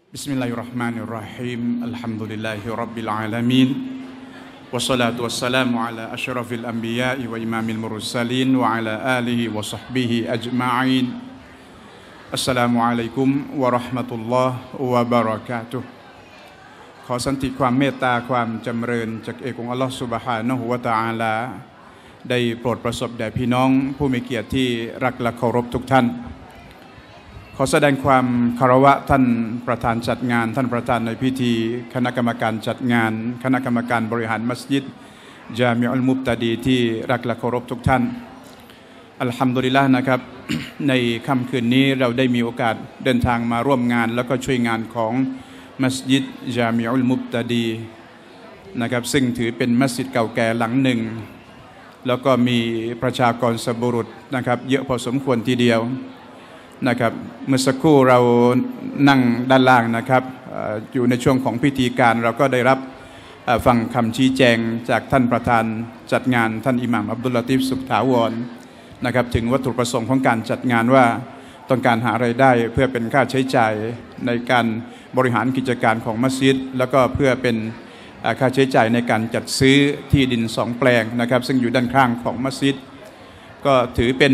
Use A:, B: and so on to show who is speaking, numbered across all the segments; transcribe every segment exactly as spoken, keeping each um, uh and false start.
A: بسم الله الرحمن الرحيم الحمد لله رب العالمين والصلاة والسلام على أشرف الأنبياء وإمام المرسلين وعلى آله وصحبه أجمعين السلام عليكم ورحمة الله وبركاته ขอสันติความเมตตาความจำเริญจากเอกองค์อัลลอฮฺซุบฮานะฮูวะตะอาลาได้โปรดประสบแด่พี่น้องผู้มีเกียรติที่รักและเคารพทุกท่านขอแสดงความคารวะท่านประธานจัดงานท่านประธานในพิธีคณะกรรมการจัดงานคณะกรรมการบริหารมัสยิดญามิอุลมุบตะดีที่รักและเคารพทุกท่านอัลฮัมดุลิลละห์นะครับ ในค่ำคืนนี้เราได้มีโอกาสเดินทางมาร่วมงานแล้วก็ช่วยงานของมัสยิดญามิอุลมุบตะดีนะครับซึ่งถือเป็นมัสยิดเก่าแก่หลังหนึ่งแล้วก็มีประชากรสบุรุษนะครับเยอะพอสมควรทีเดียวนะครับเมื่อสักครู่เรานั่งด้านล่างนะครับอยู่ในช่วงของพิธีการเราก็ได้รับฟังคำชี้แจงจากท่านประธานจัดงานท่านอิหม่ามอับดุลลาติฟสุขถาวรนะครับถึงวัตถุประสงค์ของการจัดงานว่าต้องการหารายได้เพื่อเป็นค่าใช้จ่ายในการบริหารกิจการของมัสยิดแล้วก็เพื่อเป็นค่าใช้จ่ายในการจัดซื้อที่ดินสองแปลงนะครับซึ่งอยู่ด้านข้างของมัสยิดก็ถือเป็น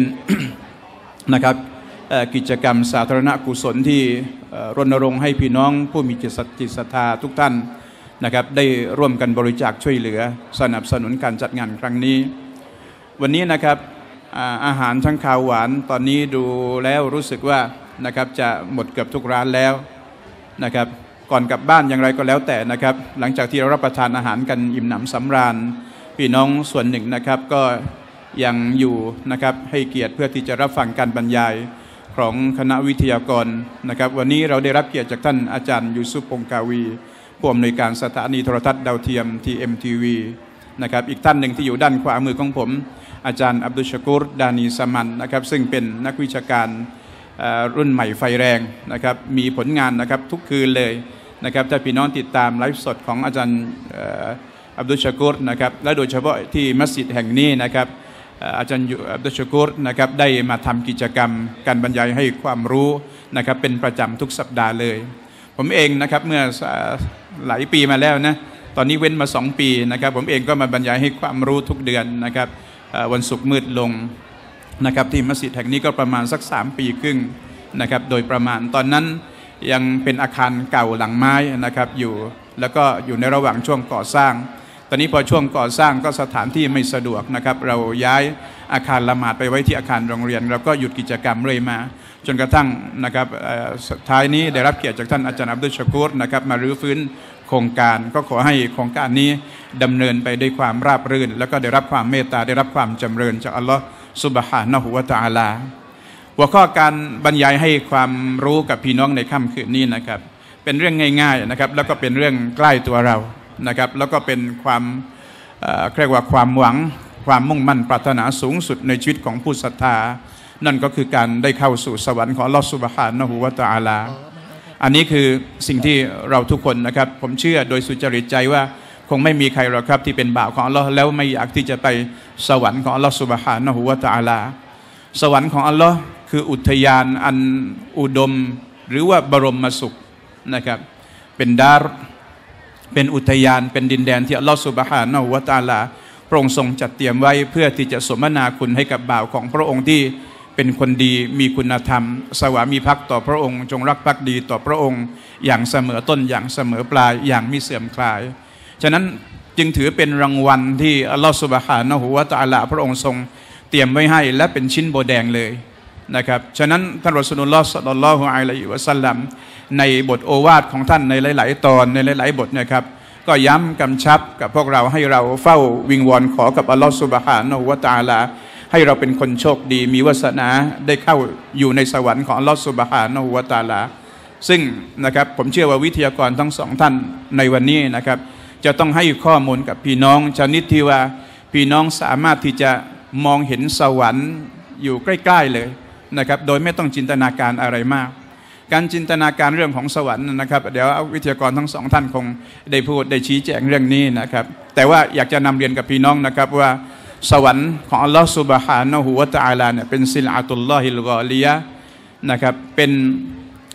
A: นะครับกิจกรรมสาธารณกุศลที่รณรงค์ให้พี่น้องผู้มีจิตศรัทธาทุกท่านนะครับได้ร่วมกันบริจาคช่วยเหลือสนับสนุนการจัดงานครั้งนี้วันนี้นะครับอาหารทั้งคาวหวานตอนนี้ดูแล้วรู้สึกว่านะครับจะหมดเกือบทุกร้านแล้วนะครับก่อนกลับบ้านอย่างไรก็แล้วแต่นะครับหลังจากที่เรารับประทานอาหารกันอิ่มหนำสำราญพี่น้องส่วนหนึ่งนะครับก็ยังอยู่นะครับให้เกียรติเพื่อที่จะรับฟังการบรรยายของคณะวิทยากรนะครับวันนี้เราได้รับเกียรติจากท่านอาจารย์ยูซุฟพงกาวีผู้อำนวยการสถานีโทรทัศน์ดาวเทียม ที เอ็ม ที วี นะครับอีกท่านหนึ่งที่อยู่ด้านขวามือของผมอาจารย์อับดุลชะกูรดานีสมันนะครับซึ่งเป็นนักวิชาการรุ่นใหม่ไฟแรงนะครับมีผลงานนะครับทุกคืนเลยนะครับถ้าพี่น้องติดตามไลฟ์สดของอาจารย์อับดุลชะกูรนะครับและโดยเฉพาะที่มัสยิดแห่งนี้นะครับอาจารย์อับดุลชะกูรนะครับได้มาทำกิจกรรมการบรรยายให้ความรู้นะครับเป็นประจำทุกสัปดาห์เลยผมเองนะครับเมื่อหลายปีมาแล้วนะตอนนี้เว้นมาสองปีนะครับผมเองก็มาบรรยายให้ความรู้ทุกเดือนนะครับวันศุกร์มืดลงนะครับที่มัสยิดแห่งนี้ก็ประมาณสักสามปีครึ่งนะครับโดยประมาณตอนนั้นยังเป็นอาคารเก่าหลังไม้นะครับอยู่แล้วก็อยู่ในระหว่างช่วงก่อสร้างตอนนี้พอช่วงก่อสร้างก็สถานที่ไม่สะดวกนะครับเราย้ายอาคารละหมาดไปไว้ที่อาคารโรงเรียนแล้วก็หยุดกิจกรรมเรื่อยมาจนกระทั่งนะครับสุดท้ายนี้ได้รับเกียรติจากท่านอาจารย์อับดุลชะกูรนะครับมารื้อฟื้นโครงการก็ขอให้โครงการนี้ดำเนินไปด้วยความราบรื่นแล้วก็ได้รับความเมตตาได้รับความจำเริญจากอัลลอฮฺซุบฮานะฮูวะตะอาลาหัวข้อการบรรยายให้ความรู้กับพี่น้องในค่ำคืนนี้นะครับเป็นเรื่องง่ายๆนะครับแล้วก็เป็นเรื่องใกล้ตัวเรานะครับแล้วก็เป็นความเรียกว่าความหวังความมุ่งมั่นปรารถนาสูงสุดในชีวิตของผู้ศรัทธานั่นก็คือการได้เข้าสู่สวรรค์ของอัลลอฮฺซุบฮานะฮูวะตะอาลาอันนี้คือสิ่งที่เราทุกคนนะครับผมเชื่อโดยสุจริตใจว่าคงไม่มีใครหรอกครับที่เป็นบ่าวของอัลลอฮ์แล้วไม่อยากที่จะไปสวรรค์ของอัลลอฮ์ซุบฮานะฮูวะตะอาลาสวรรค์ของอัลลอฮ์คืออุทยานอันอุดมหรือว่าบรมสุขนะครับเป็นดารเป็นอุทยานเป็นดินแดนที่อัลลอฮ์ซุบฮานะฮูวะตะอาลาพระองค์ทรงจัดเตรียมไว้เพื่อที่จะสมนาคุณให้กับบ่าวของพระองค์ที่เป็นคนดีมีคุณธรรมสวามีภักดิ์ต่อพระองค์จงรักภักดีต่อพระองค์อย่างเสมอต้นอย่างเสมอปลายอย่างไม่เสื่อมคลายฉะนั้นจึงถือเป็นรางวัลที่อัลลอฮฺซุบฮานะฮูวะตะอาลาพระองค์ทรงเตรียมไว้ให้และเป็นชิ้นโบแดงเลยนะครับฉะนั้นท่านรอซูลุลลอฮ์ศ็อลลัลลอฮุอะลัยฮิวะซัลลัมในบทโอวาทของท่านในหลายๆตอนในหลายๆบทนะครับก็ย้ำกำชับกับพวกเราให้เราเฝ้าวิงวอนขอกับอัลลอฮฺซุบฮานะฮูวะตะอาลาให้เราเป็นคนโชคดีมีวาสนาได้เข้าอยู่ในสวรรค์ของอัลลอฮฺซุบฮานะฮูวะตะอาลาซึ่งนะครับผมเชื่อว่าวิทยากรทั้งสองท่านในวันนี้นะครับจะต้องให้ข้อมูลกับพี่น้องชนิดที่ว่าพี่น้องสามารถที่จะมองเห็นสวรรค์อยู่ใกล้ๆเลยนะครับโดยไม่ต้องจินตนาการอะไรมากการจินตนาการเรื่องของสวรรค์นะครับเดี๋ยววิทยากรทั้งสองท่านคงได้พูดได้ชี้แจงเรื่องนี้นะครับแต่ว่าอยากจะนำเรียนกับพี่น้องนะครับว่าสวรรค์ของอัลลอฮฺซุบฮานะฮูวะตะอาลาเนี่ยเป็นซิลอาตุลลอฮิลกอลียะนะครับเป็น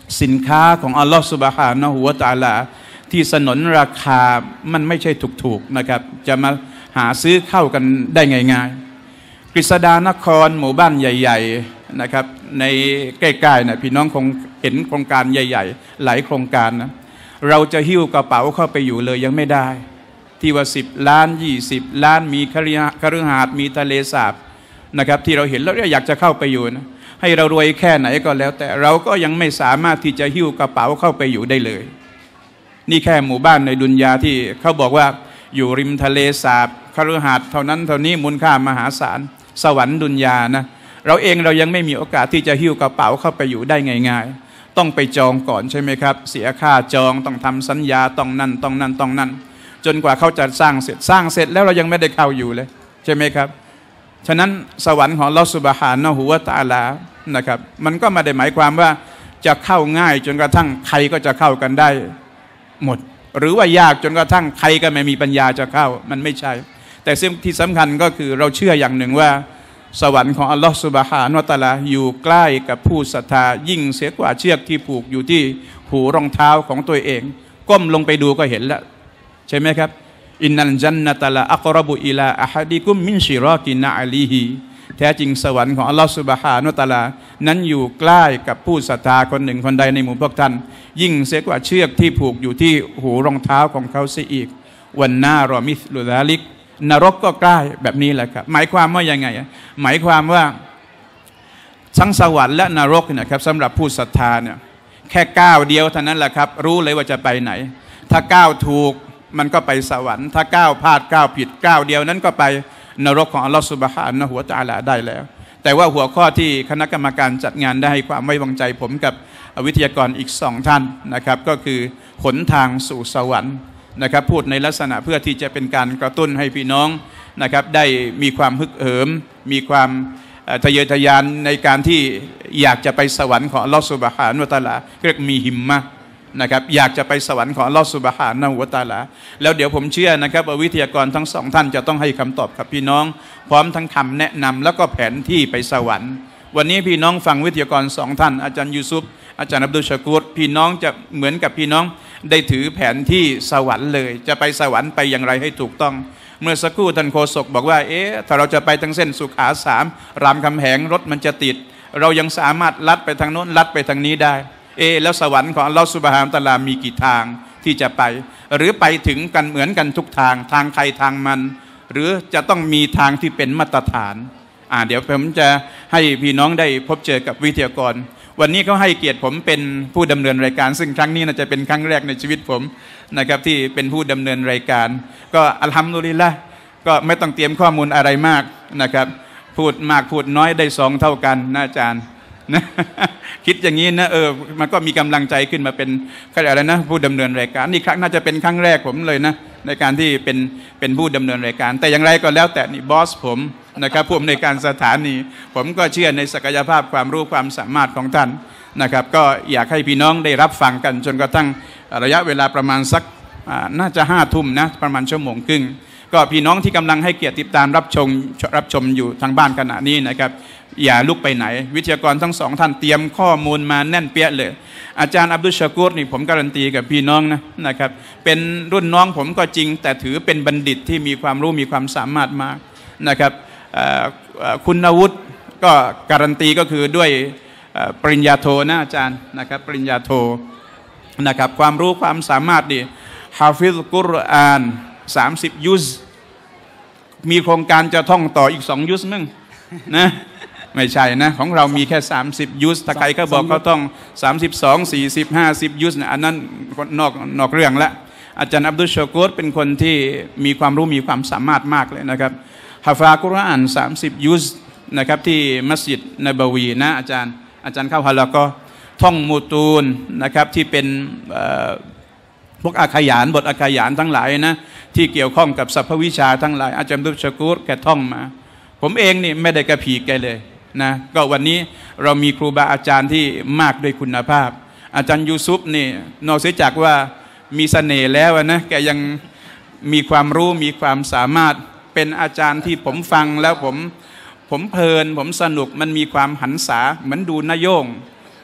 A: สินค้าของอัลลอฮฺซุบฮานะฮูวะตะอาลาที่สนนราคามันไม่ใช่ถูกๆนะครับจะมาหาซื้อเข้ากันได้ง่ายๆกฤษดานครหมู่บ้านใหญ่ๆนะครับในใกล้ๆนะพี่น้องคงเห็นโครงการใหญ่ๆหลายโครงการนะเราจะหิ้วกระเป๋าเข้าไปอยู่เลยยังไม่ได้ที่ว่าสิบล้านยี่สิบล้านมีคฤหาสน์มีทะเลสาบนะครับที่เราเห็นแล้วอยากจะเข้าไปอยู่นะให้เรารวยแค่ไหนก็แล้วแต่เราก็ยังไม่สามารถที่จะหิ้วกระเป๋าเข้าไปอยู่ได้เลยนี่แค่หมู่บ้านในดุนยาที่เขาบอกว่าอยู่ริมทะเลสาบคฤหาสน์เท่านั้นเท่านี้มูลค่ามหาศาลสวรรค์ดุนยานะเราเองเรายังไม่มีโอกาสที่จะหิ้วกระเป๋าเข้าไปอยู่ได้ง่ายๆต้องไปจองก่อนใช่ไหมครับเสียค่าจองต้องทำสัญญาต้องนั่นต้องนั่นต้องนั่นจนกว่าเขาจะสร้างเสร็จสร้างเสร็จแล้วเรายังไม่ได้เข้าอยู่เลยใช่ไหมครับฉะนั้นสวรรค์ของอัลเลาะห์ซุบฮานะฮูวะตะอาลานะครับมันก็ไม่ได้หมายความว่าจะเข้าง่ายจนกระทั่งใครก็จะเข้ากันได้หมดหรือว่ายากจนกระทั่งใครก็ไม่มีปัญญาจะเข้ามันไม่ใช่แต่สิ่งที่สำคัญก็คือเราเชื่ออย่างหนึ่งว่าสวรรค์ของอัลลอฮฺซุบฮานะฮูวะตะอาลาอยู่ใกล้กับผู้ศรัทธายิ่งเสียกว่าเชือกที่ผูกอยู่ที่หูรองเท้าของตัวเองก้มลงไปดูก็เห็นแล้วใช่ไหมครับอินนัลจันนะตะละอักรบุอิลาอะฮัดิกุมมินชิรอกินะอะลีฮิแท้จริงสวรรค์ของอัลลอฮฺซุบฮานะฮูวะตะอาลานั้นอยู่ใกล้กับผู้ศรัทธาคนหนึ่งคนใดในหมู่พวกท่านยิ่งเสียกว่าเชือกที่ผูกอยู่ที่หูรองเท้าของเขาเสียอีกวันนารอมิสลุซาลิกนรกก็ใกล้แบบนี้แหละครับหมายความว่ายังไงหมายความว่าทั้งสวรรค์และนรกนะครับสำหรับผู้ศรัทธาเนี่ยแค่ก้าวเดียวเท่านั้นแหละครับรู้เลยว่าจะไปไหนถ้าก้าวถูกมันก็ไปสวรรค์ถ้าก้าวพลาดก้าวผิดก้าวเดียวนั้นก็ไปนรกของอัลลอฮฺซุบฮานะฮูวะตะอาลาได้แล้วแต่ว่าหัวข้อที่คณะกรรมการจัดงานได้ให้ความไว้วางใจผมกับวิทยากรอีกสองท่านนะครับก็คือหนทางสู่สวรรค์นะครับพูดในลักษณะเพื่อที่จะเป็นการกระตุ้นให้พี่น้องนะครับได้มีความฮึกเหิมมีความทะเยอทะยานในการที่อยากจะไปสวรรค์ของอัลลอฮฺซุบฮานะฮูวะตะอาลาเรียกมีหิมมะนะครับอยากจะไปสวรรค์ของอัลลอฮฺซุบฮานะฮูวะตะอาลาแล้วเดี๋ยวผมเชื่อนะครับว่าวิทยากรทั้งสองท่านจะต้องให้คำตอบกับพี่น้องพร้อมทั้งคำแนะนำแล้วก็แผนที่ไปสวรรค์วันนี้พี่น้องฟังวิทยากรสองท่านอาจารย์ยูซุฟอาจารย์อับดุลชะกูรพี่น้องจะเหมือนกับพี่น้องได้ถือแผนที่สวรรค์เลยจะไปสวรรค์ไปอย่างไรให้ถูกต้องเมื่อสักครู่ท่านโฆษกบอกว่าเอ๊ะถ้าเราจะไปทั้งเส้นสุขาสามรามคำแหงรถมันจะติดเรายังสามารถลัดไปทางโน้นลัดไปทางนี้ได้เอ๊ะแล้วสวรรค์ของอัลลอฮฺซุบฮานะฮูวะตะอาลามีกี่ทางที่จะไปหรือไปถึงกันเหมือนกันทุกทางทางใครทางมันหรือจะต้องมีทางที่เป็นมาตรฐานอ่าเดี๋ยวผมจะให้พี่น้องได้พบเจอกับวิทยากรวันนี้เขาให้เกียรติผมเป็นผู้ดำเนินรายการซึ่งครั้งนี้น่าจะเป็นครั้งแรกในชีวิตผมนะครับที่เป็นผู้ดำเนินรายการก็อัลฮัมดุลิลละห์ก็ไม่ต้องเตรียมข้อมูลอะไรมากนะครับพูดมากพูดน้อยได้สองเท่ากันนะอาจารย์นะคิดอย่างนี้นะเออมันก็มีกำลังใจขึ้นมาเป็นอะไรนะผู้ดำเนินรายการนี่ครั้งน่าจะเป็นครั้งแรกผมเลยนะในการที่เป็นเป็นผู้ดำเนินรายการแต่อย่างไรก็แล้วแต่นี่บอสผมนะครับผู้อำนวยการสถานีผมก็เชื่อในศักยภาพความรู้ความสามารถของท่านนะครับก็อยากให้พี่น้องได้รับฟังกันจนกระทั่งระยะเวลาประมาณสักน่าจะห้าทุ่มนะประมาณชั่วโมงครึ่งก็พี่น้องที่กำลังให้เกียรติติดตามรับชมรับชมอยู่ทางบ้านขณะนี้นะครับอย่าลุกไปไหนวิทยากรทั้งสองท่านเตรียมข้อมูลมาแน่นเปี้ยเลยอาจารย์อับดุลชะกูรนี่ผมการันตีกับพี่น้องนะนะครับเป็นรุ่นน้องผมก็จริงแต่ถือเป็นบัณฑิตที่มีความรู้มีความสามารถมากนะครับคุณวุฒิก็การันตีก็คือด้วยปริญญาโทนะอาจารย์นะครับปริญญาโทนะครับความรู้ความสามารถดีฮาฟิซกุรอานสามสิบยุซมีโครงการจะท่องต่ออีกสองยุซมึงนะไม่ใช่นะของเรามีแค่สามสิบยุซถ้าใครก็บอกเขาต้องสามสิบสอง สี่สิบ ห้าสิบยุซนะอันนั้นนอกนอกเรื่องละอาจารย์อับดุลชะกูรเป็นคนที่มีความรู้มีความสามารถมากเลยนะครับฮะฟากุรอานสามสิบยุซนะครับที่มัสยิดนบวีนะอาจารย์อาจารย์เข้าฮะละก็ท่องมูตูนนะครับที่เป็นพวกอาขยานบทอาขยานทั้งหลายนะที่เกี่ยวข้องกับสรรพวิชาทั้งหลายอาจารย์อับดุลชะกูรแกท่องมาผมเองนี่ไม่ได้กระผีแกเลยนะก็วันนี้เรามีครูบาอาจารย์ที่มากด้วยคุณภาพอาจารย์ยูซุฟนี่นอกจากว่ามีเสน่ห์แล้วนะแกยังมีความรู้มีความสามารถเป็นอาจารย์ที่ผมฟังแล้วผมผมเพลินผมสนุกมันมีความหันษาเหมือนดูนโยง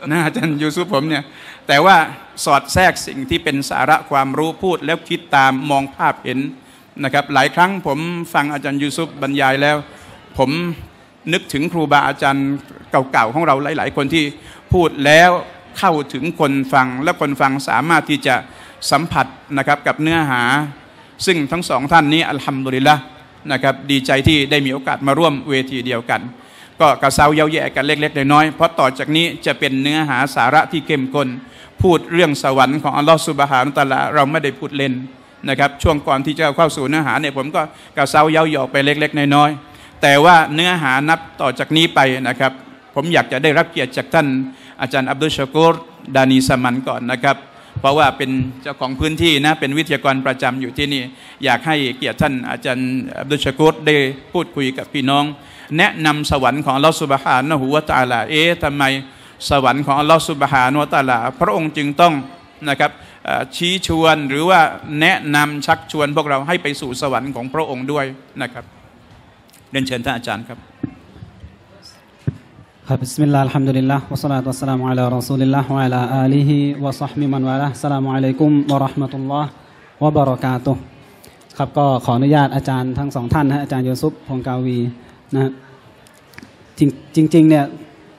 A: นะอาจารย์ยูซุฟผมเนี่ยแต่ว่าสอดแทรกสิ่งที่เป็นสาระความรู้พูดแล้วคิดตามมองภาพเห็นนะครับหลายครั้งผมฟังอาจารย์ยูซุฟบรรยายแล้วผมนึกถึงครูบาอาจารย์เก่าๆของเราหลายๆคนที่พูดแล้วเข้าถึงคนฟังและคนฟังสามารถที่จะสัมผัสนะครับกับเนื้อหาซึ่งทั้งสองท่านนี้อัลฮัมดุลิลละห์นะครับดีใจที่ได้มีโอกาสมาร่วมเวทีเดียวกันก็กระเซาเย้าแย่กันเล็กๆน้อยๆเพราะต่อจากนี้จะเป็นเนื้อหาสาระที่เข้มข้นพูดเรื่องสวรรค์ของอัลลอฮฺซุบฮานะฮูวะตะอาลาเราไม่ได้พูดเล่นนะครับช่วงก่อนที่จะเข้าสู่เนื้อหาเนี่ยผมก็กระเซาเย้าหยอกไปเล็กๆน้อยๆแต่ว่าเนื้อหานับต่อจากนี้ไปนะครับผมอยากจะได้รับเกียรติจากท่านอาจารย์อับดุลชะกูรดานีสมันก่อนนะครับเพราะว่าเป็นเจ้าของพื้นที่นะเป็นวิทยากรประจำอยู่ที่นี่อยากให้เกียรติท่านอาจารย์อับดุลชะกูรได้พูดคุยกับพี่น้องแนะนำสวรรค์ของอัลลอฮฺซุบฮานะฮูวะตะอาลาเอ๊ะทำไมสวรรค์ของอัลลอฮฺซุบฮานะฮูวะตะอาลาพระองค์จึงต้องนะครับชี้ชวนหรือว่าแนะนำชักชวนพวกเราให้ไปสู่สวรรค์ของพระองค์ด้วยนะครับเรียนเชิญท่านอาจารย์ครับ
B: ครับบิสมิลลาฮิรเราะห์มานิรเราะฮีมอัลฮัมดุลิลลาห์วัสศอลาตุวัสสลามุอะลารอซูลิลลาฮ์วะอะลาอาลิฮิวะศอฮบิมันวะลาอัสสลามุอะลัยกุมวะเราะห์มะตุลลอฮ์วะบะเราะกาตุฮ์ครับก็ขออนุญาตอาจารย์ทั้งสองท่านนะอาจารย์ยูซุฟพงกาวีนะจริงจริงเนี่ย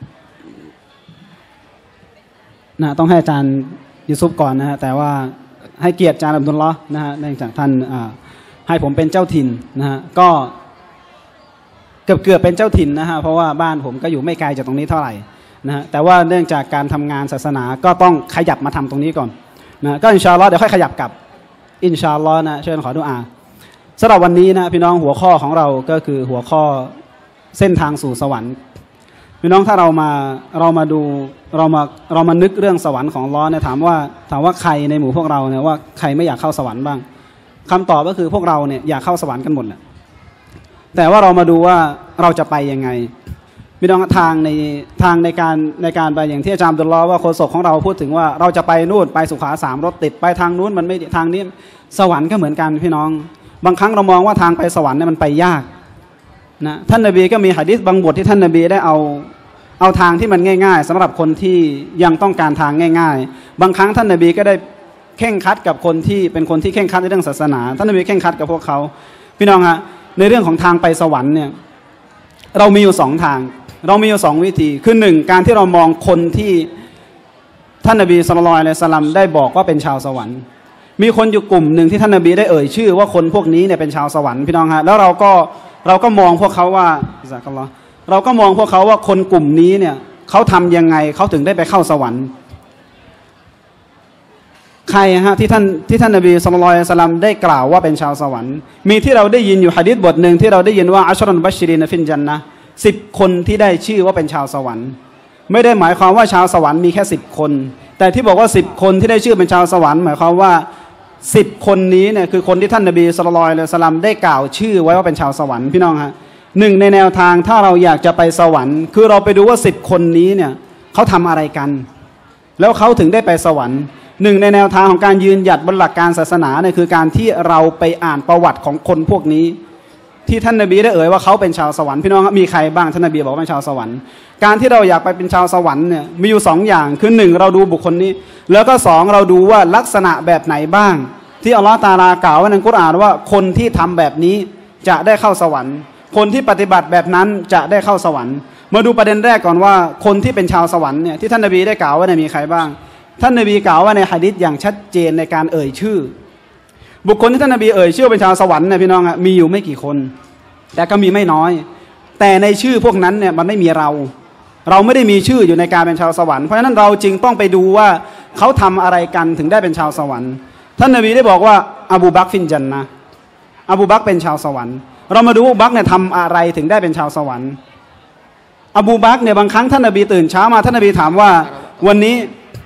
B: นะต้องให้อาจารย์ยูซุฟก่อนนะฮะแต่ว่าให้เกียรติอาจารย์อับดุลลอฮ์นะฮะเนื่องจากท่านให้ผมเป็นเจ้าถิ่นนะฮะก็เกือบเกือบเป็นเจ้าถิ่นนะฮะเพราะว่าบ้านผมก็อยู่ไม่ไกลจากตรงนี้เท่าไหร่นะฮะแต่ว่าเนื่องจากการทำงานศาสนาก็ต้องขยับมาทำตรงนี้ก่อนนะก็อินชาอัลลอฮ์เดี๋ยวค่อยขยับกลับอินชาอัลลอฮ์นะเชิญขอดุอาสำหรับวันนี้นะพี่น้องหัวข้อของเราก็คือหัวข้อเส้นทางสู่สวรรค์พี่น้องถ้าเรามาเรามาดูเรามาเรามานึกเรื่องสวรรค์ของอัลลอฮ์เนี่ยถามว่าถามว่าใครในหมู่พวกเราเนี่ยว่าใครไม่อยากเข้าสวรรค์บ้างคำตอบก็คือพวกเราเนี่ยอยากเข้าสวรรค์กันหมดแหละแต่ว่าเรามาดูว่าเราจะไปยังไงพี่น้องทางในทางในการในการไปอย่างที่อาจารย์อับดุลลอฮ์ว่าโฆษกของเราพูดถึงว่าเราจะไปนู่นไปสุขาสามรถติดไปทางนู้นมันไม่ทางนี้สวรรค์ก็เหมือนกันพี่น้องบางครั้งเรามองว่าทางไปสวรรค์เนี่ยมันไปยากนะท่านนบีก็มีหะดีษบางบทที่ท่านนบีได้เอาเอาทางที่มันง่ายๆสำหรับคนที่ยังต้องการทางง่ายๆบางครั้งท่านนบีก็ได้เข่งคัดกับคนที่เป็นคนที่เข่งคัดในเรื่องศาสนาท่านนบีเข่งคัดกับพวกเขาพี่น้องฮะในเรื่องของทางไปสวรรค์เนี่ยเรามีอยู่สองทางเรามีอยู่สองวิธีคือหนึ่งการที่เรามองคนที่ท่านนบีศ็อลลัลลอฮุอะลัยฮิวะซัลลัมได้บอกว่าเป็นชาวสวรรค์มีคนอยู่กลุ่มหนึ่งที่ท่านนบีได้เอ่ยชื่อว่าคนพวกนี้เนี่ยเป็นชาวสวรรค์พี่น้องฮะแล้วเราก็เราก็มองพวกเขาว่าอิซากัลลอฮ์เราก็มองพวกเขาว่าคนกลุ่มนี้เนี่ยเขาทำยังไงเขาถึงได้ไปเข้าสวรรค์ใครฮะที่ท่านที่ท่านนบีศ็อลลัลลอฮุอะลัยฮิวะซัลลัมได้กล่าวว่าเป็นชาวสวรรค์มีที่เราได้ยินอยู่หะดีษบทหนึ่งที่เราได้ยินว่าอัชรอนุบัชชิรินฟินญันนะห์สิบคนที่ได้ชื่อว่าเป็นชาวสวรรค์ไม่ได้หมายความว่าชาวสวรรค์มีแค่สิบคนแต่ที่บอกว่าสิบคนที่ได้ชื่อเป็นชาวสวรรค์หมายความว่าสิบคนนี้เนี่ยคือคนที่ท่านนบีศ็อลลัลลอฮุอะลัยฮิวะซัลลัมได้กล่าวชื่อไว้ว่าเป็นชาวสวรรค์พี่น้องฮะหนึ่งในแนวทางถ้าเราอยากจะไปสวรรค์คือเราไปดูว่าสิบคนนี้เนี่ยเขาทำอะไรกันแล้วเขาถึงได้ไปสวรรค์หนึ่งในแนวทางของการยืนหยัดบนหลักการศาสนาเนี่ยคือการที่เราไปอ่านประวัติของคนพวกนี้ที่ท่านนบีได้เอ่ยว่าเขาเป็นชาวสวรรค์พี่น้องมีใครบ้างท่านนบีบอกว่าเป็นชาวสวรรค์การที่เราอยากไปเป็นชาวสวรรค์เนี่ยมีอยู่สองอย่างคือหนึ่งเราดูบุคคลนี้แล้วก็สองเราดูว่าลักษณะแบบไหนบ้างที่อัลลอฮฺตะอาลากล่าวไว้ในกุรอานว่าคนที่ทำแบบนี้จะได้เข้าสวรรค์คนที่ปฏิบัติแบบนั้นจะได้เข้าสวรรค์มาดูประเด็นแรกก่อนว่าคนที่เป็นชาวสวรรค์เนี่ยที่ท่านนบีได้กล่าวไว้มีใครบ้างท่านนบีกล่าวว่าในหะดีษอย่างชัดเจนในการเอ่ยชื่อบุคคลที่ท่านนบีเอ่ยชื่อเป็นชาวสวรรค์เนี่ยพี่น้องมีอยู่ไม่กี่คนแต่ก็มีไม่น้อยแต่ในชื่อพวกนั้นเนี่ยมันไม่มีเราเราไม่ได้มีชื่ออยู่ในการเป็นชาวสวรรค์เพราะฉะนั้นเราจึงต้องไปดูว่าเขาทำอะไรกันถึงได้เป็นชาวสวรรค์ท่านนบีได้บอกว่าอบูบักรฟินญันนะห์อบูบักรเป็นชาวสวรรค์เรามาดูอบูบักรเนี่ยทำอะไรถึงได้เป็นชาวสวรรค์อบูบักรเนี่ยบางครั้งท่านนบีตื่นเช้ามาท่านนบีถามว่าวันนี้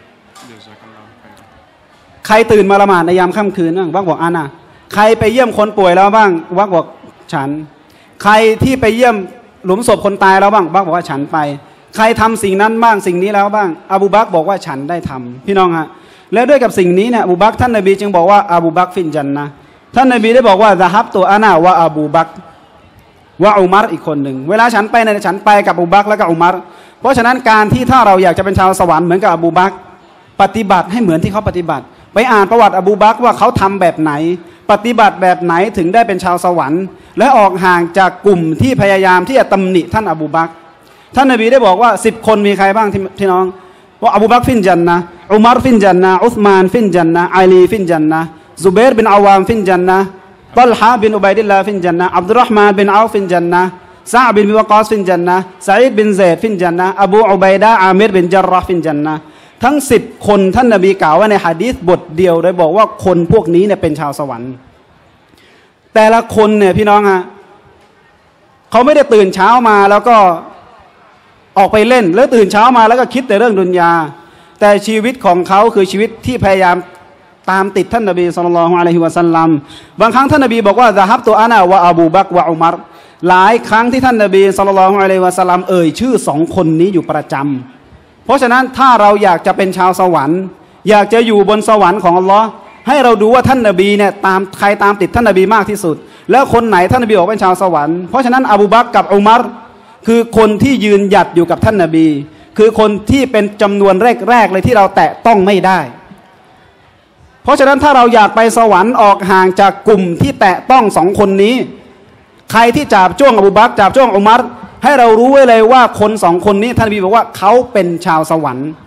B: ใครตื่นมาละหมาดในยามค่ำคืนบ้างวักบอกอานะใครไปเยี่ยมคนป่วยแล้วบ้างวักบอกฉันใครที่ไปเยี่ยมหลุมศพคนตายแล้วบ้างวักบอกว่าฉันไปใครทำสิ่งนั้นบ้างสิ่งนี้แล้วบ้างอบูบักรบอกว่าฉันได้ทำพี่น้องฮะแล้วด้วยกับสิ่งนี้เนี่ยอบูบักรท่านนบีจึงบอกว่าอบูบักรฟินญันนะห์ท่านนบีได้บอกว่าซะฮับตัวอานะวะอบูบักรวะอุมัรอีกคนหนึ่งเวลาฉันไปเนี่ยฉันไปกับอบูบักรแล้วก็อุมัรเพราะฉะนั้นการที่ถ้าเราอยากจะเป็นชาวสวรรค์เหมือนกับอบูบักรปฏิบัติให้เหมือนที่เขาปฏิบัติไปอ่านประวัติอบูบักรว่าเขาทำแบบไหนปฏิบัติแบบไหนถึงได้เป็นชาวสวรรค์และออกห่างจากกลุ่มที่พยายามที่จะตำหนิท่านอบูบักรท่านนบีได้บอกว่าสิบคนมีใครบ้างที่น้องว่าอบูบักรฟินจันนะอุมัรฟินจันนะอุสมานฟินจันนะอาลีฟินจันนะซุเบรบินอาวามฟินจันนะตัลฮะบินอุบัยดิลลาฟินจันนะอับดุลรห์มานบินอาฟินจันนะซะอ์บินวะกอสฟินจันนะซะอีดบินเซดฟินจันนะอบูอุบัยดะอามิรบินจัรเราะห์ฟินจันนะทั้งสิบคนท่านนบีกล่าวว่าในหะดีษบทเดียวได้บอกว่าคนพวกนี้เนี่ยเป็นชาวสวรรค์แต่ละคนเนี่ยพี่น้องฮะเขาไม่ได้ตื่นเช้ามาแล้วก็ออกไปเล่นแล้วตื่นเช้ามาแล้วก็คิดแต่เรื่องดุนยาแต่ชีวิตของเขาคือชีวิตที่พยายามตามติดท่านนบีศ็อลลัลลอฮุอะลัยฮิวะซัลลัมบางครั้งท่านนบีบอกว่าซะฮับตุอานะวะอบูบักรวะอุมัรหลายครั้งที่ท่านนบีศ็อลลัลลอฮุอะลัยฮิวะซัลลัมเอ่ยชื่อสองคนนี้อยู่ประจำเพราะฉะนั้นถ้าเราอยากจะเป็นชาวสวรรค์อยากจะอยู่บนสวรรค์ของอัลลอฮ์ให้เราดูว่าท่านนบีเนี่ยตามใครตามติดท่านนบีมากที่สุดแล้วคนไหนท่านนบีบอกเป็นชาวสวรรค์เพราะฉะนั้นอบูบักรกับอุมัรคือคนที่ยืนหยัดอยู่กับท่านนบีคือคนที่เป็นจำนวนแรกๆเลยที่เราแตะต้องไม่ได้เพราะฉะนั้นถ้าเราอยากไปสวรรค์ออกห่างจากกลุ่มที่แตะต้องสองคนนี้ใครที่จับจ้วงอบูบักรจับจ้วงอุมัรให้เรารู้ไว้เลยว่าคนสองคนนี้ท่านนบีบอกว่าเขาเป็นชาวสวรรค์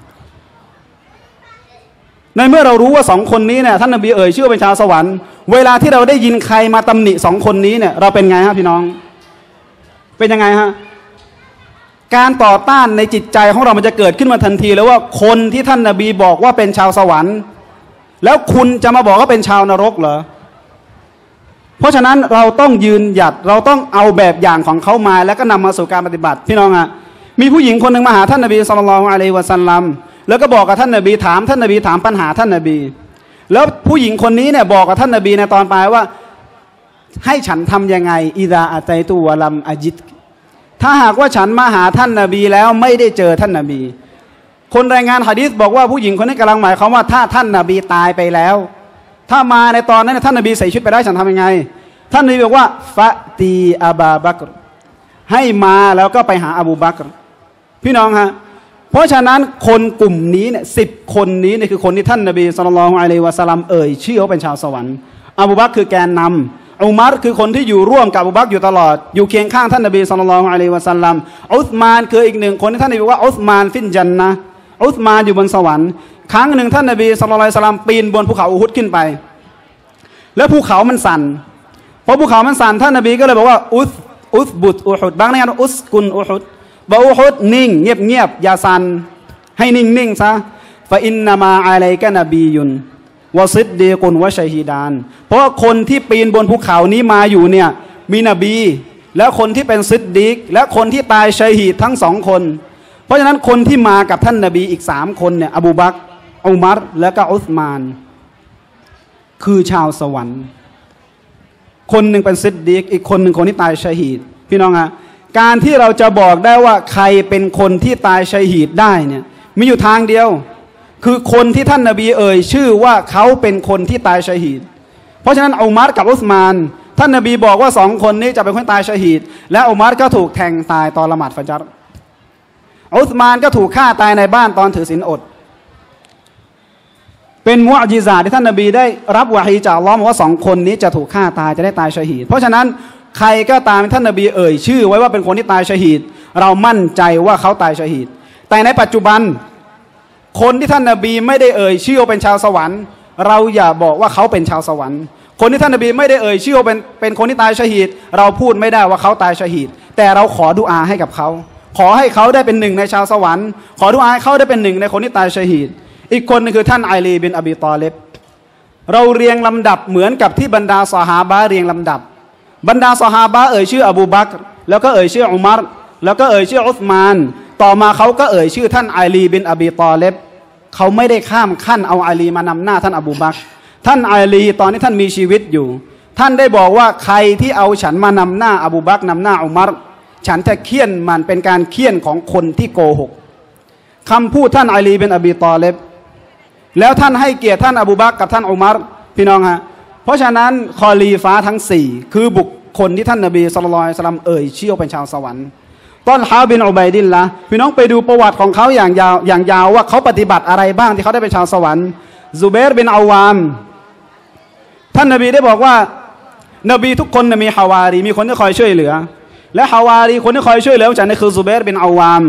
B: ในเมื่อเรารู้ว่าสองคนนี้เนี่ยท่านนบีเอ่ยชื่อเป็นชาวสวรรค์เวลาที่เราได้ยินใครมาตำหนิสองคนนี้เนี่ยเราเป็นไงฮะพี่น้องเป็นยังไงฮะการต่อต้านในจิตใจของเรามันจะเกิดขึ้นมาทันทีแล้วว่าคนที่ท่านนบีบอกว่าเป็นชาวสวรรค์แล้วคุณจะมาบอกว่าเป็นชาวนรกเหรอเพราะฉะนั้นเราต้องยืนหยัดเราต้องเอาแบบอย่างของเขามาแล้วก็นำมาสู่การปฏิบัติพี่น้องอะมีผู้หญิงคนหนึ่งมาหาท่านนบีศ็อลลัลลอฮุอะลัยฮิวะซัลลัมแล้วก็บอกกับท่านนบีถามท่านนบีถามปัญหาท่านนบีแล้วผู้หญิงคนนี้เนี่ยบอกกับท่านนบีในตอนปลายว่าให้ฉันทำยังไงอิดาอะตัยตุวะลัมอะจิดถ้าหากว่าฉันมาหาท่านนบีแล้วไม่ได้เจอท่านนบีคนรายงานหะดีษบอกว่าผู้หญิงคนนี้กำลังหมายความว่าถ้าท่านนบีตายไปแล้วถ้ามาในตอนนั้นท่านนบีใส่ชุดไปได้ฉันทำยังไงท่านนบีบอกว่าฟะตีอาบาบักรให้มาแล้วก็ไปหาอบูบักรพี่น้องฮะเพราะฉะนั้นคนกลุ่มนี้เนี่ยสิบคนนี้เนี่ยคือคนที่ท่านนบีศ็อลลัลลอฮุอะลัยฮิวะซัลลัมเอ่ยชื่อว่าเป็นชาวสวรรค์อบูบักรคือแกนนำอุมัรคือคนที่อยู่ร่วมกับอบูบักรอยู่ตลอดอยู่เคียงข้างท่านนบีศ็อลลัลลอฮุอะลัยฮิวะซัลลัมอุสมานคืออีกหนึ่งคนที่ท่านนบีบอกว่าอุสมานฟินจันนะอุสมานอยู่บนสวรรค์ครั้งหนึ่งท่านนบีศ็อลลัลลอฮุอะลัยฮิวะซัลลัมปีนบนภูเขาอูฮุดขึ้นไปแล้วภูเขามันสั่นพอภูเขามันสั่นท่านนบีก็เลยบอกว่าอุสอุสบุตอูฮุดบางในอุสกุนอูฮุดบะอูฮุดนิ่งเงียบเงียบอย่าสั่นให้นิ่งนิ่งซะฟะอินนามาอะลัยกะนบียุนวะซิดดีกุนวะชัยฮีดานเพราะคนที่ปีนบนภูเขานี้มาอยู่เนี่ยมีนบีและคนที่เป็นซิดดีกและคนที่ตายชัยฮีดทั้งสองคนเพราะฉะนั้นคนที่มากับท่านนบีอีกสามคนเนี่ยอบูบักรอุมัรและก็อุสมานคือชาวสวรรค์คนหนึ่งเป็นซิดดีกอีกคนหนึ่งคนที่ตายชัยฮีดพี่น้องอะการที่เราจะบอกได้ว่าใครเป็นคนที่ตายชัยฮีดได้เนี่ยมีอยู่ทางเดียวคือคนที่ท่านนบีเอ่ยชื่อว่าเขาเป็นคนที่ตายชัยฮีดเพราะฉะนั้นอุมัรกับอุสมานท่านนบีบอกว่าสองคนนี้จะเป็นคนตายชัยฮีดและอุมัรก็ถูกแทงตายตอนละหมาดฟัจรอุสมานก็ถูกฆ่าตายในบ้านตอนถือศีลอดเป็นมุอ์ญิซาที่ท่านนบีได้รับวะฮีจากอัลเลาะห์ว่าสองคนนี้จะถูกฆ่าตายจะได้ตายชัยฮีดเพราะฉะนั้นใครก็ตามท่านนบีเอ่ยชื่อไว้ว่าเป็นคนที่ตายชัยฮีดเรามั่นใจว่าเขาตายชัยฮีดแต่ในปัจจุบันคนที่ท่านนบีไม่ได้เอ่ยชื่อว่าเป็นชาวสวรรค์เราอย่าบอกว่าเขาเป็นชาวสวรรค์คนที่ท่านนบีไม่ได้เอ่ยชื่อว่าเป็นเป็นคนที่ตายชัยฮีดเราพูดไม่ได้ว่าเขาตายชัยฮีดแต่เราขอดุอาให้กับเขาขอให้เขาได้เป็นหนึ่งในชาวสวรรค์ขอดุอาให้เขาได้เป็นหนึ่งในคนที่ตายชัยฮีดอีกคนนึงคือท่านอาลีบินอบีตอลิบเราเรียงลำดับเหมือนกับที่บรรดาซอฮาบะห์เรียงลำดับบรรดาซอฮาบะห์เอ่ยชื่ออบูบักรแล้วก็เอ่ยชื่ออุมัรแล้วก็เอ่ยชื่ออุสมานต่อมาเขาก็เอ่ยชื่อท่านอาลีบินอบีตอลิบเขาไม่ได้ข้ามขั้นเอาอาลีมานำหน้าท่านอบูบักรท่านอาลีตอนนี้ท่านมีชีวิตอยู่ท่านได้บอกว่าใครที่เอาฉันมานำหน้าอบูบักรนำหน้าอุมัรฉันจะเคี่ยนมันเป็นการเคี่ยนของคนที่โกหกคำพูดท่านอาลีบินอบีตอลิบแล้วท่านให้เกียรติท่านอบูบักรกับท่านอุมัรพี่น้องฮะเพราะฉะนั้นคอลีฟ้าทั้งสี่คือบุคคลที่ท่านนบีศ็อลลัลลอฮุอะลัยฮิวะซัลลัมเอ่ยชื่อเป็นชาวสวรรค์ตอนฮาบินอุบัยดิลละพี่น้องไปดูประวัติของเขาอย่างยาวอย่างยาวว่าเขาปฏิบัติอะไรบ้างที่เขาได้เป็นชาวสวรรค์ซุเบรบินอาวามท่านนบีได้บอกว่านบีทุกคนมีฮาวารีมีคนที่คอยช่วยเหลือและฮาวารีคนที่คอยช่วยเหลือจากนั้นคือซุเบรบินอาวาม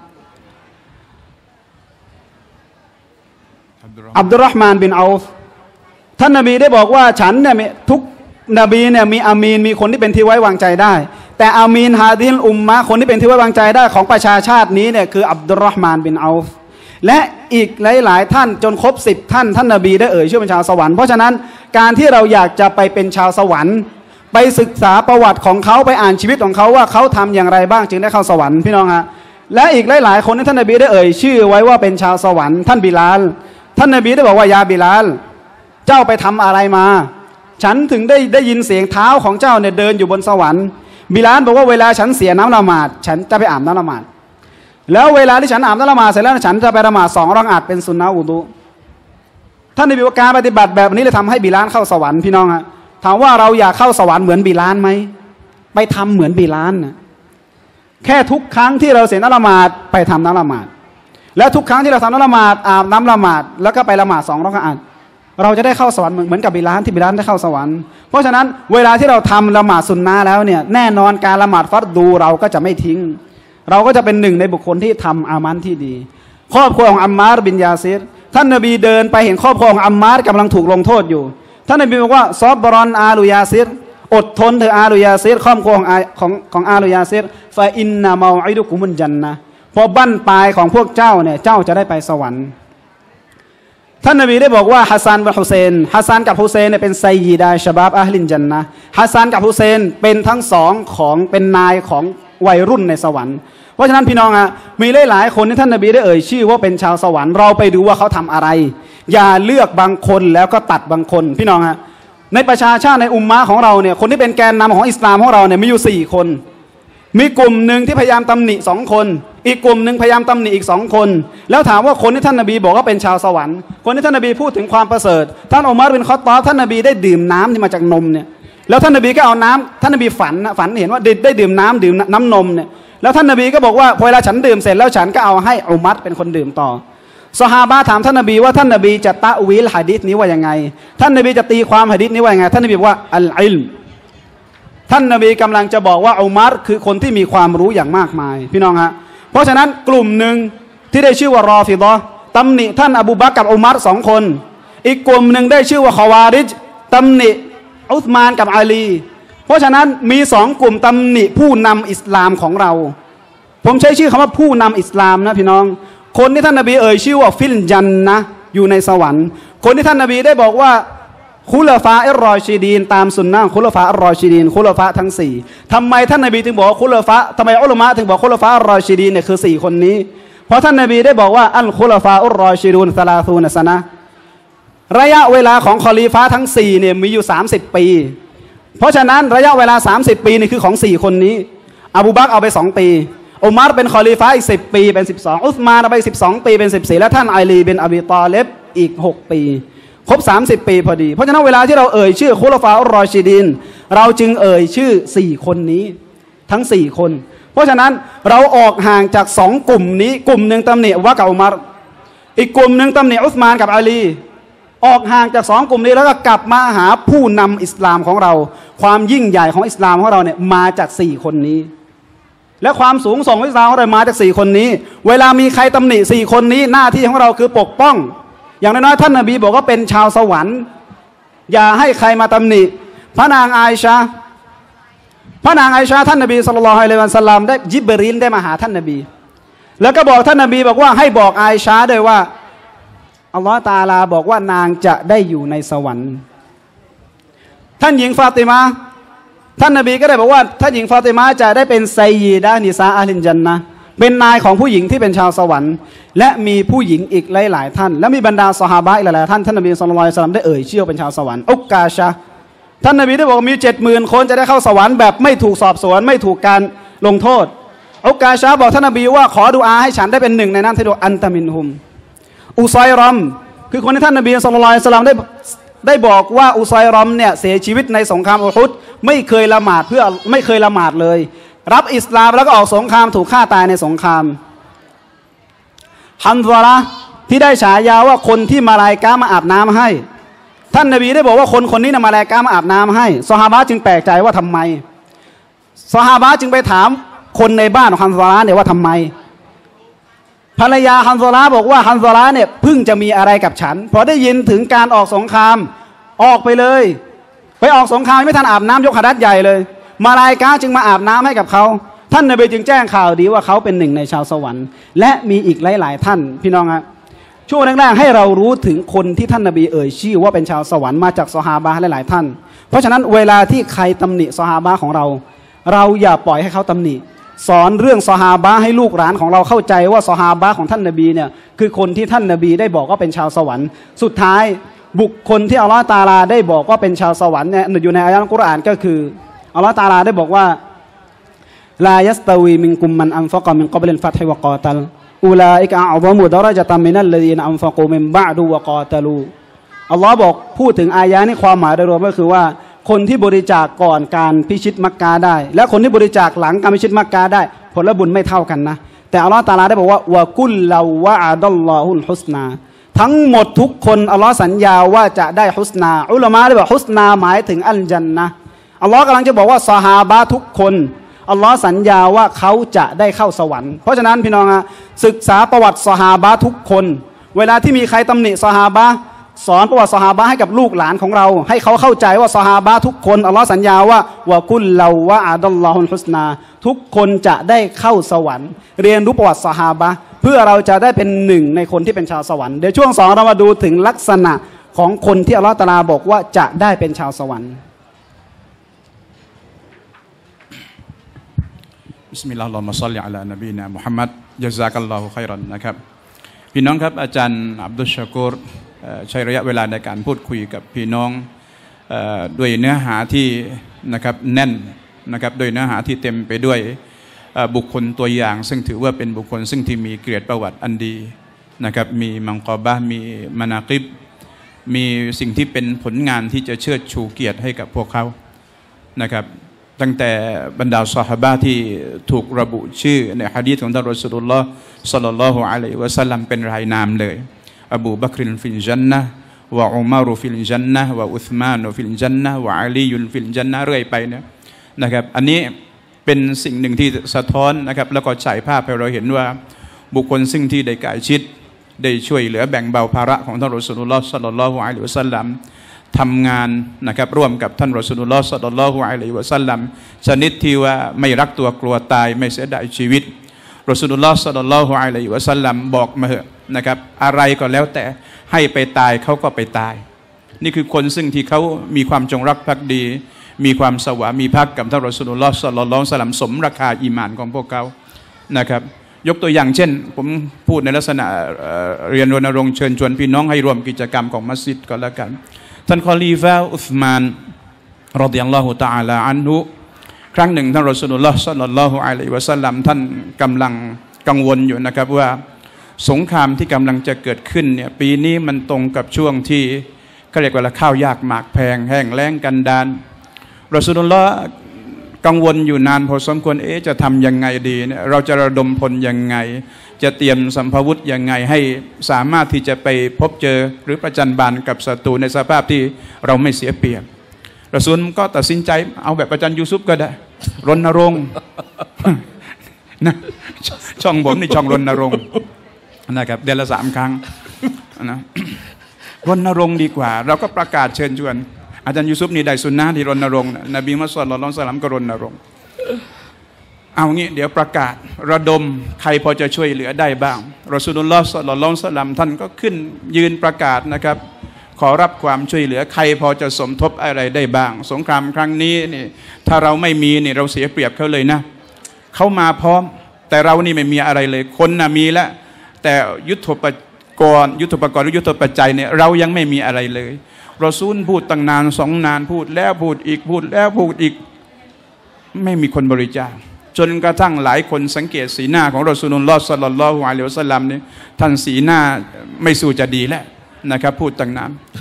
B: อับดุลรห์มานบินเอาฟท่านนบีได้บอกว่าฉันเนี่ยทุกนบีเนี่ยมีอามีนมีคนที่เป็นที่ไว้วางใจได้แต่อามีนฮาดิลอุมมะคนที่เป็นที่ไว้วางใจได้ของประชาชาตินี้เนี่ยคืออับดุลรห์มานบินเอาฟและอีกหลายๆท่านจนครบสิบท่านท่านนบีได้เอ่ยชื่อเป็นชาวสวรรค์เพราะฉะนั้นการที่เราอยากจะไปเป็นชาวสวรรค์ไปศึกษาประวัติของเขาไปอ่านชีวิตของเขาว่าเขาทำอย่างไรบ้างจึงได้เข้าสวรรค์พี่น้องฮะและอีกหลายๆคนที่ท่านนบีได้เอ่ยชื่อไว้ว่าเป็นชาวสวรรค์ท่านบิลาลท่านนบีได้บอกว่ายาบิลาลเจ้าไปทำอะไรมาฉันถึงได้ได้ยินเสียงเท้าของเจ้าเนี่ยเดินอยู่บนสวรรค์บิลาลบอกว่าเวลาฉันเสียน้ำละหมาดฉันจะไปอาบน้ำละหมาดแล้วเวลาที่ฉันอาบน้ำละหมาดเสร็จแล้วฉันจะไปละหมาดสองรอกอัตเป็นสุนนะอุดุท่านนบีว่าการปฏิบัติแบบนี้เลยทำให้บิลาลเข้าสวรรค์พี่น้องฮะถามว่าเราอยากเข้าสวรรค์เหมือนบิลาลไหมไปทำเหมือนบิลาลนะแค่ทุกครั้งที่เราเสียน้ำละหมาดไปทำน้ำละหมาดแล้วทุกครั้งที่เราทำน้ำละหมาดอาบน้ำละหมาดแล้วก็ไปละหมาดสองรอกอัตเราจะได้เข้าสวรรค์เหมือนกับบิลาลที่บิลาลได้เข้าสวรรค์เพราะฉะนั้นเวลาที่เราทำละหมาดสุนนะแล้วเนี่ยแน่นอนการละหมาดฟัรดูเราก็จะไม่ทิ้งเราก็จะเป็นหนึ่งในบุคคลที่ทำอามันที่ดีครอบครัวของอัมมาร์บินยาซิรท่านนบีเดินไปเห็นครอบครัวของอัมมาร์กำลังถูกลงโทษอยู่ท่านนบีบอกว่าซอบบรอนอาลุยาซิรอดทนเถอะอาลุยาซิรครอบครัวของของของอาลุยาซิรฟาอินนามาอิดุกุมุนจันนะพอบั้นปลายของพวกเจ้าเนี่ยเจ้าจะได้ไปสวรรค์ท่านนบีได้บอกว่าฮัสซันกับฮุเซนฮัสซันกับฮุเซนเนี่ยเป็นไซยีดาชบาบอัลลินจันนะฮัสซันกับฮุเซนเป็นทั้งสองของเป็นนายของวัยรุ่นในสวรรค์เพราะฉะนั้นพี่น้องอะมีหลายๆคนที่ท่านนบีได้เอ่ยชื่อว่าเป็นชาวสวรรค์เราไปดูว่าเขาทำอะไรอย่าเลือกบางคนแล้วก็ตัดบางคนพี่น้องอะในประชาชาติในอุมมะของเราเนี่ยคนที่เป็นแกนนำของอิสลามของเราเนี่ยมีอยู่สี่คนมีกลุ่มหนึ่งที่พยายามตำหนิสองคนอีกกลุ่มหนึ่งพยายามตำหนิอีกสองคนแล้วถามว่าคนที่ท่านนบีบอกว่าเป็นชาวสวรรค์คนที่ท่านนบีพูดถึงความประเสริฐท่านอุมัรบินคอฏฏอบท่านนบีได้ดื่มน้ำที่มาจากนมเนี่ยแล้วท่านนบีก็เอาน้ำท่านนบีฝันฝันเห็นว่าได้ดื่มน้ำดื่มน้ำนมเนี่ยแล้วท่านนบีก็บอกว่าพอเวลาฉันดื่มเสร็จแล้วฉันก็เอาให้อุมัรเป็นคนดื่มต่อซอฮาบะห์ถามท่านนบีว่าท่านนบีจะตะวีลหะดีษนี้ว่ายังไงท่านนบีจะตีความหะดีษนี้ว่ายังไงท่านนบีบอกว่าอัลอิลมท่านนบีกำลังจะบอกว่าอุมัรคือคนที่มีความรู้อย่างมากมายพี่น้องฮะเพราะฉะนั้นกลุ่มหนึ่งที่ได้ชื่อว่ารอฟิฎอห์ตำหนิท่านอบูบักรกับอุมัรสองคนอีกกลุ่มหนึ่งได้ชื่อว่าคอวาริจตำหนิอุสมานกับอาลีเพราะฉะนั้นมีสองกลุ่มตำหนิผู้นำอิสลามของเราผมใช้ชื่อคำว่าผู้นำอิสลามนะพี่น้องคนที่ท่านนบีเอ่ยชื่อว่าฟิลจันนะอยู่ในสวรรค์คนที่ท่านนบีได้บอกว่าคุลฟาอัลรอชิดีนตามสุนนะคุลฟาอัลรอชิดีนคุลฟาทั้งสี่ทำไมท่านนบีถึงบอกคุลฟาทำไมอุลามะถึงบอกคุลฟาอัลรอชิดีนเนี่ยคือสี่คนนี้เพราะท่านนบีได้บอกว่าอัลคุลฟาอัลรอชิดูนซะลาซูนซะนะระยะเวลาของคอลีฟะทั้งสี่เนี่ยมีอยู่สามสิบปีเพราะฉะนั้นระยะเวลาสามสิบปีนี่คือของสี่คนนี้อบูบักรเอาไปสองปีอุมัรเป็นคอลีฟะอีกสิบปีเป็นสิบสองอุสมานเอาไปสิบสองปีเป็นสิบสี่และท่านอาลีเป็นอบีตอเลบอีกหกปีครบสามสิบปีพอดีเพราะฉะนั้นเวลาที่เราเอ่ยชื่อคุลฟาอัลรอชิดีนเราจึงเอ่ยชื่อสี่คนนี้ทั้งสี่คนเพราะฉะนั้นเราออกห่างจากสองกลุ่มนี้กลุ่มหนึ่งตำหนิวะกับอุมัรอีกกลุ่มหนึ่งตำหนิอุสมานกับอาลีออกห่างจากสองกลุ่มนี้แล้วก็กลับมาหาผู้นำอิสลามของเราความยิ่งใหญ่ของอิสลามของเราเนี่ยมาจากสี่คนนี้และความสูงส่งของอิสลามของเรามาจากสี่คนนี้เวลามีใครตำหนิสี่คนนี้หน้าที่ของเราคือปกป้องอย่างน้อยๆท่านนบีบอกว่าเป็นชาวสวรรค์อย่าให้ใครมาตำหนิพระนางอาอิชาพระนางอาอิชาท่านนบีศ็อลลัลลอฮุอะลัยฮิวะซัลลัมได้ญิบรีลได้มาหาท่านนบีแล้วก็บอกท่านนบีบอกว่าให้บอกอาอิชาด้วยว่าอัลลอฮฺตะอาลาบอกว่านางจะได้อยู่ในสวรรค์ท่านหญิงฟาติมาท่านนบีก็ได้บอกว่าท่านหญิงฟาติมาจะได้เป็นไซยีดะนิซาอัลลินจันนะเป็นนายของผู้หญิงที่เป็นชาวสวรรค์และมีผู้หญิงอีกหลายๆท่านและมีบรรดาซอฮาบะห์อีกหลายๆท่านท่านนบีศ็อลลัลลอฮุอะลัยฮิวะซัลลัมได้เอ่ยชื่อเป็นชาวสวรรค์อุกกาชะท่านนบีได้บอกมีเจ็ดหมื่นคนจะได้เข้าสวรรค์แบบไม่ถูกสอบสวนไม่ถูกการลงโทษอุกกาชะบอกท่านนบีว่าขอดุอาให้ฉันได้เป็นหนึ่งในนั้นที่ดูอันตะมินฮุมอุซัยรอมคือคนที่ท่านนบีศ็อลลัลลอฮุอะลัยฮิวะซัลลัมได้ได้บอกว่าอุซัยรอมเนี่ยเสียชีวิตในสงครามอูฮุดไม่เคยละหมาดเพื่อไม่เคยละหมาดเลยรับอิสลามแล้วก็ออกสงครามถูกฆ่าตายในสงครามฮัมซาละห์ที่ได้ฉายาว่าคนที่มาลายกามาอาบน้ำให้ท่านนบีได้บอกว่าคนคนนี้นะมาลายกามาอาบน้ำให้ซอฮาบะห์จึงแปลกใจว่าทำไมซอฮาบะห์จึงไปถามคนในบ้านของฮัมซาละห์เนี่ยว่าทำไมภรรยาฮัมซาละห์บอกว่าฮัมซาละห์เนี่ยเพิ่งจะมีอะไรกับฉันพอได้ยินถึงการออกสงครามออกไปเลยไปออกสงครามไม่ทันอาบน้ำยกหะดัษใหญ่เลยมาลายกาจึงมาอาบน้ำให้กับเขาท่านนบีจึงแจ้งข่าวดีว่าเขาเป็นหนึ่งในชาวสวรรค์และมีอีกหลายๆท่านพี่น้องครับช่วงแรกๆให้เรารู้ถึงคนที่ท่านนบีเอ่ยชื่อว่าเป็นชาวสวรรค์มาจากซอฮาบะห์หลายๆท่านเพราะฉะนั้นเวลาที่ใครตำหนิซอฮาบะห์ของเราเราอย่าปล่อยให้เขาตำหนิสอนเรื่องซอฮาบะห์ให้ลูกหลานของเราเข้าใจว่าซอฮาบะห์ของท่านนบีเนี่ยคือคนที่ท่านนบีได้บอกว่าเป็นชาวสวรรค์สุดท้ายบุคคลที่อัลลอฮฺตะอาลาได้บอกว่าเป็นชาวสวรรค์เนี่ยอยู่ในอายะห์อัลกุรอานก็คืออัลลอฮฺตะอาลาได้บอกว่าลายัสตาวีมินกุมมันอันฟะกะมินกับลิลฟัตฮิวะกอตัลอูลาอิกะอัซมุดะเราะญะตัมมินัลลซีนอันฟะกูมินบะดุวะกอตัลูอัลลอฮ์บอกพูดถึงอายะห์นี้ความหมายโดยรวมก็คือว่าคนที่บริจาคก่อนการพิชิตมักกะได้และคนที่บริจาคหลังการพิชิตมักกะได้ผลบุญไม่เท่ากันนะแต่อัลลอฮ์ตะอาลาได้บอกว่าวะกุลลาวะอะดัลลอฮุลฮุสนาทั้งหมดทุกคนอัลลอฮ์สัญญาว่าจะได้ฮุสนาอุลามะได้บอกฮุสนาหมายถึงอัลญันนะห์อัลลอฮ์กำลังจะบอกว่าซอฮาบะห์ทุกคนอัลลอฮ์สัญญาว่าเขาจะได้เข้าสวรรค์เพราะฉะนั้นพี่น้องอะศึกษาประวัติซอฮาบะห์ทุกคนเวลาที่มีใครตำหนิซอฮาบะห์สอนประวัติซอฮาบะห์ให้กับลูกหลานของเราให้เขาเข้าใจว่าซอฮาบะห์ทุกคนอัลลอฮ์สัญญาว่าวะกุลลาวะอะดัลลอฮุลฮุสนาทุกคนจะได้เข้าสวรรค์เรียนรู้ประวัติซอฮาบะห์เพื่อเราจะได้เป็นหนึ่งในคนที่เป็นชาวสวรรค์เดี๋ยวช่วงสองเรามาดูถึงลักษณะของคนที่อัลลอฮ์ตะอาลาบอกว่าจะได้เป็นชาวสวรรค์
A: บิสมิลลาฮิรเราะห์มาศ็อลลิอะลานบีนะมุฮัมมัดญะซากัลลอฮุค็อยรอนนะครับพี่น้องครับอาจารย์อับดุลชะกูรใช้ระยะเวลาในการพูดคุยกับพี่น้องด้วยเนื้อหาที่นะครับแน่นนะครับโดยเนื้อหาที่เต็มไปด้วยบุคคลตัวอย่างซึ่งถือว่าเป็นบุคคลซึ่งที่มีเกียรติประวัติอันดีนะครับมีมังกอบะห์มีมานากิบมีสิ่งที่เป็นผลงานที่จะเชิดชูเกียรติให้กับพวกเขานะครับตั้งแต่บรรดาซอฮาบะห์ที่ถูกระบุชื่อในหะดีษของท่านรอซูลุลลอฮ์ศ็อลลัลลอฮุอะลัยฮิวะซัลลัมเป็นรายนามเลยอบูบักรฟิลญันนะฮ์วะอุมัรฟิลญันนะฮ์วะอุสมานฟิลญันนะฮ์วะอาลีฟิลญันนะฮ์เรื่อยไปเนี่ยนะครับอันนี้เป็นสิ่งหนึ่งที่สะท้อนนะครับแล้วก็ฉายภาพให้เราเห็นว่าบุคคลซึ่งที่ได้ใกล้ชิดได้ช่วยเหลือแบ่งเบาภาระของท่านรอซูลุลลอฮ์ศ็อลลัลลอฮุอะลัยฮิวะซัลลัมทำงานนะครับร่วมกับท่านรอซูลุลลอฮ์ศ็อลลัลลอฮุอะลัยฮิวะซัลลัมชนิดที่ว่าไม่รักตัวกลัวตายไม่เสียดายชีวิตรอซูลุลลอฮ์ศ็อลลัลลอฮุอะลัยฮิวะซัลลัมบอกมาเถอะนะครับอะไรก็แล้วแต่ให้ไปตายเขาก็ไปตายนี่คือคนซึ่งที่เขามีความจงรักภักดีมีความสวามีภักดิ์กับท่านรอซูลุลลอฮ์ศ็อลลัลลอฮุอะลัยฮิวะซัลลัมสมราคาอีหม่านของพวกเขานะครับยกตัวอย่างเช่นผมพูดในลักษณะเรียนรณรงค์เชิญชวนพี่น้องให้ร่วมกิจกรรมของมัสยิดก็แล้วกันท่านคอลีฟะอุสมานรอฎิยัลลอฮุตะอาลาอันฮุครั้งหนึ่งท่านรอซูลุลลอฮ์ศ็อลลัลลอฮุอะลัยฮิวะซัลลัมท่านกำลังกังวลอยู่นะครับว่าสงครามที่กำลังจะเกิดขึ้นเนี่ยปีนี้มันตรงกับช่วงที่เขาเรียกว่าข้าวยากหมากแพงแห้งแล้งกันดารรอซูลุลลอฮ์กังวลอยู่นานพอสมควรเอ๊ะจะทำยังไงดีเนี่ยเราจะระดมพลยังไงจะเตรียมสัมภาวุธยังไงให้สามารถที่จะไปพบเจอหรือประจันบานกับศัตรูในสภาพที่เราไม่เสียเปรียบรอซูลก็ตัดสินใจเอาแบบอาจารย์ยูซุฟก็ได้รณรงค์นะช่องผมนี่ช่องรณรงค์นะครับเดือนละสามครั้งนะรณรงค์ดีกว่าเราก็ประกาศเชิญชวนอาจารย์ยูซุฟนี่ได้สุนนะที่รณรงค์นบีมุฮัมมัดศ็อลลัลลอฮุอะลัยฮิวะซัลลัมก็รณรงค์เอางี้เดี๋ยวประกาศระดมใครพอจะช่วยเหลือได้บ้างรอซูลุลลอฮ์ศ็อลลัลลอฮุอะลัยฮิวะซัลลัมท่านก็ขึ้นยืนประกาศนะครับขอรับความช่วยเหลือใครพอจะสมทบอะไรได้บ้างสงครามครั้งนี้นี่ถ้าเราไม่มีนี่เราเสียเปรียบเขาเลยนะเขามาพร้อมแต่เรานี่ไม่มีอะไรเลยคนน่ะมีแล้วแต่ยุทโธปกรณ์ยุทโธปกรณ์หรือยุทโธปัจจัยเนี่ยเรายังไม่มีอะไรเลยรอซูลพูดตั้งนานสองนานพูดแล้วพูดอีกพูดแล้วพูดอีกไม่มีคนบริจาคจนกระทั่งหลายคนสังเกตสีหน้าของรอซูลุลลอฮ์ ศ็อลลัลลอฮุอะลัยฮิวะซัลลัมนี่ท่านสีหน้าไม่สู้จะดีแล้วนะครับพูดตั้งนาน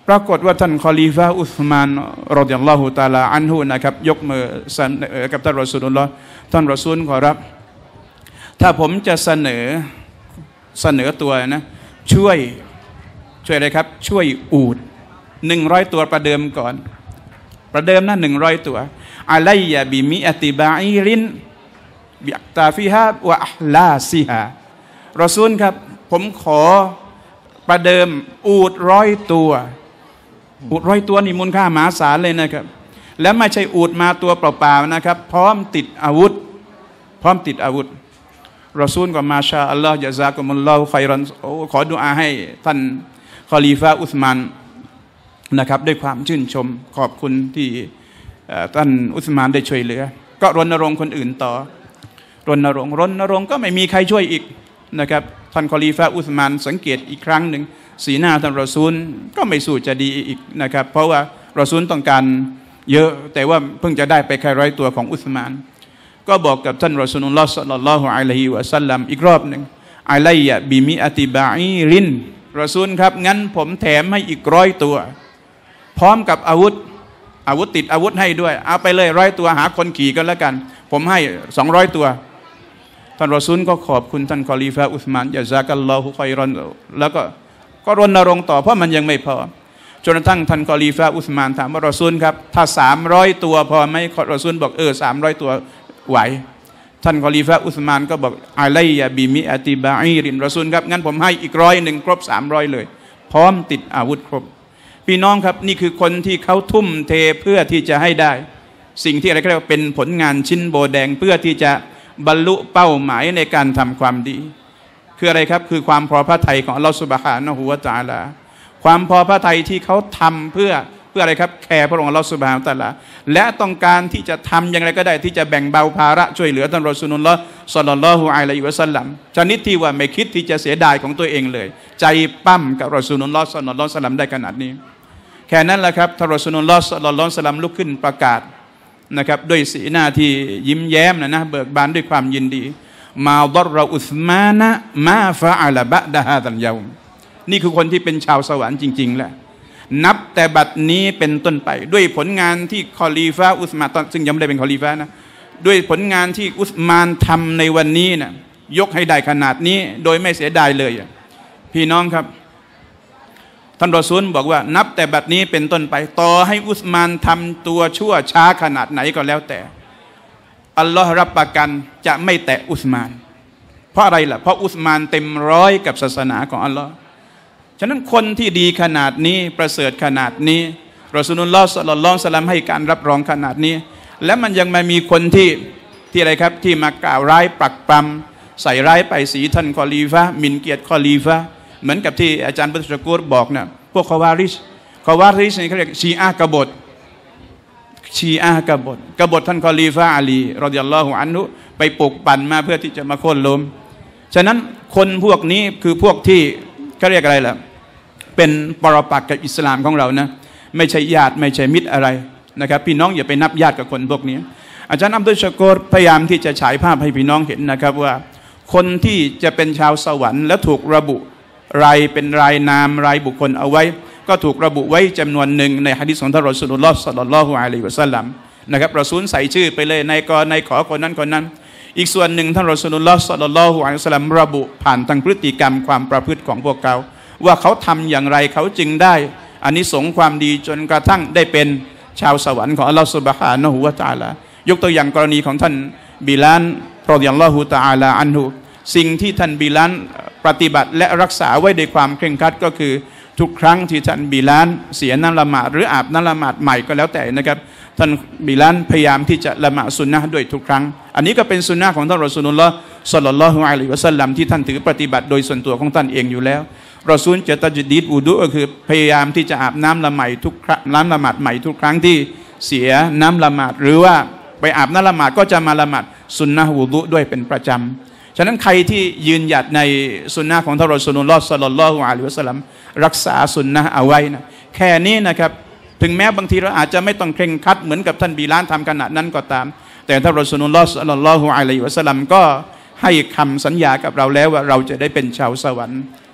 A: ปรากฏว่าท่านคอลีฟะอุสมานรอฎิยัลลอฮุตะอาลาอันฮุนะครับยกมือเสนอกับท่านรอซูลุลลอฮ์ท่านรอซูลขอรับถ้าผมจะเสนอเสนอตัวนะช่วยช่วยอะไรครับช่วยอูฐหนึ่งร้อยตัวประเดิมก่อนประเดิมนะหนึ่งร้อยตัวอะลัยยะบิมิอะติบะอีรินบิอักตาฟิฮาวะอัลลาซิฮารอซูลครับผมขอประเดิมอูฐร้อยตัวอูฐร้อยตัวนี่มูลค่ามหาศาลเลยนะครับและไม่ใช่อูฐมาตัวเปล่าๆนะครับพร้อมติดอาวุธพร้อมติดอาวุธรอซูลก็มาชาอัลลอฮ์ยะซากุมุลลอฮุค็อยรอนขอดุอาให้ท่านคอลีฟะอุสมานนะครับด้วยความชื่นชมขอบคุณที่ท่านอุสมานได้ช่วยเหลือก็รณรงค์คนอื่นต่อรณรงค์รณรงค์ก็ไม่มีใครช่วยอีกนะครับท่านคอลีฟะอุสมานสังเกตอีกครั้งหนึ่งสีหน้าท่านรอซูลก็ไม่สู้จะดีอีกนะครับเพราะว่ารอซูลต้องการเยอะแต่ว่าเพิ่งจะได้ไปแค่ร้อยตัวของอุสมานก็บอกกับท่านรอซูลุลลอฮ์ศ็อลลัลลอฮุอะลัยฮิวะซัลลัมอีกรอบหนึ่งอะลัยยะบิมิอะติบะอีรินรอซูลครับงั้นผมแถมให้อีกร้อยตัวพร้อมกับอาวุธอาวุธติดอาวุธให้ด้วยเอาไปเลยร้อยตัวหาคนขี่กันแล้วกันผมให้สองร้อยตัวท่านรอซูลก็ขอบคุณท่านคอลีฟะอุสมานยะซากัลลอฮุค็อยรอนแล้วก็ก็รณรงค์ต่อเพราะมันยังไม่พอจนกระทั่งท่านคอลีฟะอุสมานถามว่ารอซูลครับถ้าสามร้อยตัวพอไหมรอซูลบอกเออสามร้อยตัวไหวท่านคอลีฟะอุสมานก็บอกอะลัยยะบิมิอะติบะอีรินรอซูลครับงั้นผมให้อีกร้อยหนึ่งครบสามร้อยเลยพร้อมติดอาวุธครบพี่น้องครับนี่คือคนที่เขาทุ่มเทเพื่อที่จะให้ได้สิ่งที่อะไรก็เรียกว่าเป็นผลงานชิ้นโบแดงเพื่อที่จะบรรลุเป้าหมายในการทำความดีคืออะไรครับคือความพอพระทัยของอัลลอฮฺซุบฮานะฮูวะตะอาลาความพอพระทัยที่เขาทำเพื่อเพื่ออะไรครับแคร์พระองค์อัลลอฮฺซุบฮานะฮูวะตะอาลาและต้องการที่จะทำอย่างไรก็ได้ที่จะแบ่งเบาภาระช่วยเหลือท่านรอซูลุลลอฮ์ศ็อลลัลลอฮุอะลัยฮิวะซัลลัมชนิดที่ว่าไม่คิดที่จะเสียดายของตัวเองเลยใจปั้มกับรอซูลุลลอฮ์ศ็อลลัลลอฮุอะลัยฮิวะซัลลัมได้ขนาดนี้แค่นั้นแหละครับท่านรอซูลุลลอฮ์ศ็อลลัลลอฮุอะลัยฮิวะซัลลัมลุกขึ้นประกาศนะครับด้วยสีหน้าที่ยิ้มแย้มนะนะเบิกบานด้วยความยินดีมาดรอุสมานะมาฟะอะลาบะดะฮาซัลยอมนี่คือคนที่เป็นชาวสวรรค์จริงๆแหละนับแต่บัดนี้เป็นต้นไปด้วยผลงานที่คอลีฟะอุสมานซึ่งยังไม่ได้เป็นคอลีฟะนะด้วยผลงานที่อุสมานทำในวันนี้นะยกให้ได้ขนาดนี้โดยไม่เสียดายเลยพี่น้องครับท่านรอซูลบอกว่านับแต่บัดนี้เป็นต้นไปต่อให้อุสมานทำตัวชั่วช้าขนาดไหนก็แล้วแต่อัลลอฮ์รับประกันจะไม่แตะอุสมานเพราะอะไรล่ะเพราะอุสมานเต็มร้อยกับศาสนาของอัลลอฮ์ฉะนั้นคนที่ดีขนาดนี้ประเสริฐขนาดนี้รอซูลุลลอฮ์ศ็อลลัลลอฮุอะลัยฮิวะซัลลัมให้การรับรองขนาดนี้และมันยังมามีคนที่ที่อะไรครับที่มากล่าวร้ายปรักปรำใส่ร้ายไปสีท่านคอลีฟะหมิ่นเกียรติคอลีฟะเหมือนกับที่อาจารย์บัตรกูรบอกนะพวกคอวาริชคอวาริชนี่เขาเรียกชีอะห์กบฏชีอะห์กบฏกบฏท่านคอลีฟะอาลีรอฎิยัลลอฮุอันฮุไปปลุกปั่นมาเพื่อที่จะมาโค่นล้มฉะนั้นคนพวกนี้คือพวกที่เขาเรียกอะไรล่ะเป็นปรปักษ์กับอิสลามของเรานะไม่ใช่ญาติไม่ใช่มิตรอะไรนะครับพี่น้องอย่าไปนับญาติกับคนพวกนี้อาจารย์อับดุลชะกูรพยายามที่จะฉายภาพให้พี่น้องเห็นนะครับว่าคนที่จะเป็นชาวสวรรค์และถูกระบุรายเป็นรายนามรายบุคคลเอาไว้ก็ถูกระบุไว้จำนวนหนึ่งในหะดีษของท่านรอซูลุลลอฮ์ศ็อลลัลลอฮุอะลัยฮิวะซัลลัมนะครับรอซูลใส่ชื่อไปเลยในกอในขอคนนั้นคนนั้นอีกส่วนหนึ่งท่านรอซูลุลลอฮ์ศ็อลลัลลอฮุอะลัยฮิวะซัลลัมระบุผ่านทางพฤติกรรมความประพฤติของพวกเขาว่าเขาทำอย่างไรเขาจึงได้อานิสงส์ความดีจนกระทั่งได้เป็นชาวสวรรค์ของอัลลอฮฺซุบฮานะฮูวะตะอาลายกตัวอย่างกรณีของท่านบิลาลรอฎิยัลลอฮุตะอาลาอันฮุสิ่งที่ท่านบิลาลปฏิบัติและรักษาไว้ด้วยความเคร่งครัดก็คือทุกครั้งที่ท่านบิลาลเสียน้ำละหมาดหรืออาบน้ำละหมาดใหม่ก็แล้วแต่นะครับท่านบิลาลพยายามที่จะละหมาดซุนนะห์ด้วยทุกครั้งอันนี้ก็เป็นซุนนะห์ของท่านรอซูลุลลอฮ์ศ็อลลัลลอฮุอะลัยฮิวะซัลลัมที่ท่านถือปฏิบัติโดยส่วนตัวของท่านเองอยู่แล้วรอซูลจะตัจดีดวุดูก็คือพยายามที่จะอาบน้ำละใหม่ทุกครั้งน้ำละหมาดใหม่ทุกครั้งที่เสียน้ำละหมาดหรือว่าไปอาบน้ำละหมาดก็จะมาละหมาดซุนนะห์วุดูด้วยเป็นประจำฉะนั้นใครที่ยืนหยัดในซุนนะห์ของท่านรอซูลุลลอฮ์ศ็อลลัลลอฮุอะลัยฮิวะซัลลัมรักษาซุนนะห์เอาไว้นะแค่นี้นะครับถึงแม้บางทีเราอาจจะไม่ต้องเคร่งครัดเหมือนกับท่านบิลาลทำขณะนั้นก็ตามแต่ท่านรอซูลุลลอฮ์ศ็อลลัลลอฮุอะลัยฮิวะซัลลัมก็ให้คำสัญญากับเราแล้วว่าเราจะได้เป็นชาวสวรรค์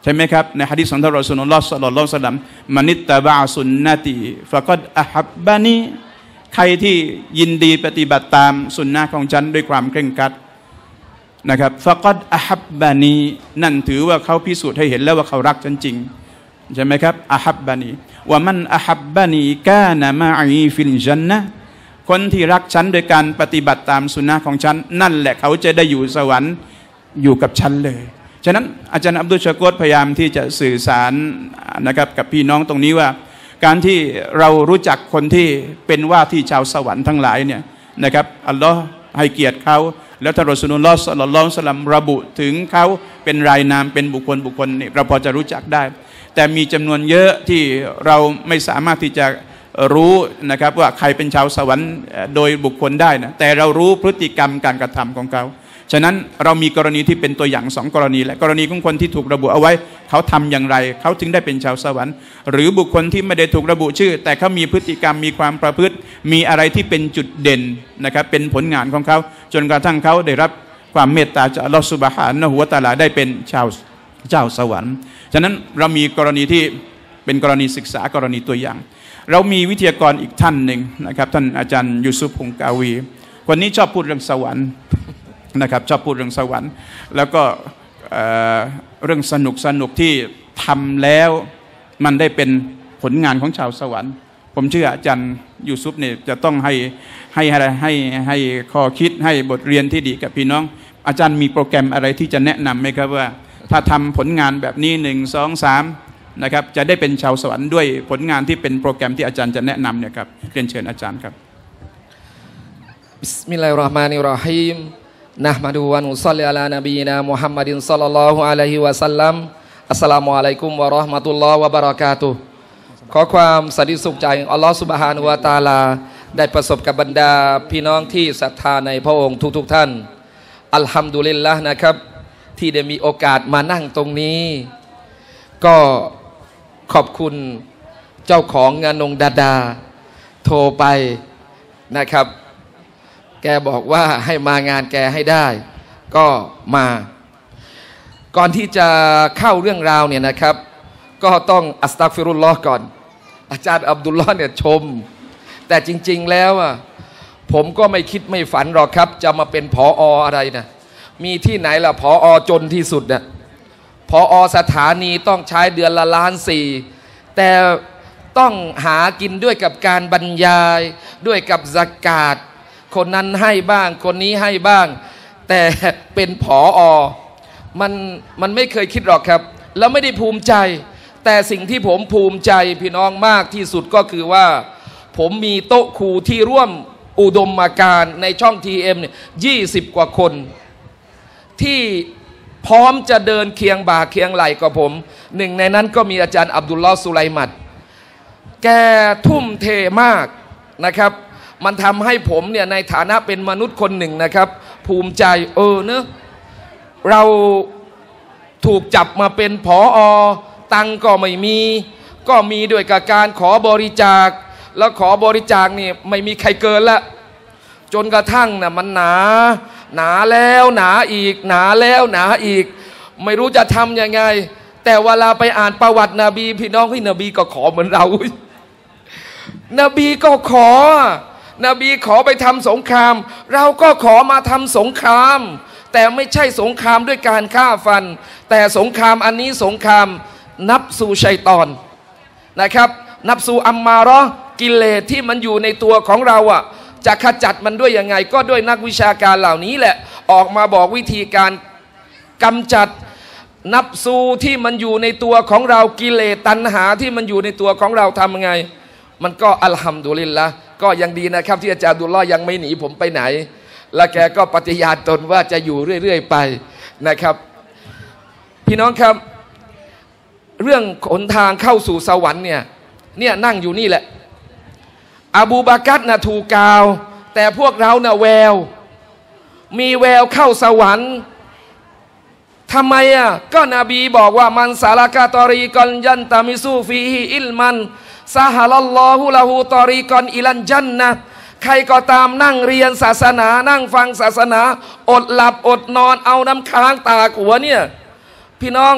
A: ใช่ไหมครับในหะดีษของท่านรอซูลุลลอฮ์ศ็อลลัลลอฮุอะลัยฮิวะซัลลัมมันิตตะบะอะซุนนะตีฟะกัดอะฮับบะนีใครที่ยินดีปฏิบัติตามสุนนะของฉันด้วยความเคร่งครัดนะครับฟะกัดอะฮับบะนีนั่นถือว่าเขาพิสูจน์ให้เห็นแล้วว่าเขารักฉันจริงใช่ไหมครับอะฮับบะนีวะมันอะฮับบะนีกานะมะอีฟิลญันนะห์คนที่รักฉันโดยการปฏิบัติตามสุนนะของฉันนั่นแหละเขาจะได้อยู่สวรรค์อยู่กับฉันเลยฉะนั้นอาจารย์อับดุลชะกูรพยายามที่จะสื่อสารนะครับกับพี่น้องตรงนี้ว่าการที่เรารู้จักคนที่เป็นว่าที่ชาวสวรรค์ทั้งหลายเนี่ยนะครับอัลลอฮ์ให้เกียรติเขาแล้วท่านรอซูลุลลอฮ์ศ็อลลัลลอฮุอะลัยฮิวะซัลลัมระบุถึงเขาเป็นรายนามเป็นบุคคลบุคคลนี่เราพอจะรู้จักได้แต่มีจำนวนเยอะที่เราไม่สามารถที่จะรู้นะครับว่าใครเป็นชาวสวรรค์โดยบุคคลได้นะแต่เรารู้พฤติกรรมการกระทำของเขาฉะนั้นเรามีกรณีที่เป็นตัวอย่างสองกรณีและกรณีของคนที่ถูกระบุเอาไว้เขาทำอย่างไรเขาถึงได้เป็นชาวสวรรค์หรือบุคคลที่ไม่ได้ถูกระบุชื่อแต่เขามีพฤติกรรมมีความประพฤติมีอะไรที่เป็นจุดเด่นนะครับเป็นผลงานของเขาจนกระทั่งเขาได้รับความเมตตาจากอัลลอฮฺซุบฮานะฮูวะตะอาลาได้เป็นชาวเจ้าสวรรค์ฉะนั้นเรามีกรณีที่เป็นกรณีศึกษากรณีตัวอย่างเรามีวิทยากรอีกท่านหนึ่งนะครับท่านอาจารย์ยูซุฟพงกาวีคนนี้ชอบพูดเรื่องสวรรค์นะครับชอบพูดเรื่องสวรรค์แล้วก็เอ่อเรื่องสนุกสนุกที่ทำแล้วมันได้เป็นผลงานของชาวสวรรค์ผมเชื่ออาจารย์ยูซุฟเนี่ยจะต้องให้ให้อะไรให้ให้ข้อคิดให้บทเรียนที่ดีกับพี่น้องอาจารย์มีโปรแกรมอะไรที่จะแนะนำไหมครับว่าถ้าทำผลงานแบบนี้หนึ่งสองสามนะครับจะได้เป็นชาวสวรรค์ด้วยผลงานที่เป็นโปรแกรมที่อาจารย์จะแนะนำเนี่ยครับเรียนเชิญอาจารย์ครับ
C: บิสมิลลาฮิรเราะห์มานิรเราะฮีมนะห์มะดูวะนุศ็อลลิอะลานบีนามุฮัมมัดินศ็อลลัลลอฮุอะลัยฮิวะซัลลัมอัสสลามุอะลัยกุมวะเราะห์มะตุลลอฮ์วะบะเราะกาตุฮ์ขอความสันติสุขจากอัลลอฮ์ซุบฮานะฮูวะตะอาลาได้ประสบกับบรรดาพี่น้องที่ศรัทธาในพระองค์ทุกๆท่านอัลฮัมดุลิลละห์นะครับที่ได้มีโอกาสมานั่งตรงนี้ก็ขอบคุณเจ้าของงานนงดาดาโทรไปนะครับแกบอกว่าให้มางานแกให้ได้ก็มาก่อนที่จะเข้าเรื่องราวเนี่ยนะครับก็ต้องอัสตัฆฟิรุลลอฮ์ก่อนอาจารย์อับดุลลอฮ์เนี่ยชมแต่จริงๆแล้วอ่ะผมก็ไม่คิดไม่ฝันหรอกครับจะมาเป็นผออะไรนะมีที่ไหนล่ะผอจนที่สุดน่ะผอสถานีต้องใช้เดือนละล้านสี่แต่ต้องหากินด้วยกับการบรรยายด้วยกับซักาตคนนั้นให้บ้างคนนี้ให้บ้างแต่เป็นผอมันมันไม่เคยคิดหรอกครับแล้วไม่ได้ภูมิใจแต่สิ่งที่ผมภูมิใจพี่น้องมากที่สุดก็คือว่าผมมีโต๊ะครูที่ร่วมอุดมการณ์ในช่อง ที เอ็ม เนี่ยยี่สิบกว่าคนที่พร้อมจะเดินเคียงบ่าเคียงไหล่กับผมหนึ่งในนั้นก็มีอาจารย์อับดุลลอฮ์สุไลมัดแกทุ่มเทมากนะครับมันทำให้ผมเนี่ยในฐานะเป็นมนุษย์คนหนึ่งนะครับภูมิใจเออเนอะเราถูกจับมาเป็นผอตังก็ไม่มีก็มีด้วยกับการขอบริจาคแล้วขอบริจาคนี่ไม่มีใครเกินละจนกระทั่งน่ะมันหนาหนาแล้วหนาอีกหนาแล้วหนาอีกไม่รู้จะทำยังไงแต่เวลาไปอ่านประวัตินบีพี่น้องที่นบีก็ขอเหมือนเรานบีก็ขอนบีขอไปทำสงครามเราก็ขอมาทำสงครามแต่ไม่ใช่สงครามด้วยการฆ่าฟันแต่สงครามอันนี้สงครามนับสู่ชัยฏอนนะครับนับสู่อัมมาเราะห์กิเลสที่มันอยู่ในตัวของเราอ่ะจะขจัดมันด้วยยังไงก็ด้วยนักวิชาการเหล่านี้แหละออกมาบอกวิธีการกำจัดนับสูที่มันอยู่ในตัวของเรากิเลสตัณหาที่มันอยู่ในตัวของเราทำยังไงมันก็อัลฮัมดุลิลละห์ก็ยังดีนะครับที่อาจารย์อับดุลลอฮ์ยังไม่หนีผมไปไหนและแกก็ปฏิญาณตนว่าจะอยู่เรื่อยๆไปนะครับพี่น้องครับเรื่องหนทางเข้าสู่สวรรค์เนี่ยเนี่ยนั่งอยู่นี่แหละอบูบากัรนะถูกกล่าวแต่พวกเรานะแววมีแววเข้าสวรรค์ทำไมอ่ะก็นบีบอกว่ามันสาลากาตอรีกอนยันตามิซูฟีฮิอิลมันซาฮาลัลลอฮุละฮูตอรีกอนอิลันจันนะใครก็ตามนั่งเรียนศาสนานั่งฟังศาสนาอดหลับอดนอนเอาน้ำค้างตากหัวเนี่ยพี่น้อง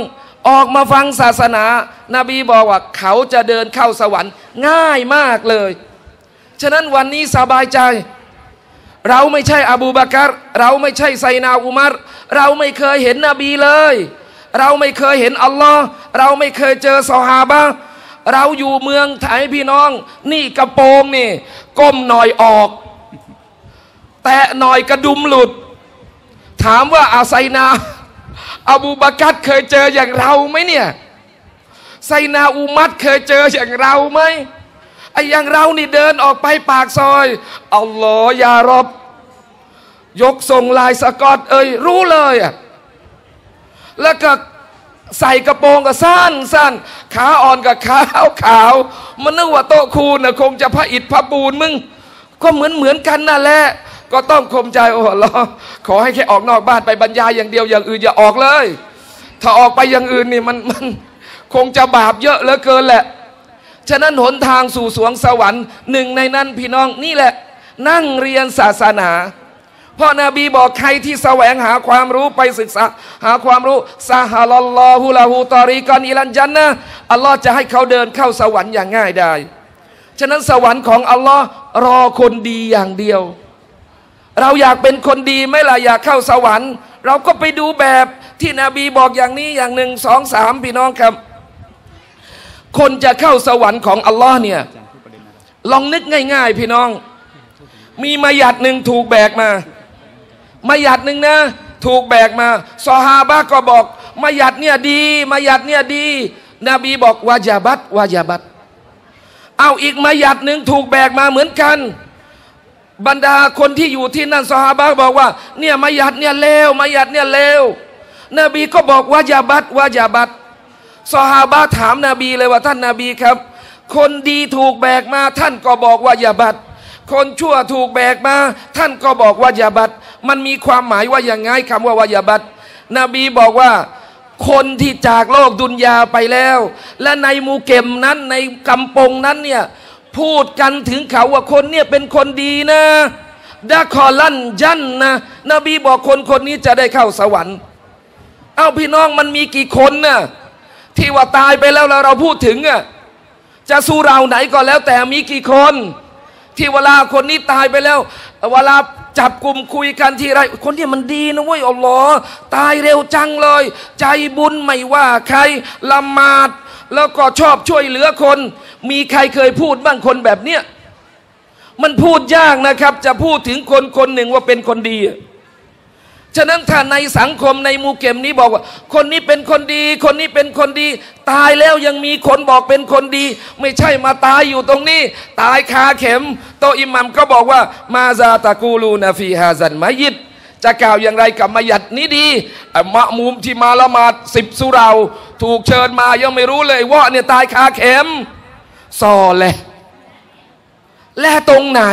C: ออกมาฟังศาสนา นบีบอกว่าเขาจะเดินเข้าสวรรค์ง่ายมากเลยฉะนั้นวันนี้สบายใจเราไม่ใช่อบูบากรเราไม่ใช่ไซนาอุมัรเราไม่เคยเห็นนบีเลยเราไม่เคยเห็นอัลลอฮ์เราไม่เคยเจอซอฮาบะห์เราอยู่เมืองไทยพี่น้องนี่กระโปรงนี่ก้มหน่อยออกแตะหน่อยกระดุมหลุดถามว่าอาไซนาอบูบากรเคยเจออย่างเราไหมเนี่ยไซนาอุมัรเคยเจออย่างเราไหมไอ้อย่างเรานี่เดินออกไปปากซอยอัลลอฮ์ยารอบยกทรงลายสกอตเอ้ยรู้เลยอ่ะแล้วก็ใส่กระโปรงก็สั้นสั้นขาอ่อนกับขาขาวมันนึกว่าโต๊ะคูนน่ะคงจะพระอิฐพระปูนมึงก็เหมือนเหมือนกันนั่นแหละก็ต้องคมใจโอ้โหขอให้แค่ออกนอกบ้านไปบรรยายอย่างเดียวอย่างอื่นอย่าออกเลยถ้าออกไปอย่างอื่นนี่มันมันคงจะบาปเยอะเหลือเกินแหละฉะนั้นหนทางสู่สวงสวรรค์หนึ่งในนั้นพี่น้องนี่แหละนั่งเรียนศาสนาเพราะนบีบอกใครที่แสวงหาความรู้ไปศึกษาหาความรู้ซาฮาลัลลอฮุละฮูตอรีกอนอิลันจันนะอัลลอฮ์จะให้เขาเดินเข้าสวรรค์อย่างง่ายได้ฉะนั้นสวรรค์ของอัลลอฮ์รอคนดีอย่างเดียวเราอยากเป็นคนดีไหมล่ะอยากเข้าสวรรค์เราก็ไปดูแบบที่นบีบอกอย่างนี้อย่างหนึ่งสองสามพี่น้องครับคนจะเข้าสวรรค์ของอัลลอฮ์เนี่ยลองนึกง่ายๆพี่น้องมีมาหยัดหนึ่งถูกแบกมามาหยัดหนึ่งนะถูกแบกมาซอฮาบะห์ก็บอกมาหยัดเนี่ยดีมาหยัดเนี่ยดีนบีบอกวาญาบัตวาญาบัตเอาอีกมาหยัดหนึ่งถูกแบกมาเหมือนกันบรรดาคนที่อยู่ที่นั่นซอฮาบะห์บอกว่าเนี่ยมาหยัดเนี่ยเลวมาหยัดเนี่ยเลวนบีก็บอกวาญาบัตวาญาบัตซอฮาบะห์ถามนบีเลยว่าท่านนบีครับคนดีถูกแบกมาท่านก็บอกวาญาบัตคนชั่วถูกแบกมาท่านก็บอกวาญาบัตมันมีความหมายว่าอย่างไงคำว่าวาญาบัตนบีบอกว่าคนที่จากโลกดุนยาไปแล้วและในมูเก็มนั้นในกำปงนั้นเนี่ยพูดกันถึงเขาว่าคนเนี่ยเป็นคนดีนะดะคอลันจันนะนบีบอกคนคนนี้จะได้เข้าสวรรค์เอ้าพี่น้องมันมีกี่คนน่ะที่ว่าตายไปแล้วเราเราพูดถึงอ่ะจะสู้เราไหนก็แล้วแต่มีกี่คนที่เวลาคนนี้ตายไปแล้วเวลาจับกลุ่มคุยกันที่ไรคนที่มันดีนะเว้ยอัลลอฮ์ตายเร็วจังเลยใจบุญไม่ว่าใครละหมาดแล้วก็ชอบช่วยเหลือคนมีใครเคยพูดบ้างคนแบบเนี้ยมันพูดยากนะครับจะพูดถึงคนคนหนึ่งว่าเป็นคนดีฉะนั้นถ้าในสังคมในมูเก็มนี้บอกว่าคนนี้เป็นคนดีคนนี้เป็นคนดีตายแล้วยังมีคนบอกเป็นคนดีไม่ใช่มาตายอยู่ตรงนี้ตายคาเข็มโตอิหมัมก็บอกว่ามาซาตะกูลูนาฟีฮาซันมัยิดจะกล่าวอย่างไรกับมัยัดนี้ดีมะมุมที่มาละหมาดสิบสุเราถูกเชิญมายังไม่รู้เลยว่าเนี่ยตายคาเข็มซอเลยและตรงไหน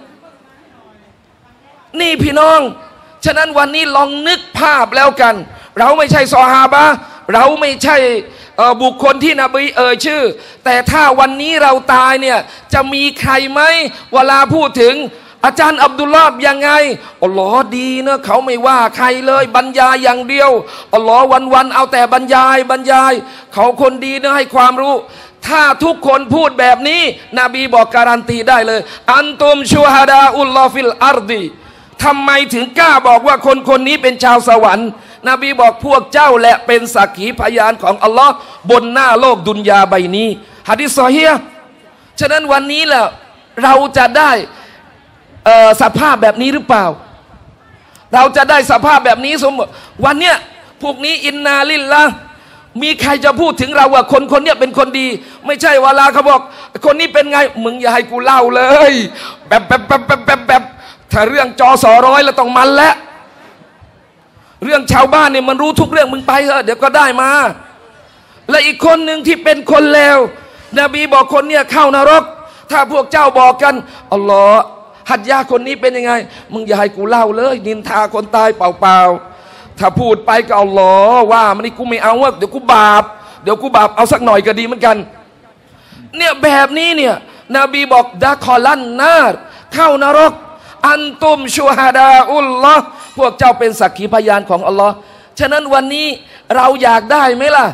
C: นี่พี่น้องฉะนั้นวันนี้ลองนึกภาพแล้วกันเราไม่ใช่ซอฮาบะห์เราไม่ใช่บุคคลที่นบีเอ่ยชื่อแต่ถ้าวันนี้เราตายเนี่ยจะมีใครไหมเวลาพูดถึงอาจารย์อับดุลลอฮ์ยังไงอัลลอฮ์ดีนะเขาไม่ว่าใครเลยบรรยายอย่างเดียวอัลลอฮ์วันๆเอาแต่บรรยายบรรยายเขาคนดีนะให้ความรู้ถ้าทุกคนพูดแบบนี้นบีบอกการันตีได้เลยอันตุมชูฮาดาอุลลอฟิลอาร์ดีทำไมถึงกล้าบอกว่าคนคนนี้เป็นชาวสวรรค์นบีบอกพวกเจ้าและเป็นสักขีพยานของอัลลอฮ์บนหน้าโลกดุนยาใบนี้หะดีษซอฮีฮ์ฉะนั้นวันนี้แหละเราจะได้สภาพแบบนี้หรือเปล่าเราจะได้สภาพแบบนี้สมมติวันเนี้ยพวกนี้อินนาลิลละมีใครจะพูดถึงเราว่าคนคนนี้เป็นคนดีไม่ใช่เวลาเขาบอกคนนี้เป็นไงมึงอย่าให้กูเล่าเลยแบบแบบแบบแบบแบบแบบถ้าเรื่องจอสอร้อยแล้วต้องมันและเรื่องชาวบ้านเนี่ยมันรู้ทุกเรื่องมึงไปเถอะเดี๋ยวก็ได้มาและอีกคนหนึ่งที่เป็นคนเลวนบีบอกคนเนี่ยเข้านรกถ้าพวกเจ้าบอกกันอัลลอฮ์หัดยาคนนี้เป็นยังไงมึงอย่าให้กูเล่าเลยนินทาคนตายเปล่าๆถ้าพูดไปก็อัลลอฮ์ว่ามันนี่กูไม่เอาว่าเดี๋ยวกูบาปเดี๋ยวกูบาปเอาสักหน่อยก็ดีเหมือนกันเนี่ยแบบนี้เนี่ยนบีบอกดะคอลันนาร์เข้านรกอันตุมชูฮาดาอุลลอฮ์พวกเจ้าเป็นสักขีพยานของอัลลอฮ์ฉะนั้นวันนี้เราอยากได้ไหมล่ะ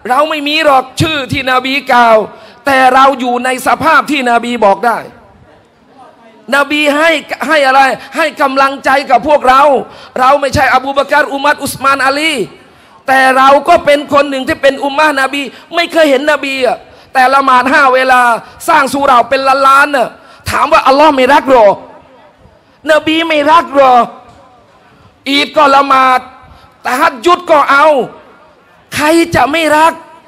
C: เราไม่มีหรอกชื่อที่นบีกล่าวแต่เราอยู่ในสภาพที่นบีบอกได้นบีให้ให้อะไรให้กำลังใจกับพวกเราเราไม่ใช่อบูบะการอุมัรอุสมานอาลีแต่เราก็เป็นคนหนึ่งที่เป็นอุมมะห์นบีไม่เคยเห็นนบีอ่ะแต่ละหมาดห้าเวลาสร้างสุเราเป็นล้านๆน่ะถามว่าอัลลอฮ์ไม่รักหรอนบีไม่รักหรออีดก็ละหมาดตะฮัจญุดก็เอาใครจะไม่รัก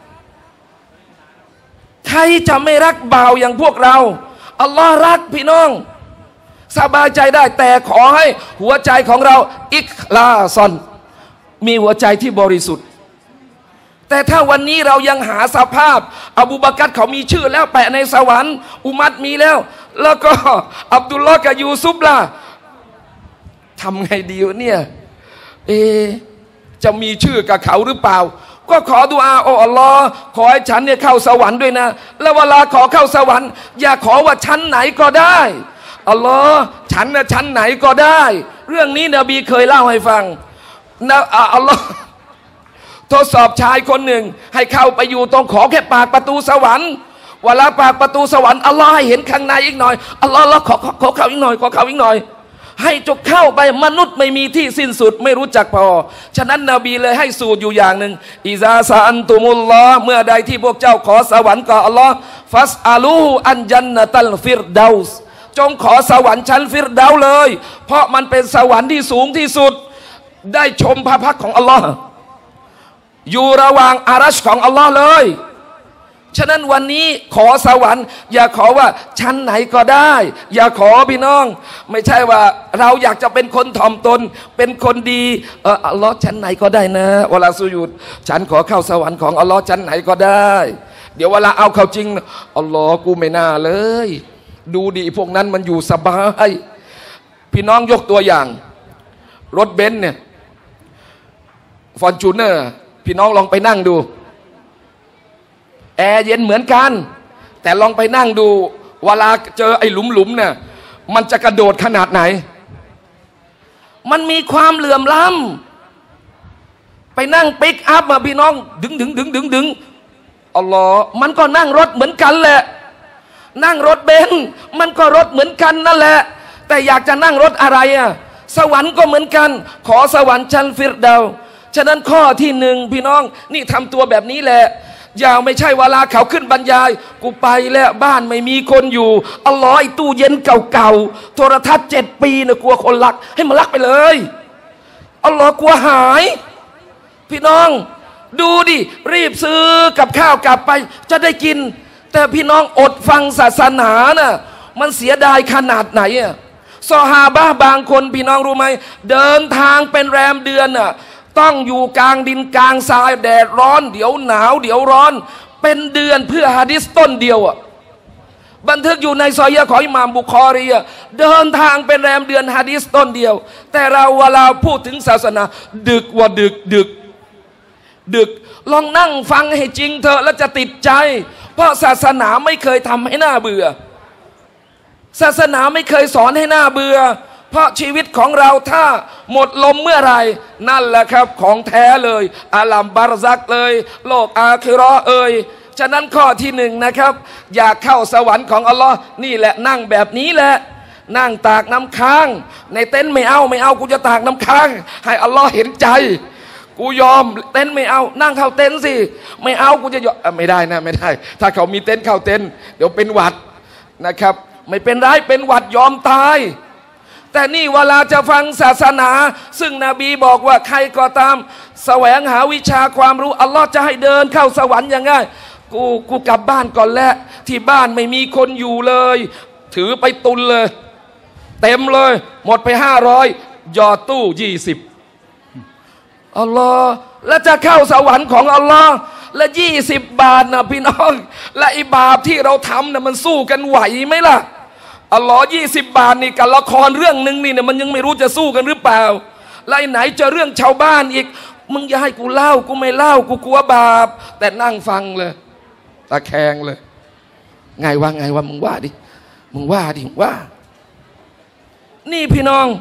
C: ใครจะไม่รักบ่าวอย่างพวกเราอัลลอฮ์รักพี่น้องสบายใจได้แต่ขอให้หัวใจของเราอิคลาซอนมีหัวใจที่บริสุทธิ์แต่ถ้าวันนี้เรายังหาสภาพอบูบะกัรเขามีชื่อแล้วแปะในสวรรค์อุมัรมีแล้วแล้วก็อับดุลลอฮ์กับยูซุฟล่ะทำไงดีวะเนี่ยเอจะมีชื่อกับเขาหรือเปล่าก็ขอดุอาโอ้อัลลอฮ์ขอให้ฉันเนี่ยเข้าสวรรค์ด้วยนะแล้วเวลาขอเข้าสวรรค์อย่าขอว่าชั้นไหนก็ได้อัลลอฮ์ฉันนะชั้นไหนก็ได้เรื่องนี้นบีเคยเล่าให้ฟังนะอัลลอฮ์ทดสอบชายคนหนึ่งให้เข้าไปอยู่ตรงขอแค่ปากประตูสวรรค์เวลาปากประตูสวรรค์อัลลอฮ์ให้เห็นข้างในอีกหน่อยอัลลอฮ์ขอขอเข้าอีกหน่อยขอเข้าอีกหน่อยให้จกเข้าไปมนุษย์ไม่มีที่สิ้นสุดไม่รู้จักพอฉะนั้นนบีเลยให้สูตรอยู่อย่างหนึ่งอิซาซาอันตุมุลลอฮ์เมื่อใดที่พวกเจ้าขอสวรรค์กับอัลลอฮ์ฟัสอาลูอันจันนตัลฟิรดาสจงขอสวรรค์ชั้นฟิรดาสเลยเพราะมันเป็นสวรรค์ที่สูงที่สุดได้ชมพระพักของอัลลอฮ์อยู่ระหว่างอารัชของอัลลอฮ์เลยฉะนั้นวันนี้ขอสวรรค์อย่าขอว่าชั้นไหนก็ได้อย่าขอพี่น้องไม่ใช่ว่าเราอยากจะเป็นคนถ่อมตนเป็นคนดีเอออัลลอฮ์ชั้นไหนก็ได้นะเวลาสุญูดฉันขอเข้าสวรรค์ของอัลลอฮ์ชั้นไหนก็ได้เดี๋ยวเวลาเอาเข้าจริงอัลลอฮ์กูไม่น่าเลยดูดิพวกนั้นมันอยู่สบายพี่น้องยกตัวอย่างรถเบนซ์เนี่ยฟอร์จูเนอร์พี่น้องลองไปนั่งดูแอร์เย็นเหมือนกันแต่ลองไปนั่งดูเวลาเจอไอ้หลุมๆเนี่ยมันจะกระโดดขนาดไหนมันมีความเหลื่อมล้ำไปนั่งปิกอัพมาพี่น้องดึงดึงดึงดึงดึงอัลลอฮ์มันก็นั่งรถเหมือนกันแหละนั่งรถเบนซ์มันก็รถเหมือนกันนั่นแหละแต่อยากจะนั่งรถอะไรอ่ะสวรรค์ก็เหมือนกันขอสวรรค์ชั้นฟิรดาสฉะนั้นข้อที่หนึ่งพี่น้องนี่ทำตัวแบบนี้แหละอย่าไม่ใช่เวลาเขาขึ้นบรรยายกูไปแล้วบ้านไม่มีคนอยู่อัลลอฮ์ไอ้ตู้เย็นเก่าๆโทรทัศน์เจ็ดปีนะกลัวคนลักให้มันลักไปเลยอัลลอฮ์กลัวหายพี่น้องดูดิรีบซื้อกับข้าวกลับไปจะได้กินแต่พี่น้องอดฟังศาสนาน่ะมันเสียดายขนาดไหนอ่ะซอฮาบะห์บางคนพี่น้องรู้ไหมเดินทางเป็นแรมเดือนน่ะต้องอยู่กลางดินกลางทรายแดดร้อนเดี๋ยวหนาวเดี๋ยวร้อนเป็นเดือนเพื่อหะดีษต้นเดียวอ่ะบันทึกอยู่ในซอยะของอิหม่ามบุคอรีอ่ะเดินทางเป็นแรมเดือนหะดีษต้นเดียวแต่เราเวลาพูดถึงศาสนาดึกว่าดึกดึกดึกลองนั่งฟังให้จริงเถอะแล้วจะติดใจเพราะศาสนาไม่เคยทำให้หน้าเบื่อศาสนาไม่เคยสอนให้หน้าเบื่อเพราะชีวิตของเราถ้าหมดลมเมื่อไหร่นั่นแหละครับของแท้เลยอาลัมบารซักเลยโลกอาคิเราะห์เอ่ยฉะนั้นข้อที่หนึ่งนะครับอยากเข้าสวรรค์ของอัลลอฮ์นี่แหละนั่งแบบนี้แหละนั่งตากน้ำค้างในเต็นท์ไม่เอาไม่เอากูจะตากน้ำค้างให้อัลลอฮ์เห็นใจกูยอมเต็นท์ไม่เอานั่งเข้าเต็นท์สิไม่เอากูจะยอมไม่ได้นะไม่ได้ถ้าเขามีเต็นท์เข้าเต็นท์เดี๋ยวเป็นหวัดนะครับไม่เป็นไรเป็นหวัดยอมตายแต่นี่เวลาจะฟังศาสนาซึ่งนบีบอกว่าใครก็ตามแสวงหาวิชาความรู้อัลลอฮ์จะให้เดินเข้าสวรรค์ยังไงกูกูกลับบ้านก่อนแล้วที่บ้านไม่มีคนอยู่เลยถือไปตุนเลยเต็มเลยหมดไปห้าร้อยยอดตู้ยี่สิบอัลลอฮ์แล้วจะเข้าสวรรค์ของอัลลอฮ์และยี่สิบบาทนะพี่น้องและอิบาปที่เราทำนะมันสู้กันไหวไหมล่ะอัลลอฮ์ยี่สิบบาทนี่กับละครเรื่องหนึ่งนี่เนี่ยมันยังไม่รู้จะสู้กันหรือเปล่าไล่ไหนจะเรื่องชาวบ้านอีกมึงอย่าให้กูเล่ากูไม่เล่ากูกลัวบาปแต่นั่งฟังเลยตะแคงเลยไงว่าไงว่ามึงว่าดิมึงว่าดิมึงว่านี่พี่น้อง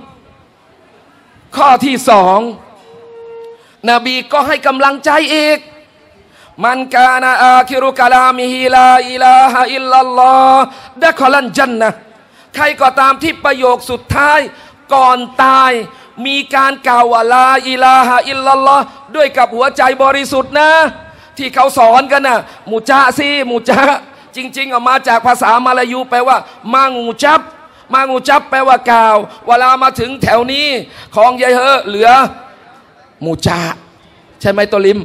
C: ข้อที่สองนบีก็ให้กำลังใจอีกมันกานะอาคิรุกะลามิฮิลาอิลาฮะอิลลัลลอฮ์ดะคอลันจันนะห์ใครก็ตามที่ประโยคสุดท้ายก่อนตายมีการกล่าวว่าลาอิลาฮะอิลลัลลอฮ์ด้วยกับหัวใจบริสุทธิ์นะที่เขาสอนกันนะมุจาซีมุจาจริงๆออกมาจากภาษามาลายูแปลว่ามางูจับมางูจับแปลว่ากล่าวเวลามาถึงแถวนี้ของยายเฮอเหลือมูจาใช่ไหมตัวลิม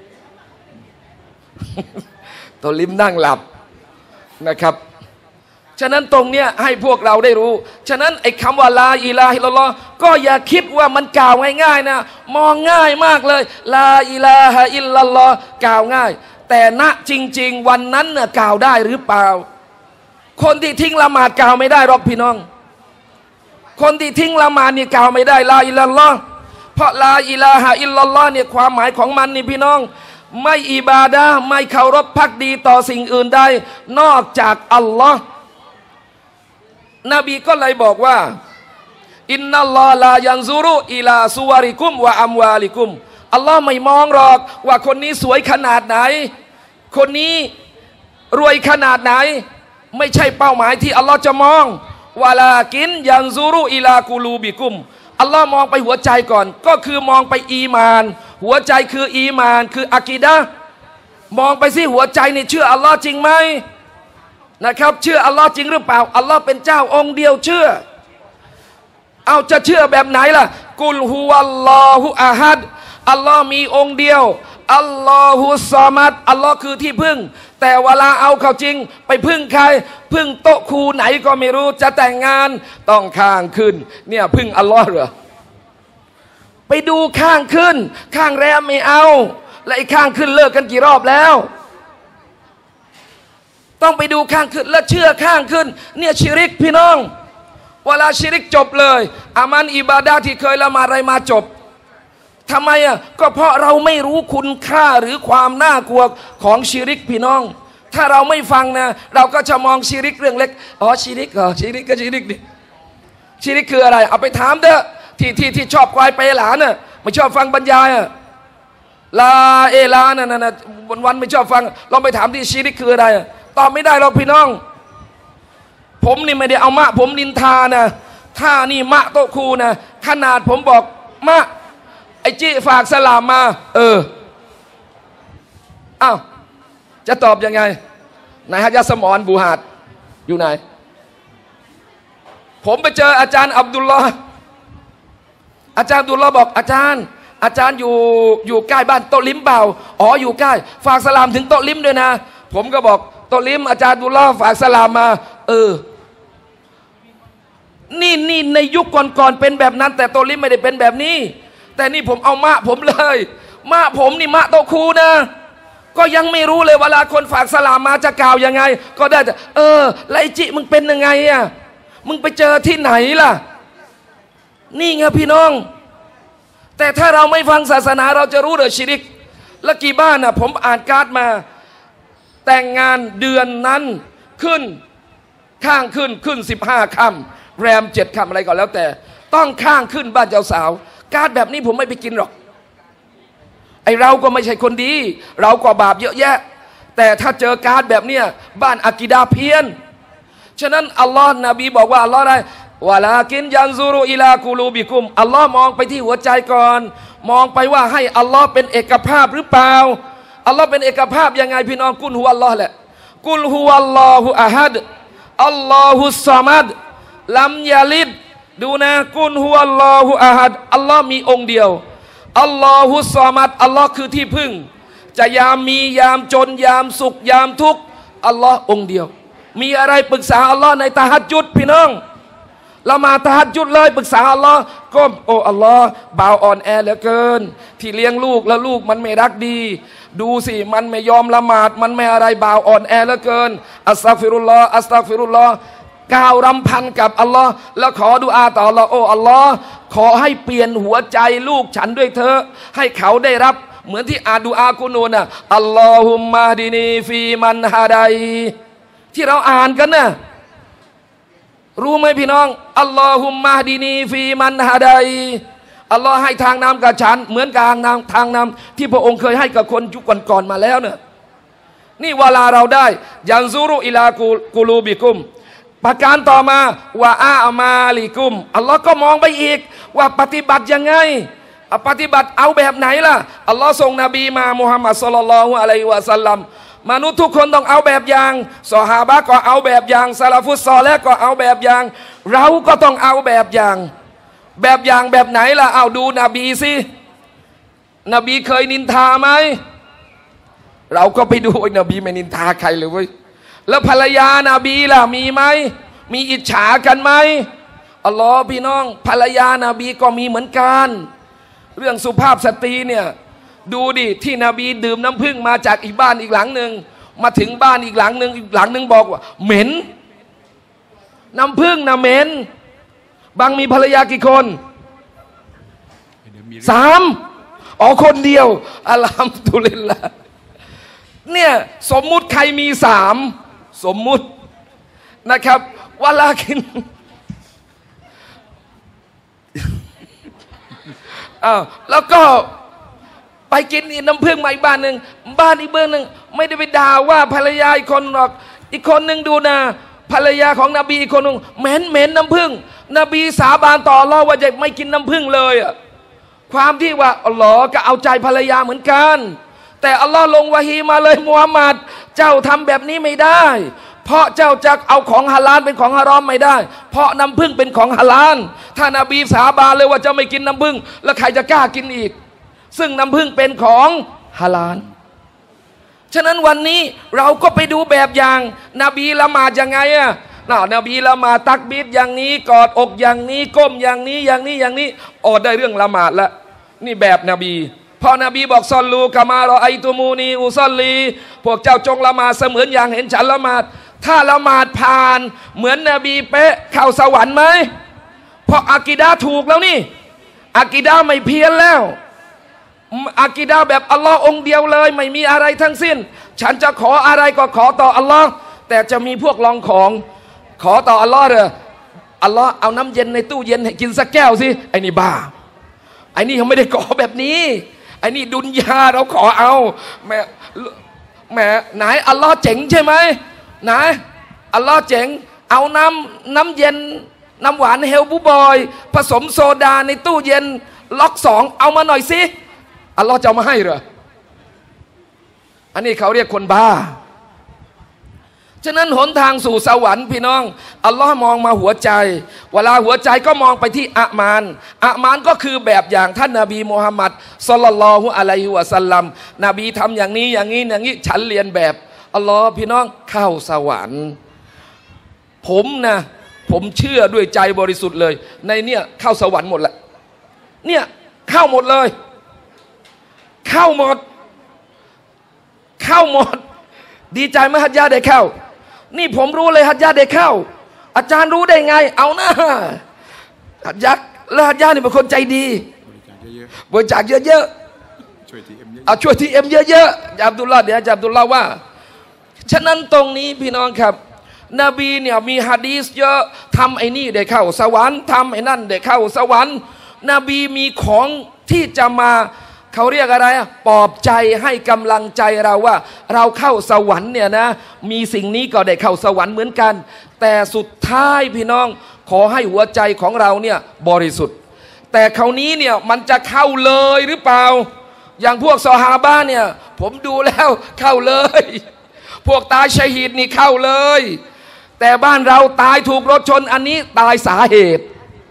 C: ตัวลิมนั่งหลับนะครับฉะนั้นตรงเนี้ยให้พวกเราได้รู้ฉะนั้นไอ้คำว่าลาอิลาฮิลลอฮ์ก็อย่าคิดว่ามันกล่าวง่ายๆนะมองง่ายมากเลยลาอิลาฮะอิลลัลลอฮ์กล่าวง่ายแต่ณจริงๆวันนั้นน่ะกล่าวได้หรือเปล่าคนที่ทิ้งละหมาดกล่าวไม่ได้หรอกพี่น้องคนที่ทิ้งละหมาดนี่กล่าวไม่ได้ลาอิลลัลลอฮ์เพราะลาอิลาฮะอิลลัลลอฮ์เนี่ยความหมายของมันนี่พี่น้องไม่อิบาดะห์ไม่เคารพภักดีต่อสิ่งอื่นใดนอกจากอัลลอฮ์นบีก็เลยบอกว่าอินนัลลอฮ์ลายันซูรุอิลาซุวาริกุมวะอัมวาลิกุมอัลลอฮ์ไม่มองหรอกว่าคนนี้สวยขนาดไหนคนนี้รวยขนาดไหนไม่ใช่เป้าหมายที่อัลลอฮ์จะมองวะลากินยันซูรุอิลากูลูบิกุมอัลลอฮ์มองไปหัวใจก่อนก็คือมองไปอีมานหัวใจคืออีมานคืออะกีดะห์มองไปสิหัวใจนี่เชื่ออัลลอฮ์จริงไหมนะครับเชื่ออัลลอฮ์จริงหรือเปล่าอัลลอฮ์เป็นเจ้าองค์เดียวเชื่อเอาจะเชื่อแบบไหนล่ะกุลฮุวัลลอฮุอะฮัดอัลลอฮ์มีองค์เดียวอัลลอฮุซอมัดอัลลอฮ์คือที่พึ่งแต่เวลาเอาเข้าจริงไปพึ่งใครพึ่งโต๊ะครูไหนก็ไม่รู้จะแต่งงานต้องข้างขึ้นเนี่ยพึ่งอัลลอฮ์เหรอไปดูข้างขึ้นข้างแรมไม่เอาและไอ้ข้างขึ้นเลิกกันกี่รอบแล้วต้องไปดูข้างขึ้นและเชื่อข้างขึ้นเนี่ยชิริกพี่น้องเวลาชิริกจบเลยอามันอิบาดะห์ที่เคยละหมาดอะไรมาจบทำไมอ่ะก็เพราะเราไม่รู้คุณค่าหรือความน่ากลัวของชิริกพี่น้องถ้าเราไม่ฟังนะเราก็จะมองชิริกเรื่องเล็กอ๋อชิริกเหรอชิริกก็ชิริกดิชิริกคืออะไรเอาไปถามเถอะที่ที่ที่ชอบควายไปหลานน่ะไม่ชอบฟังบรรยายอ่ะลาเอลาน่ะน่ะวันวันไม่ชอบฟังลองไปถามที่ชิริกคืออะไรตอบไม่ได้หรอกพี่น้องผมนี่ไม่ได้เอามะผมนินทานะถ้านี่มะโตคูนะขนาดผมบอกมะไอจีฝากสลามมาเอออ้าวจะตอบยังไงนายฮัจญะสมรบูฮาดอยู่ไหนผมไปเจออาจารย์อับดุลลอฮ์อาจารย์อับดุลลอฮ์บอกอาจารย์อาจารย์อยู่อยู่ใกล้บ้านโตลิมเปล่าอ๋ออยู่ใกล้ฝากสลามถึงโตลิมด้วยนะผมก็บอกโตลิมอาจารย์อับดุลลอฮ์ฝากสลามมาเออนี่นี่ในยุคก่อนๆเป็นแบบนั้นแต่โตลิมไม่ได้เป็นแบบนี้แต่นี่ผมเอามะผมเลยมะผมนี่มะโตคูนะก็ยังไม่รู้เลยเวลาคนฝากสลามมาจะกล่าวยังไงก็ได้แต่เออไลจิมึงเป็นยังไงอ่ะมึงไปเจอที่ไหนล่ะนี่ไงพี่น้องแต่ถ้าเราไม่ฟังศาสนาเราจะรู้เรื่องชิริกและกี่บ้านน่ะผมอ่านการ์ดมาแต่งงานเดือนนั้นขึ้นข้างขึ้นขึ้นสิบห้าค่ำแรมเจ็ดค่ำอะไรก็แล้วแต่ต้องข้างขึ้นบ้านเจ้าสาวการ์ดแบบนี้ผมไม่ไปกินหรอกไอเราก็ไม่ใช่คนดีเราก็บาปเยอะแยะแต่ถ้าเจอการ์ดแบบเนี้ยบ้านอากิดาเพี้ยนฉะนั้นอัลลอฮ์นบีบอกว่าอัลลอฮ์ได้วะลากินยันซูรุอิลากูลูบิกุมอัลลอฮ์มองไปที่หัวใจก่อนมองไปว่าให้อัลลอฮ์เป็นเอกภาพหรือเปล่าอัลลอฮ์เป็นเอกภาพยังไงพี่น้องกุลฮุวัลลอฮ์แหละกุลฮุวัลลอฮุอะฮัดอัลลอฮุซอมัดลัมยาลิดดูนะกุลฮุวัลลอฮุอะฮัดอัลลอฮ์มีองค์เดียวอัลลอฮุซอมัดอัลลอฮ์คือที่พึ่งจะยามมียามจนยามสุขยามทุกข์อัลลอฮ์องค์เดียวมีอะไรปรึกษาอัลลอฮ์ในตะฮัจญุดพี่น้องละหมาดตะฮัจญุดเลยปรึกษาอัลลอฮ์ก้มโอ้อัลลอฮ์บ่าวอ่อนแอเหลือเกินที่เลี้ยงลูกแล้วลูกมันไม่รักดีดูสิมันไม่ยอมละหมาดมันไม่อะไรบ่าวอ่อนแอเหลือเกินอัสตัฆฟิรุลลอฮ์อัสตัฆฟิรุลลอฮ์กล่าวรำพันกับอัลลอฮ์แล้วขอดุอาต่ออัลลอฮ์โอ้อัลลอฮ์ขอให้เปลี่ยนหัวใจลูกฉันด้วยเถอะให้เขาได้รับเหมือนที่อาดูอากุนูนน่ะอัลลอฮุมมะดินีฟีมันฮาดัยที่เราอ่านกันน่ะรู้ไหมพี่น้องอัลลอฮุมมะดินีฟีมันฮาดัยอัลลอฮ์ให้ทางน้ำกับฉันเหมือนกับทางทางน้ำที่พระองค์เคยให้กับคนยุคก่อนๆมาแล้วเนี่ยนี่เวลาเราได้ยันซูรุอิลากูลูบิกุมประการต่อมาว่าอามาลิกุมอัลลอฮ์ก็มองไปอีกว่าปฏิบัติยังไงปฏิบัติเอาแบบไหนล่ะอัลลอฮ์ส่งนบีมามุฮัมมัดศ็อลลัลลอฮุอะลัยฮิวะซัลลัมมนุษย์ทุกคนต้องเอาแบบอย่างซอฮาบะห์ก็เอาแบบอย่างซะลาฟุสซอลิห์ก็เอาแบบอย่างเราก็ต้องเอาแบบอย่างแบบอย่างแบบไหนล่ะเอาดูนบีสินบีเคยนินทาไหมเราก็ไปดูนบีไม่นินทาใครเลยเว้ยแล้วภรรยานาบีล่ะมีไหมมีอิจฉากันไหมอัลลอฮ์พี่น้องภรรยานาบีก็มีเหมือนกันเรื่องสุภาพสตรีเนี่ยดูดิที่นบีดื่มน้ำผึ้งมาจากอีกบ้านอีกหลังหนึ่งมาถึงบ้านอีกหลังหนึ่งอีกหลังหนึ่งบอกว่าเหม็นน้ำผึ้งนะเหม็นบางมีภรรยากี่คนสามอ๋อคนเดียวอัลฮัมดุลิลละเนี่ยสมมุติใครมีสามสมมุตินะครับวะลาคินอ้าวแล้วก็ไปกินน้ำผึ้งมาอีกบ้านหนึ่งบ้านอีกเบื้องหนึ่งไม่ได้ไปด่าว่าภรรยาอีกคนหรอกอีกคนหนึ่งดูนะภรรยาของนบีอีกคนหนึ่งเหม็นเหม็นน้ำผึ้งนบีสาบานต่ออัลเลาะห์ว่าจะไม่กินน้ำผึ้งเลยอ่ะความที่ว่าอัลลอฮ์ก็เอาใจภรรยาเหมือนกันแต่อัลลอฮ์ลงวะฮีมาเลยมุฮัมมัดเจ้าทำแบบนี้ไม่ได้เพราะเจ้าจะเอาของฮาลาลเป็นของฮารอมไม่ได้เพราะน้ำผึ้งเป็นของฮาลาลถ้านบีสาบานเลยว่าจะไม่กินน้ำผึ้งแล้วใครจะกล้ากินอีกซึ่งน้ำผึ้งเป็นของฮาลาลฉะนั้นวันนี้เราก็ไปดูแบบอย่างนบีละหมาดยังไงอะน่ะนบีละหมาดตักบีรอย่างนี้กอดอกอย่างนี้ก้มอย่างนี้อย่างนี้อย่างนี้ออได้เรื่องละหมาดละนี่แบบนบีพอนบีบอกซอลลูกามารอไอตูมูนีอุซอลลีพวกเจ้าจงละหมาดเสมือนอย่างเห็นฉันละหมาดถ้าละหมาดผ่านเหมือนนบีเป๊ะเข้าสวรรค์ไหมเพราะอากีดะถูกแล้วนี่อากีดะไม่เพี้ยนแล้วอากีดะแบบอัลลอฮ์องเดียวเลยไม่มีอะไรทั้งสิ้นฉันจะขออะไรก็ขอต่ออัลลอฮ์แต่จะมีพวกลองของขอต่ออัลลอฮ์เถอะอัลลอฮ์เอาน้ำเย็นในตู้เย็นให้กินสักแก้วสิไอ้นี่บ้าไอ้นี่เขาไม่ได้ขอแบบนี้ไอ้นี่ดุนยาเราขอเอาแม่แม่ไหนอัลลอฮ์เจ๋งใช่ไหมไหนอัลลอฮ์เจ๋งเอาน้ำน้ำเย็นน้ำหวานเฮลบูบอยผสมโซดาในตู้เย็นล็อกสองเอามาหน่อยสิอัลลอฮ์จะเอามาให้เหรออันนี้เขาเรียกคนบ้าฉะนั้นหนทางสู่สวรรค์พี่น้องอัลลอฮ์มองมาหัวใจเวลาหัวใจก็มองไปที่อะมานอะมานก็คือแบบอย่างท่านนบีมุฮัมมัดศ็อลลัลลอฮุอะลัยฮิวะซัลลัมนบีทำอย่างนี้อย่างนี้อย่างนี้ฉันเรียนแบบอัลลอฮ์พี่น้องเข้าสวรรค์ผมนะผมเชื่อด้วยใจบริสุทธิ์เลยในเนี่ยเข้าสวรรค์หมดแหละเนี่ยเข้าหมดเลยเข้าหมดเข้าหมดดีใจไหมฮัจญาได้เข้านี่ผมรู้เลยฮัจญาได้เข้าอาจารย์รู้ได้ไงเอานะฮัจญาแล้วฮัจญานี่เป็นคนใจดีบริจาคเยอะๆช่วยทีเอ็มเยอะเอาช่วยทีเอ็มเยอะๆอับดุลลาห์เดี๋ยวอับดุลลาห์ว่าฉะนั้นตรงนี้พี่น้องครับนบีเนี่ยมีหะดีษเยอะทำไอ้นี่ได้เข้าสวรรค์ทำไอ้นั่นได้เข้าสวรรค์นบีมีของที่จะมาเขาเรียกอะไรปลอบใจให้กำลังใจเราว่าเราเข้าสวรรค์เนี่ยนะมีสิ่งนี้ก็ได้เข้าสวรรค์เหมือนกันแต่สุดท้ายพี่น้องขอให้หัวใจของเราเนี่ยบริสุทธิ์แต่คราวนี้เนี่ยมันจะเข้าเลยหรือเปล่าอย่างพวกซอฮาบะห์เนี่ยผมดูแล้วเข้าเลยพวกตายชะฮีดนี่เข้าเลยแต่บ้านเราตายถูกรถชนอันนี้ตายสาเหตุ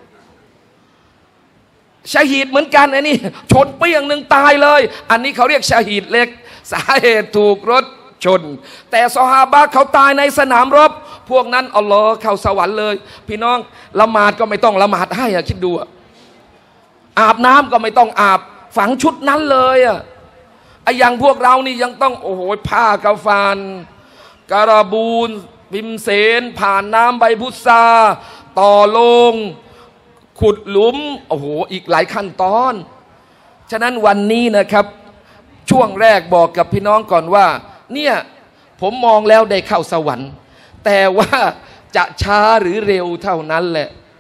C: ชะฮีดเหมือนกันอันนี้ชนเปี้ยงหนึ่งตายเลยอันนี้เขาเรียกชะฮีดเล็กสาเหตุถูกรถชนแต่ซอฮาบะห์เขาตายในสนามรบพวกนั้นอัลลอฮ์เข้าสวรรค์เลยพี่น้องละหมาดก็ไม่ต้องละหมาดให้อะคิดดูอาบน้ำก็ไม่ต้องอาบฝังชุดนั้นเลยอะไอ้อย่างพวกเรานี่ยังต้องโอ้โหผ้ากาฟานการาบูนพิมเสนผ่านน้ำใบพุทราต่อลงขุดหลุมโอ้โหอีกหลายขั้นตอนฉะนั้นวันนี้นะครับช่วงแรกบอกกับพี่น้องก่อนว่าเนี่ยผมมองแล้วได้เข้าสวรรค์แต่ว่าจะช้าหรือเร็วเท่านั้นแหละ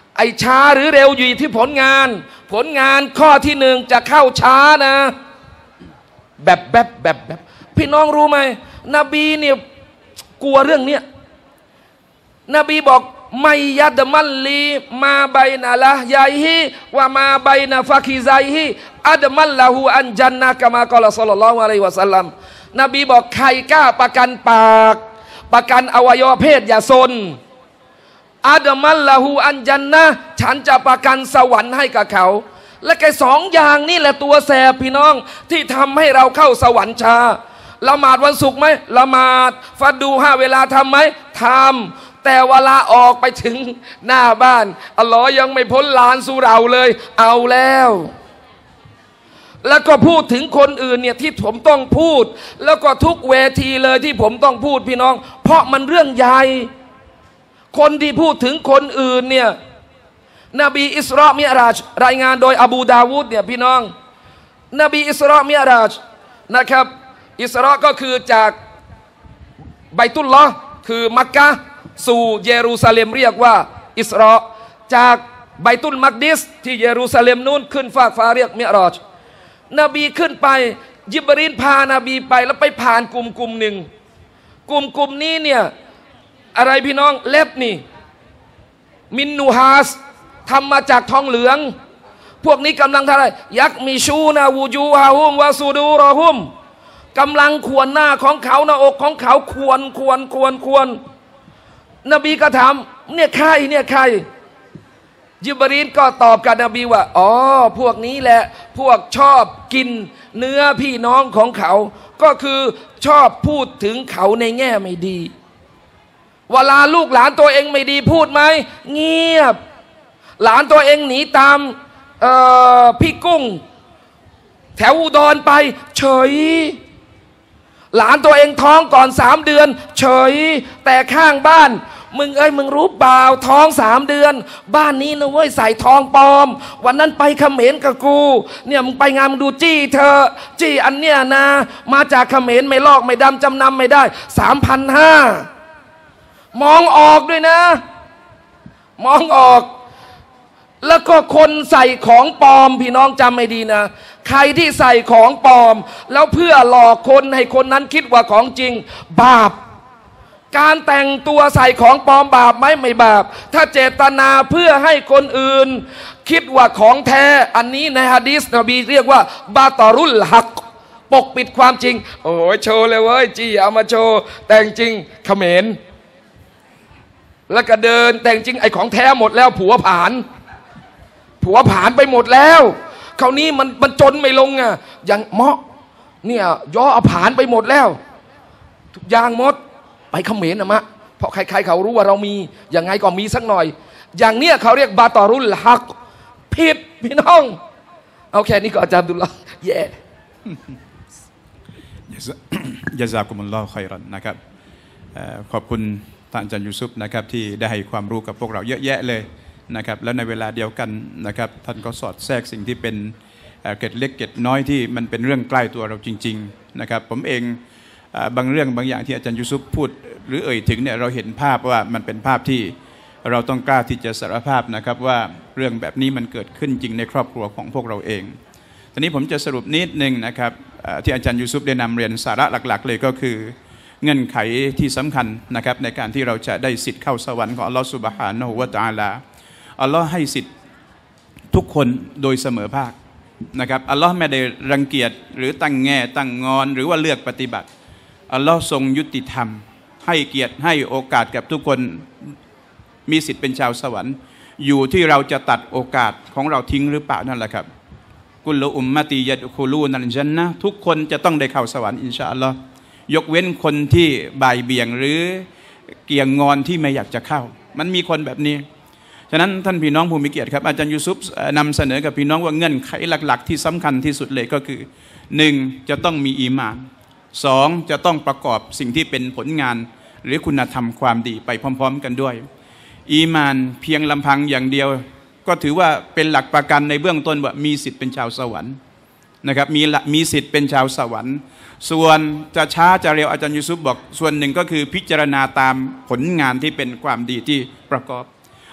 C: ไอช้าหรือเร็วอยู่ที่ผลงาน ผลงานข้อที่หนึ่งจะเข้าช้านะแบบแบบแบบแบบพี่น้องรู้ไหมนบีเนี่ยกลัวเรื่องเนี้ยนบีบอกไม่ยัดมันลีมาใบนาละยายฮีว่ามาใบนาฟาคิไซฮีอัดมันละหูอันจันนะกามากอลศ็อลลัลลอฮุอะลัยฮิวะซัลลัมนบีบอกใครกล้าประกันปากประกันอวัยวะเพศอย่าซนอัดมันละหูอันจันนะฉันจะประกันสวรรค์ให้กับเขาและแค่สองอย่างนี่แหละตัวแสบพี่น้องที่ทำให้เราเข้าสวรรค์ช้าละหมาดวันศุกร์ไหมละหมาดฟัดดูห้าเวลาทำไหมทำแต่เวลาออกไปถึงหน้าบ้านอัลลอฮ์ยังไม่พ้นลานสุเราเลยเอาแล้วแล้วก็พูดถึงคนอื่นเนี่ยที่ผมต้องพูดแล้วก็ทุกเวทีเลยที่ผมต้องพูดพี่น้องเพราะมันเรื่องใหญ่คนที่พูดถึงคนอื่นเนี่ยนบีอิสรามิอ์ราจรายงานโดยอบูดาวูดเนี่ยพี่น้องนบีอิสรามิอ์ราจนะครับอิสราก็คือจากไบตุลลอฮ์คือมักกะฮ์สู่เยรูซาเล็มเรียกว่าอิสราจากไบตุลมักดิสที่เยรูซาเล็มนู้นขึ้นฟากฟ้าเรียกมิอ์ราจนบีขึ้นไปยิบรีลพานาบีไปแล้วไปผ่านกลุ่มกลุ่มหนึ่งกลุ่มกลุ่มนี้เนี่ยอะไรพี่น้องเล็บนี่มินนูฮาสทำมาจากทองเหลืองพวกนี้กำลังทำอะไรยักมีชูนาวูจูฮาฮุมวาซูดูรอฮุมกำลังขวนหน้าของเขาหน้าอกของเขาขวนขวนขวนขวนนบีก็ถามเนี่ยใครเนี่ยใครยิบรีลก็ตอบกับนบีว่าอ๋อพวกนี้แหละพวกชอบกินเนื้อพี่น้องของเขาก็คือชอบพูดถึงเขาในแง่ไม่ดีเวลาลูกหลานตัวเองไม่ดีพูดไหมเงียบหลานตัวเองหนีตามพี่กุ้งแถวอุดรไปเฉยหลานตัวเองท้องก่อนสามเดือนเฉยแต่ข้างบ้านมึงเอ้ยมึงรู้เปล่าท้องสามเดือนบ้านนี้นะเว้ยใส่ทองปลอมวันนั้นไปเขมรกับกูเนี่ยมึงไปงานมึงดูจี้เธอจี้อันเนี้ยนะมาจากเขมรไม่ลอกไม่ดำจำนำไม่ได้สามพันห้ามองออกด้วยนะมองออกแล้วก็คนใส่ของปลอมพี่น้องจำไม่ดีนะใครที่ใส่ของปลอมแล้วเพื่อหลอกคนให้คนนั้นคิดว่าของจริงบาปการแต่งตัวใส่ของปลอมบาปไหมไม่บาปถ้าเจตนาเพื่อให้คนอื่นคิดว่าของแท้อันนี้ในหะดีษนบีเรียกว่าบาตอรุลฮักปกปิดความจริงโอ้ยโชว์เลยเว้ยจี้เอามาโชว์แต่งจริงเขมรแล้วก็เดินแต่งจริงไอ้ของแท้หมดแล้วผัวผานผัวผานไปหมดแล้วคราวนี้มันมันจนไม่ลงอ่ะอย่างเมาะเนี่ยย่อเอาผานไปหมดแล้วทุกอย่างหมดไปเขมรนะมะเพราะใครๆเขารู้ว่าเรามียังไงก็มีสักหน่อยอย่างเนี้ยเขาเรียกบาตอรุลฮักผิดพี่น้องเอาแค่นี้ก็อาจารย์ดุลละแย่
A: ยะซากุมุลลอฮุค็อยรันนะครับขอบคุณท่านอาจารย์ยูซุฟนะครับที่ได้ให้ความรู้กับพวกเราเยอะแยะเลยนะครับแล้วในเวลาเดียวกันนะครับท่านก็สอดแทรกสิ่งที่เป็นเกร็ดเล็กเกร็ดน้อยที่มันเป็นเรื่องใกล้ตัวเราจริงๆนะครับผมเองบางเรื่องบางอย่างที่อาจารย์ยูซุฟพูดหรือเอ่ยถึงเนี่ยเราเห็นภาพว่ามันเป็นภาพที่เราต้องกล้าที่จะสารภาพนะครับว่าเรื่องแบบนี้มันเกิดขึ้นจริงในครอบครัวของพวกเราเองทีนี้ผมจะสรุปนิดนึงนะครับที่อาจารย์ยูซุฟได้นำเรียนสาระหลักๆเลยก็คือเงื่อนไขที่สำคัญนะครับในการที่เราจะได้สิทธิ์เข้าสวรรค์ของอัลลอฮฺซุบฮานะฮูวะตะอาลาอัลลอฮ์ให้สิทธิ์ทุกคนโดยเสมอภาคนะครับอัลลอฮ์ไม่ได้รังเกียจหรือตั้งแง่ตั้งงอนหรือว่าเลือกปฏิบัติอัลลอฮ์ทรงยุติธรรมให้เกียรติให้โอกาสกับทุกคนมีสิทธิ์เป็นชาวสวรรค์อยู่ที่เราจะตัดโอกาสของเราทิ้งหรือเปล่านั่นแหละครับกุลอุมมะตียัดคูลูนันจันนะทุกคนจะต้องได้เข้าสวรรค์อินชาอัลลอฮ์ยกเว้นคนที่บ่ายเบี่ยงหรือเกี่ยงงอนที่ไม่อยากจะเข้ามันมีคนแบบนี้ฉะนั้นท่านพี่น้องผู้มีเกียรติครับอาจารย์ยูซุฟนำเสนอกับพี่น้องว่าเงื่อนไขหลักๆที่สำคัญที่สุดเลยก็คือหนึ่งจะต้องมีอีมานสองจะต้องประกอบสิ่งที่เป็นผลงานหรือคุณธรรมความดีไปพร้อมๆกันด้วยอีมานเพียงลำพังอย่างเดียวก็ถือว่าเป็นหลักประกันในเบื้องต้นว่ามีสิทธิ์เป็นชาวสวรรค์นะครับมีมีสิทธิ์เป็นชาวสวรรค์ส่วนจะช้าจะเร็วอาจารย์ยูซุฟบอกส่วนหนึ่งก็คือพิจารณาตามผลงานที่เป็นความดีที่ประกอบ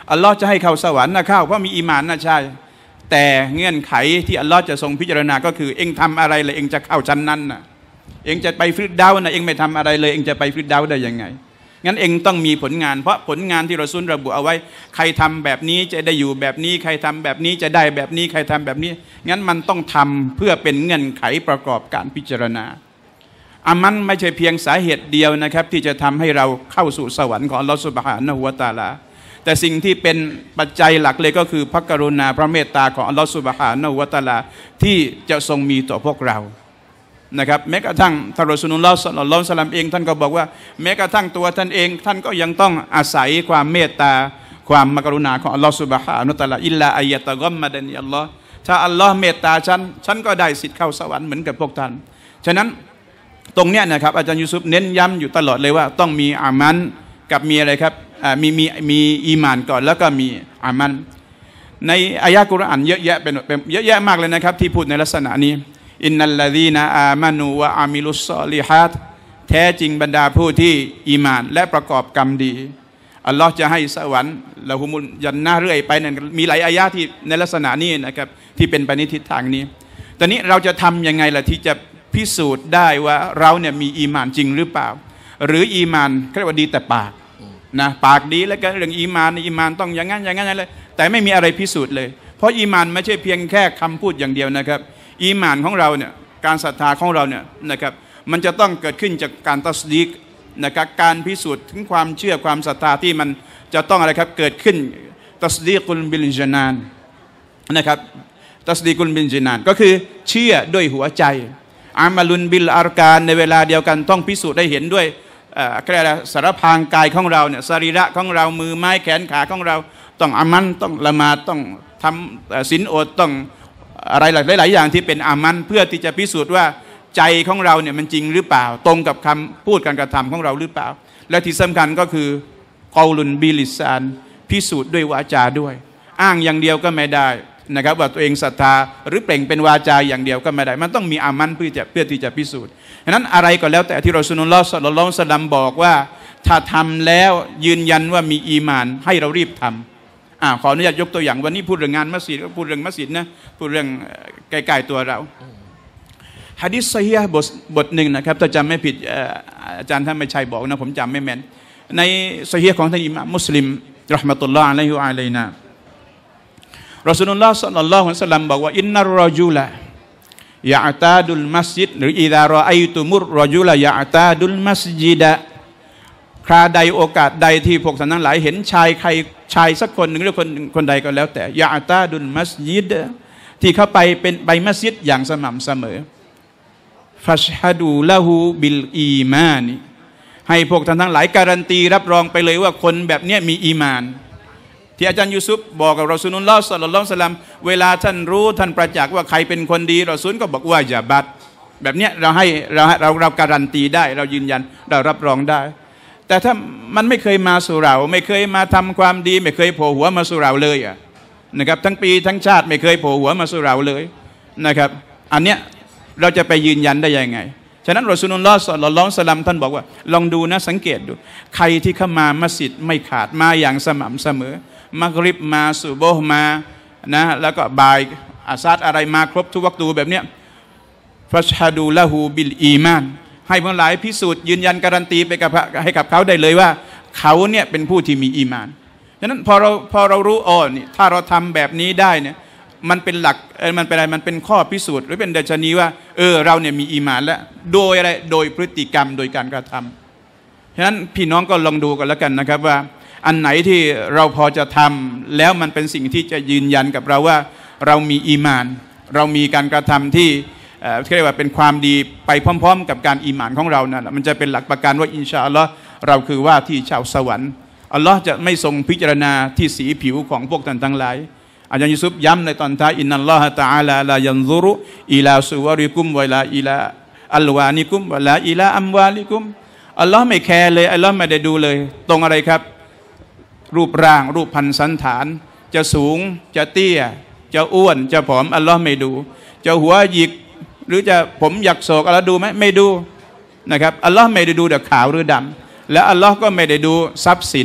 A: อัลลอฮ์จะให้เข้าสวรรค์นะเข้าเพราะมีอีหม่านนะใช่แต่เงื่อนไขที่อัลลอฮ์จะทรงพิจารณาก็คือเองทำอะไรเลยเองจะเข้าชั้นนั้นนะเองจะไปฟิรดาวนะเองไม่ทำอะไรเลยเองจะไปฟิรดาวได้ยังไงงั้นเองต้องมีผลงานเพราะผลงานที่รอซูลระบุเอาไว้ใครทำแบบนี้จะได้อยู่แบบนี้ใครทำแบบนี้จะได้แบบนี้ใครทำแบบนี้งั้นมันต้องทำเพื่อเป็นเงื่อนไขประกอบการพิจารณาอามันไม่ใช่เพียงสาเหตุเดียวนะครับที่จะทำให้เราเข้าสู่สวรรค์ของอัลลอฮฺซุบฮานะฮูวะตะอาลาแต่สิ่งที่เป็นปัจจัยหลักเลยก็คือพระกรุณาพระเมตตาของอัลลอฮฺซุบฮานะฮูวะตะอาลาที่จะทรงมีต่อพวกเรานะครับแม้กระทั่งท่านรอซูลุลลอฮ์ ศ็อลลัลลอฮุอะลัยฮิวะซัลลัมเองท่านก็บอกว่าแม้กระทั่งตัวท่านเองท่านก็ยังต้องอาศัยความเมตตาความกรุณาของอัลลอฮฺซุบฮานะฮูวะตะอาลาอิลลาอัยยะตะกัมมะดะนีอัลลอฮ์ถ้าอัลลอฮ์เมตตาฉันฉันก็ได้สิทธิ์เข้าสวรรค์เหมือนกับพวกท่านฉะนั้นตรงเนี้ยนะครับอาจารย์ยูซุฟเน้นย้ำอยู่ตลอดเลยว่าต้องมีอามันกับมีอะไรครับมีมีมีอีหม่านก่อนแล้วก็มีอามันในอายะห์กุรอานเยอะแยะเป็นเยอะแยะมากเลยนะครับที่พูดในลักษณะนี้อินนัลลซีนาอามานูวะอามิลุสซอลิฮัตแท้จริงบรรดาผู้ที่อีหม่านและประกอบกรรมดีอัลลอฮ์จะให้สวรรค์ละหุมุลญันนะห์เรื่อยไปนั่นมีหลายอายะห์ที่ในลักษณะนี้นะครับที่เป็นไปในทิศทางนี้ตอนนี้เราจะทำยังไงล่ะที่จะพิสูจน์ได้ว่าเราเนี่ยมีอีหม่านจริงหรือเปล่าหรืออีหม่านเรียกว่าดีแต่ปากนะปากดีแล้วก็เรื่องอีหม่านอีหม่านต้องอย่างนั้นอย่างนั้นเลยแต่ไม่มีอะไรพิสูจน์เลยเพราะอีหม่านไม่ใช่เพียงแค่คำพูดอย่างเดียวนะครับอีหม่านของเราเนี่ยการศรัทธาของเราเนี่ยนะครับมันจะต้องเกิดขึ้นจากการตัสดีกนะครับการพิสูจน์ถึงความเชื่อความศรัทธาที่มันจะต้องอะไรครับเกิดขึ้นตัสดีกุลบิลญานานนะครับตัสดีกุลบิลญานานก็คือเชื่อด้วยหัวใจอามาลุนบิลอารการในเวลาเดียวกันต้องพิสูจน์ได้เห็นด้วยอะไรสารพางกายของเราเนี่ยสรีระของเรามือไม้แขนขาของเราต้องอามันต้องละหมาดต้องทำศีลอดต้องอะไรหลายๆอย่างที่เป็นอามันเพื่อที่จะพิสูจน์ว่าใจของเราเนี่ยมันจริงหรือเปล่าตรงกับคำพูดการกระทำของเราหรือเปล่าและที่สำคัญก็คือกอลุนบิลิซานพิสูจน์ด้วยวาจาด้วยอ้างอย่างเดียวก็ไม่ได้นะครับว่าตัวเองศรัทธาหรือเปล่งเป็นวาจาอย่างเดียวก็ไม่ได้มันต้องมีอามันเพื่อจะเพื่อที่จะพิสูจน์ฉะนั้นอะไรก็แล้วแต่ที่รอซูลุลลอฮ์ ศ็อลลัลลอฮุอะลัยฮิวะซัลลัมบอกว่าถ้าทำแล้วยืนยันว่ามีอีหม่านให้เรารีบทำอ่าขออนุญาตยกตัวอย่างวันนี้พูดเรื่องงานมัสยิดก็พูดเรื่องมัสยิดนะพูดเรื่องใกล้ๆตัวเราหะดีษซอฮีฮ์บทบทหนึ่งนะครับถ้าจำไม่ผิดอาจารย์ท่านไม่ใช่บอกนะผมจำไม่แม่นในซอฮีฮ์ของท่านอิหม่ามมุสลิมเราะห์มะตุลลอฮ์อะลัยฮิวะอะลัยนารอซูลุลลอฮ์ ศ็อลลัลลอฮุอะลัยฮิวะซัลลัมบอกว่าอินนัรรอญูละยะอ์ตาดุลมัสยิดหรืออิซารออัยตุมุรรอญูละยะอ์ตาดุลมัสยิดะคราใดโอกาสใดที่พวกท่านทั้งหลายเห็นชายใครชายสักคนหนึ่งหรือคนคนใดก็แล้วแต่ยะอ์ตาดุลมัสยิดที่เข้าไปเป็นไปมัสยิดอย่างสม่ำเสมอฟัชฮะดูละฮูบิลอีมานีให้พวกท่านทั้งหลายการันตีรับรองไปเลยว่าคนแบบนี้มีอีมานที่อาจารย์ยูซุฟบอกกับรอซูลุลลอฮ์ ศ็อลลัลลอฮุอะลัยฮิวะซัลลัมเวลาท่านรู้ท่านประจักษ์ว่าใครเป็นคนดีรอซูลก็บอกว่าอย่าบัดแบบนี้เราให้เราเราเราการันตีได้เรายืนยันเรารับรองได้แต่ถ้ามันไม่เคยมาสู่เราไม่เคยมาทำความดีไม่เคยโผล่หัวมาสู่เราเลยอ่ะนะครับทั้งปีทั้งชาติไม่เคยโผล่หัวมาสู่เราเลยนะครับอันเนี้ยเราจะไปยืนยันได้ยังไงฉะนั้นรอซูลุลลอฮ์ ศ็อลลัลลอฮุอะลัยฮิวะซัลลัมท่านบอกว่าลองดูนะสังเกตดูใครที่เข้ามามัสยิดไม่ขาดมาอย่างสม่ำเสมอมักริบมาซุบฮ์มานะแล้วก็บ่ายอาซาดอะไรมาครบทุกวักตูแบบเนี้ยฟัชฮะดูละฮูบิลอีมานให้พวกหลายพิสูจน์ยืนยันการันตีไปกับให้กับเขาได้เลยว่าเขาเนี่ยเป็นผู้ที่มีอีมานฉะนั้นพอเราพอเรารู้อ๋อนี่ถ้าเราทำแบบนี้ได้เนี่ยมันเป็นหลักมันเป็นอะไรมันเป็นข้อพิสูจน์หรือเป็นดัชนีว่าเออเราเนี่ยมีอีมานแล้วโดยอะไรโดยพฤติกรรมโดยการกระทำฉะนั้นพี่น้องก็ลองดูกันแล้วกันนะครับว่าอันไหนที่เราพอจะทำแล้วมันเป็นสิ่งที่จะยืนยันกับเราว่าเรามีอีมานเรามีการกระทำที่เรียกว่าเป็นความดีไปพร้อมๆกับการอีหม่านของเรานั่นแหละมันจะเป็นหลักประกันว่าอินชาอัลลอฮ์เราคือว่าที่ชาวสวรรค์อัลลอฮ์จะไม่ทรงพิจารณาที่สีผิวของพวกท่านทั้งหลายอาจารย์ยูซุฟย้ำในตอนท้ายอินนัลลอฮะตะอาลาลายันซุรุอิลาซุวาริกุมวะลาอิลาอัลวานิกุมวะลาอิลาอัมวาลิกุมอัลลอฮ์ไม่แคร์เลยอัลลอฮ์ไม่ได้ดูเลยตรงอะไรครับรูปร่างรูปพรรณสันฐานจะสูงจะเตี้ยจะอ้วนจะผอมอัลลอฮ์ไม่ดูจะหัวหยิกหรือจะผมหยักโศกอัลลอฮ์ดูไหมไม่ดูนะครับอัลลอฮ์ไม่ได้ดูแต่ขาวหรือดำและอัลลอฮ์ก็ไม่ได้ดูทรัพย์สิน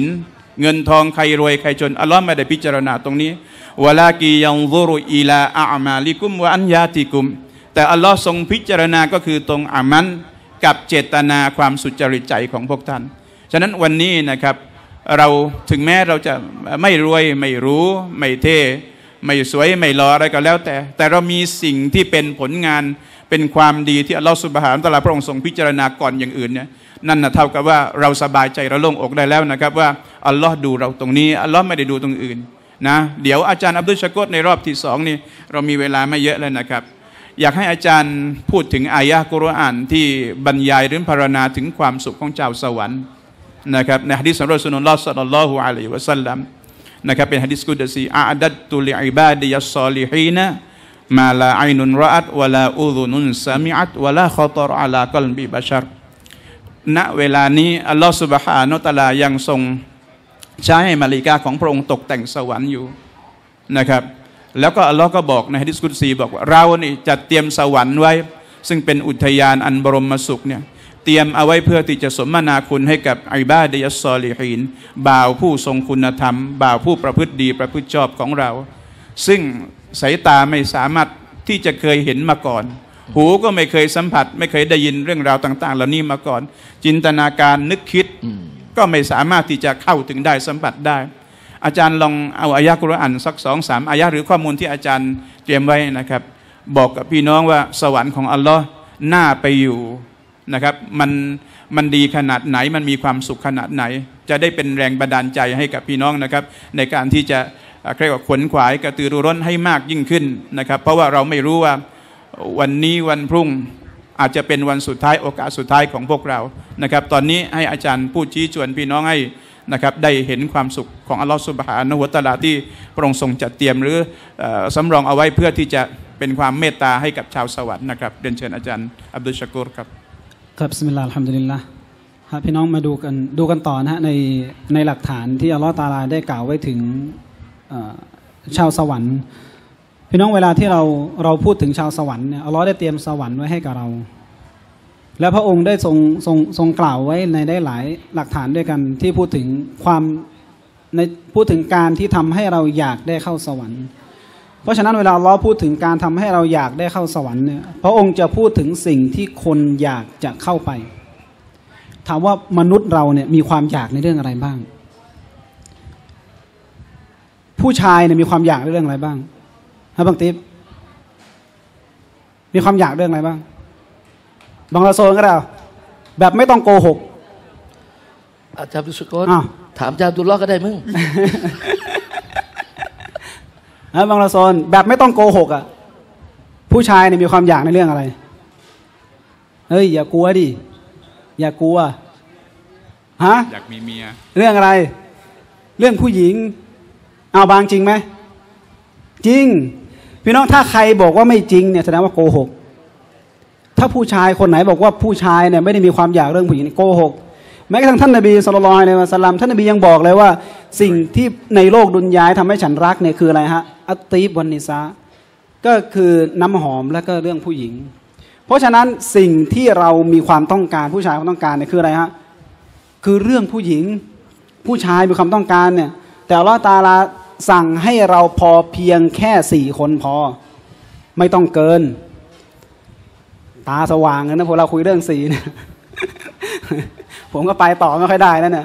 A: เงินทองใครรวยใครจนอัลลอฮ์ไม่ได้พิจารณาตรงนี้วะลากียันซุรุอิลาอามาลิกุมวะอันยาติกุมแต่อัลลอฮ์ทรงพิจารณาก็คือตรงอามันกับเจตนาความสุจริตใจของพวกท่านฉะนั้นวันนี้นะครับเราถึงแม้เราจะไม่รวยไม่รู้ไม่เท่ไม่สวยไม่หล่ออะไรก็แล้วแต่แต่เรามีสิ่งที่เป็นผลงานเป็นความดีที่อัลลอฮฺซุบฮานะฮูวะตะอาลาพระองค์ทรงพิจารณาก่อนอย่างอื่นเนี่ยนั่นนะเท่ากับว่าเราสบายใจเราโล่งอกได้แล้วนะครับว่าอัลลอฮ์ดูเราตรงนี้อัลลอฮ์ไม่ได้ดูตรงอื่นนะเดี๋ยวอาจารย์อับดุลชะกรในรอบที่สองนี่เรามีเวลาไม่เยอะแล้วนะครับอยากให้อาจารย์พูดถึงอายะห์กุรอานที่บรรยายหรือพรรณนาถึงความสุขของชาวสวรรค์นะครับในหะดีษของรอซูลุลลอฮ์ศ็อลลัลลอฮุอะลัยฮิวะซัลลัมนะครับเป็นหะดีษกุดซีอาดัตตุลิอิบาดิยัสศอลิฮีนมาลาอัยนุนรออัตวะลาอุซุนุนซะมิอัตวะลาคอตรอะลากัลบิบัชรณเวลานี้อัลลอฮฺซุบฮานะฮูวะตะอาลายังทรงใช้ให้มาลาอิกะฮ์ของพระองค์ตกแต่งสวรรค์อยู่นะครับแล้วก็อัลลอฮ์ก็บอกในหะดีษกุดซีบอกว่าเรานี่จัดเตรียมสวรรค์ไว้ซึ่งเป็นอุทยานอันบรมสุขเนี่ยเตรียมเอาไว้เพื่อที่จะสมนาคุณให้กับอิบาดิยัสซอลิฮีนบ่าวผู้ทรงคุณธรรมบ่าวผู้ประพฤติดีประพฤติชอบของเราซึ่งสายตาไม่สามารถที่จะเคยเห็นมาก่อนหูก็ไม่เคยสัมผัสไม่เคยได้ยินเรื่องราวต่างๆเหล่านี้มาก่อนจินตนาการนึกคิดก็ไม่สามารถที่จะเข้าถึงได้สัมผัสได้อาจารย์ลองเอาอายะห์กุรอานสักสองสามอายะห์หรือข้อมูลที่อาจารย์เตรียมไว้นะครับบอกกับพี่น้องว่าสวรรค์ของอัลลอฮ์น่าไปอยู่นะครับมันมันดีขนาดไหนมันมีความสุขขนาดไหนจะได้เป็นแรงบันดาลใจให้กับพี่น้องนะครับในการที่จะเรียกว่าขวนขวายกระตือรือร้นให้มากยิ่งขึ้นนะครับเพราะว่าเราไม่รู้ว่าวันนี้วันพรุ่งอาจจะเป็นวันสุดท้ายโอกาสสุดท้ายของพวกเรานะครับตอนนี้ให้อาจารย์พูดชี้ชวนพี่น้องให้นะครับได้เห็นความสุขของอัลลอฮฺซุบฮานะฮูวะตะอาลาที่พระองค์ทรงจัดเตรียมหรือสำรองเอาไว้เพื่อที่จะเป็นความเมตตาให้กับชาวสวรรค์นะครับเรียนเชิญอาจารย์อับดุลชะกูรครับ
B: ครับบิสมิลลาฮิรเราะห์มานิรเราะฮีมครับพี่น้องมาดูกันดูกันต่อนะฮะในในหลักฐานที่อัลลอฮฺตะอาลาได้กล่าวไว้ถึงชาวสวรรค์พี่น้องเวลาที่เราเราพูดถึงชาวสวรรค์เนี่ยอัลลอฮฺได้เตรียมสวรรค์ไว้ให้กับเราและพระองค์ได้ทรงทรงทรงกล่าวไว้ในได้หลายหลักฐานด้วยกันที่พูดถึงความในพูดถึงการที่ทำให้เราอยากได้เข้าสวรรค์เพราะฉะนั้นเวลาอัลลอฮฺพูดถึงการทำให้เราอยากได้เข้าสวรรค์เนี่ยพระองค์จะพูดถึงสิ่งที่คนอยากจะเข้าไปถามว่ามนุษย์เราเนี่ยมีความอยากในเรื่องอะไรบ้างผู้ชายเนี่ยมีความอยากในเรื่องอะไรบ้างครับบางทีมีความอยากเรื่องอะไรบ้างบางละโซนก็ได้แบบไม่ต้องโกหก
C: อาจารย์ดุสกรถามอาจารย์ดุลล้อก็ได้มึง
B: นะบางละโซนแบบไม่ต้องโกหกอ่ะผู้ชายเนี่ยมีความอยากในเรื่องอะไรเฮ้ยอย่ากลัวดิอย่ากลัวฮะ
A: อยากมีเมีย
B: เรื่องอะไรเรื่องผู้หญิงเอาบางจริงไหมจริงพี่น้องถ้าใครบอกว่าไม่จริงเนี่ยแสดงว่าโกหกถ้าผู้ชายคนไหนบอกว่าผู้ชายเนี่ยไม่ได้มีความอยากเรื่องผู้หญิงโกหกแม้กระทั่งท่านนบีศ็อลลัลลอฮุอะลัยฮิวะซัลลัมท่านนบียังบอกเลยว่าสิ่งที่ในโลกดุนยาทำให้ฉันรักเนี่ยคืออะไรฮะอัตตีบวันนิซาก็คือน้ำหอมและก็เรื่องผู้หญิงเพราะฉะนั้นสิ่งที่เรามีความต้องการผู้ชายความต้องการเนี่ยคืออะไรฮะคือเรื่องผู้หญิงผู้ชายมีความต้องการเนี่ยแต่อัลเลาะห์ตะอาลาสั่งให้เราพอเพียงแค่สี่คนพอไม่ต้องเกินตาสว่างเลยนะพวกเราคุยเรื่องสีเนี่ยผมก็ไปต่อไม่ค่อยได้นั่นน่ะ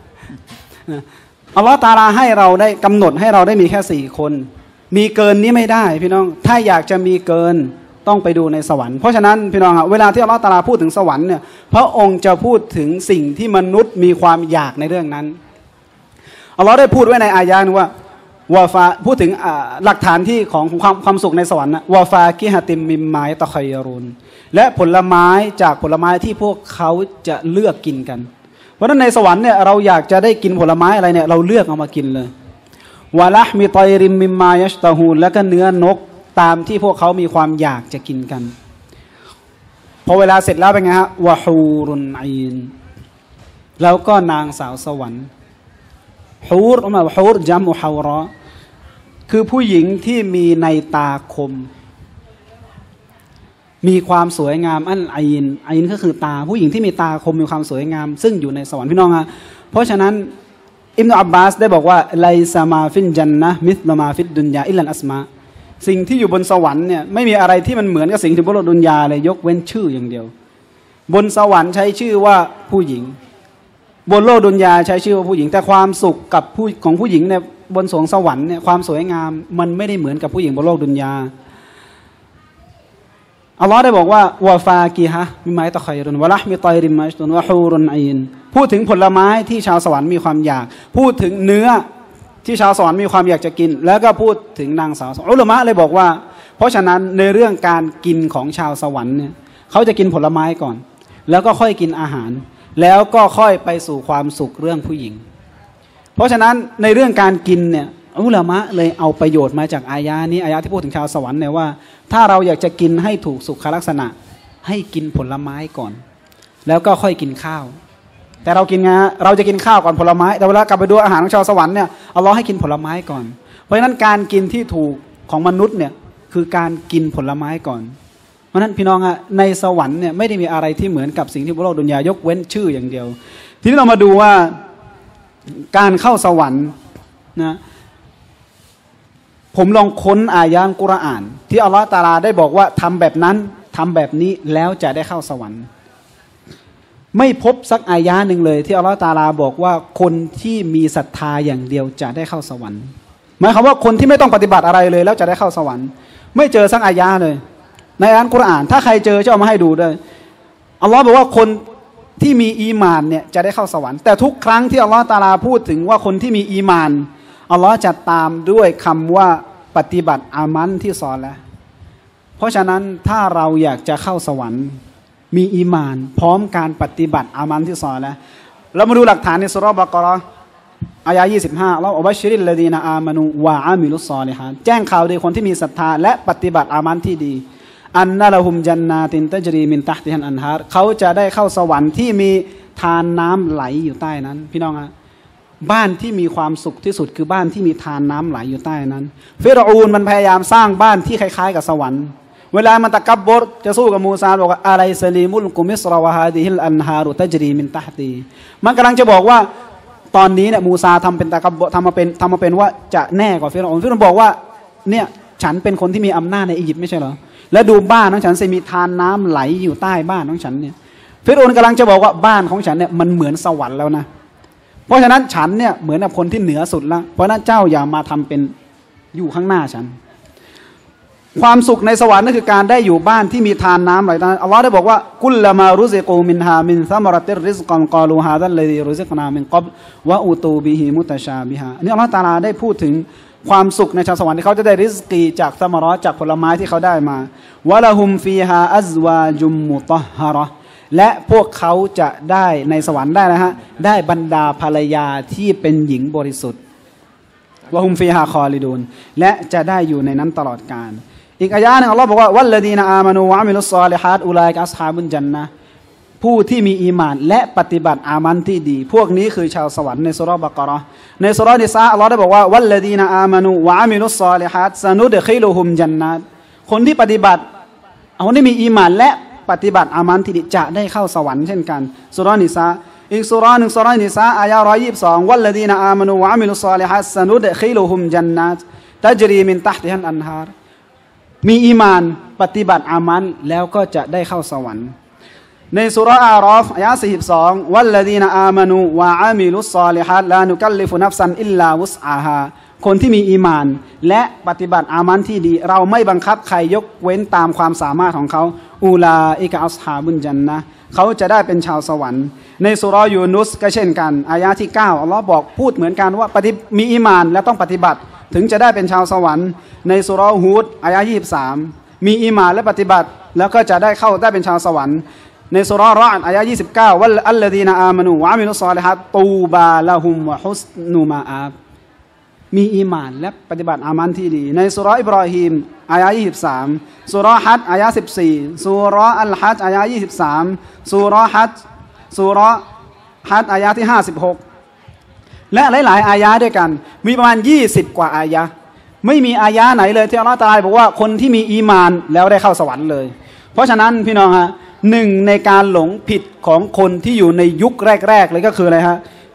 B: อัลเลาะห์ตะอาลาให้เราได้กำหนดให้เราได้มีแค่สี่คนมีเกินนี้ไม่ได้พี่น้องถ้าอยากจะมีเกินต้องไปดูในสวรรค์เพราะฉะนั้นพี่น้องเวลาที่อัลเลาะห์ตะอาลาพูดถึงสวรรค์เนี่ยพระองค์จะพูดถึงสิ่งที่มนุษย์มีความอยากในเรื่องนั้นอัลเลาะห์ได้พูดไว้ในอายะห์นึงว่าวาฟาพูดถึงหลักฐานที่ของความความสุขในสวรรค์นะวาฟากิฮะติมมิมไม้ตะคอยรุนและผลไม้จากผลไม้ที่พวกเขาจะเลือกกินกันเพราะฉะนั้นในสวรรค์เนี่ยเราอยากจะได้กินผลไม้อะไรเนี่ยเราเลือกเอามากินเลยวะละห์มิตอยริมมิมมายัชตะฮูนและก็เนื้อนกตามที่พวกเขามีความอยากจะกินกันพอเวลาเสร็จแล้วเป็นไงฮะวะฮูรุนอีนแล้วก็นางสาวสวรรค์ฮูรมาฮูรจัมอุฮาวรอคือผู้หญิงที่มีในตาคมมีความสวยงามอันไอน์ไอน์ก็คือตาผู้หญิงที่มีตาคมมีความสวยงามซึ่งอยู่ในสวรรค์พี่น้องฮะเพราะฉะนั้นอิบนุอับบาสได้บอกว่าไลซามาฟินจันนะมิสลามาฟิดดุนยาอิลลันอัสมาสิ่งที่อยู่บนสวรรค์เนี่ยไม่มีอะไรที่มันเหมือนกับสิ่งที่บนโลกดุนยาเลยยกเว้นชื่ออย่างเดียวบนสวรรค์ใช้ชื่อว่าผู้หญิงบนโลกดุนยาใช้ชื่อว่าผู้หญิงแต่ความสุขกับผู้ของผู้หญิงเนี่ยบนสวงสวรรค์เนี่ยความสวยงามมันไม่ได้เหมือนกับผู้หญิงบนโลกดุนยาอัลลอฮ์ได้บอกว่าวะฟากิฮะมิมาตะคอยรุนวะละห์มิตอยริมมัชตุนวะฮูรุนอีนพูดถึงผลไม้ที่ชาวสวรรค์มีความอยากพูดถึงเนื้อที่ชาวสวรรค์มีความอยากจะกินแล้วก็พูดถึงนางสาวอุลามะเลยบอกว่าเพราะฉะนั้นในเรื่องการกินของชาวสวรรค์เนี่ยเขาจะกินผลไม้ก่อนแล้วก็ค่อยกินอาหารแล้วก็ค่อยไปสู่ความสุขเรื่องผู้หญิงเพราะฉะนั้นในเรื่องการกินเนี่ยอุลามะเลยเอาประโยชน์มาจากอายะนี้อายะที่พูดถึงชาวสวรรค์เนี่ยว่าถ้าเราอยากจะกินให้ถูกสุขลักษณะให้กินผลไม้ก่อนแล้วก็ค่อยกินข้าวแต่เรากินไงเราจะกินข้าวก่อนผลไม้แต่เวลากลับไปดูอาหารของชาวสวรรค์เนี่ยอัลลอฮ์ให้กินผลไม้ก่อนเพราะฉะนั้นการกินที่ถูกของมนุษย์เนี่ยคือการกินผลไม้ก่อนเพราะฉะนั้นพี่น้องอะในสวรรค์เนี่ยไม่ได้มีอะไรที่เหมือนกับสิ่งที่บนโลกดุนยายกเว้นชื่ออย่างเดียวทีนี้เรามาดูว่าการเข้าสวรรค์นะผมลองค้นอายะห์กุรอานที่อัลลอฮฺตะอาลาได้บอกว่าทำแบบนั้นทำแบบนี้แล้วจะได้เข้าสวรรค์ไม่พบสักอายะห์หนึ่งเลยที่อัลลอฮฺตะอาลาบอกว่าคนที่มีศรัทธาอย่างเดียวจะได้เข้าสวรรค์หมายความว่าคนที่ไม่ต้องปฏิบัติอะไรเลยแล้วจะได้เข้าสวรรค์ไม่เจอสักอายะห์เลยในอัลกุรอานถ้าใครเจอจะเอามาให้ดูด้วยอัลลอฮฺบอกว่าคนที่มีอีมานเนี่ยจะได้เข้าสวรรค์แต่ทุกครั้งที่อัลลอฮฺตะอาลาพูดถึงว่าคนที่มีอีมานอัลลอฮฺจะตามด้วยคำว่าปฏิบัติอามันที่ซอละห์เพราะฉะนั้นถ้าเราอยากจะเข้าสวรรค์มีอีมานพร้อมการปฏิบัติอามันที่ซอละห์เรามาดูหลักฐานในสุเราะห์บะเกาะฮ์อายะห์ยี่สิบห้าเราอับชิริลลดีนะอามานูวะอามิลุศศอลิฮาตแจ้งข่าวดีคนที่มีศรัทธาและปฏิบัติอามันที่ดีอันนะละฮุมจันนาตินตัจรีมินตัฮติฮันอันฮาร์เขาจะได้เข้าสวรรค์ที่มีทานน้ำไหลอยู่ใต้นั้นพี่น้องฮะบ้านที่มีความสุขที่สุดคือบ้านที่มีทานน้ำไหลอยู่ใต้นั้นฟิรอูนมันพยายามสร้างบ้านที่คล้ายๆกับสวรรค์เวลามันตะกับบรจะสู้กับมูซาบอกว่าอะไรซลีมุลกุมิสราวะฮาดิฮิลอันฮารุตัจรีมินตัฮตีมันกำลังจะบอกว่าตอนนี้เนี่ยมูซาทำเป็นตะกับบรทำมาเป็นทำมาเป็นว่าจะแน่กว่าฟิรอูนฟิรอูนบอกว่าเนี่ยฉันเป็นคนที่มีอำนาจในอียิปต์ไม่ใช่เหรอแล้วดูบ้านของฉันสิมีทานน้ำไหลอยู่ใต้บ้านของฉันเนี่ยฟิรอูนกำลังจะบอกว่าบ้านของฉันเนี่ยมันเหมือนสวรรค์แล้วนะเพราะฉะนั้นฉันเนี่ยเหมือนกับคนที่เหนือสุดแล้วเพราะนั้นเจ้าอย่ามาทำเป็นอยู่ข้างหน้าฉันความสุขในสวรรค์นั่นคือการได้อยู่บ้านที่มีทานน้ำไหลอัลลอฮ์ได้บอกว่ากุลละมารุซิกูมินฮามินซัมรติริซกันกาลูฮาซัลลดีรุซิกนามินกับวะอูตูบิฮิมุตชาบิฮาอันนี้อัลลอฮ์ตะอาลาได้พูดถึงความสุขในชาวสวรรค์ที่เขาจะได้ริสกีจากซัมรอจากผลไม้ที่เขาได้มาวะละฮุมฟีฮาอัซวาจุมมุตฮาระและพวกเขาจะได้ในสวรรค์ได้นะฮะได้บรรดาภรรยาที่เป็นหญิงบริสุทธิ์วะฮุมฟีฮาคอลิดูนและจะได้อยู่ในนั้นตลอดกาลอีกอายะห์นึงอัลลอฮ์บอกว่าวัลลดีนอามานูวะอามิลุศศอลิฮาตอุลัยกะอัศฮาบุลญันนะห์ผู้ที่มีอีหม่านและปฏิบัติอามันที่ดีพวกนี้คือชาวสวรรค์ในซูเราะห์บะเกาะฮ์ในซูเราะห์นิสาอัลลอฮ์ได้บอกว่าวัลลดีนอามานูวะอามิลุศศอลิฮาตซะนุดคิลุฮุมญันนะห์คนที่ปฏิบัติคนที่มีอีหม่านและปฏิบัติอามันที่ดีจะได้เข้าสวรรค์เช่นกันซูเราะห์นิสาอีกซูเราะห์หนึ่งซูเราะห์นิสาอายะห์หนึ่งร้อยยี่สิบสองวัลลดีนอามานูวะอามิลุศศอลิฮาตซะนุดคิลุฮุมญันนะห์ตัจรีมินตัฮติฮันอันฮาร์มีอีมานปฏิบัติอามันแล้วก็จะได้เข้าสวรรค์ในสุเราะห์อารอฟอายะห์สี่สิบสองวัลลดีนอามานูวะอามิลุศศอลิฮาตลานุกัลลิฟุนัฟซันอิลลาวุสอาฮาคนที่มีอีมานและปฏิบัติอามันที่ดีเราไม่บังคับใครยกเว้นตามความสามารถของเขาอูลาอิกะอัศฮาบุลญันนะห์เขาจะได้เป็นชาวสวรรค์ในสุเราะห์ยูนุสก็เช่นกันอายะห์ที่เก้าอัลเลาะห์บอกพูดเหมือนกันว่ามีอีมานและต้องปฏิบัติถึงจะได้เป็นชาวสวรรค์ในสุเราะห์ฮูดอายะห์ยี่สิบสามมีอีหม่านและปฏิบัติแล้วก็จะได้เข้าได้เป็นชาวสวรรค์ในสุเราะห์รออ์อายะห์ยี่สิบเก้าวัลอัลลดีนอามานูวะอามิลุศศอลิฮาตตูบาละฮุมวะฮุสนุมาอาบมีอีหม่านและปฏิบัติอามันที่ดีในสุเราะห์อิบรอฮีมอายะห์ยี่สิบสามสุเราะห์ฮัจญ์อายะห์สิบสี่สุเราะห์อัลฮัจญ์อายะห์ยี่สิบสามสุเราะห์ฮัจญ์สุเราะห์ฮัจญ์อายะห์ที่ห้าสิบหกและหลายๆอายะห์ด้วยกันมีประมาณยี่สิบกว่าอายะห์ไม่มีอายะห์ไหนเลยที่อัลเลาะห์ตะอาลาบอกว่าคนที่มีอีมานแล้วได้เข้าสวรรค์เลยเพราะฉะนั้นพี่น้องฮะหนึ่งในการหลงผิดของคนที่อยู่ในยุคแรกๆเลยก็คืออะไรฮะ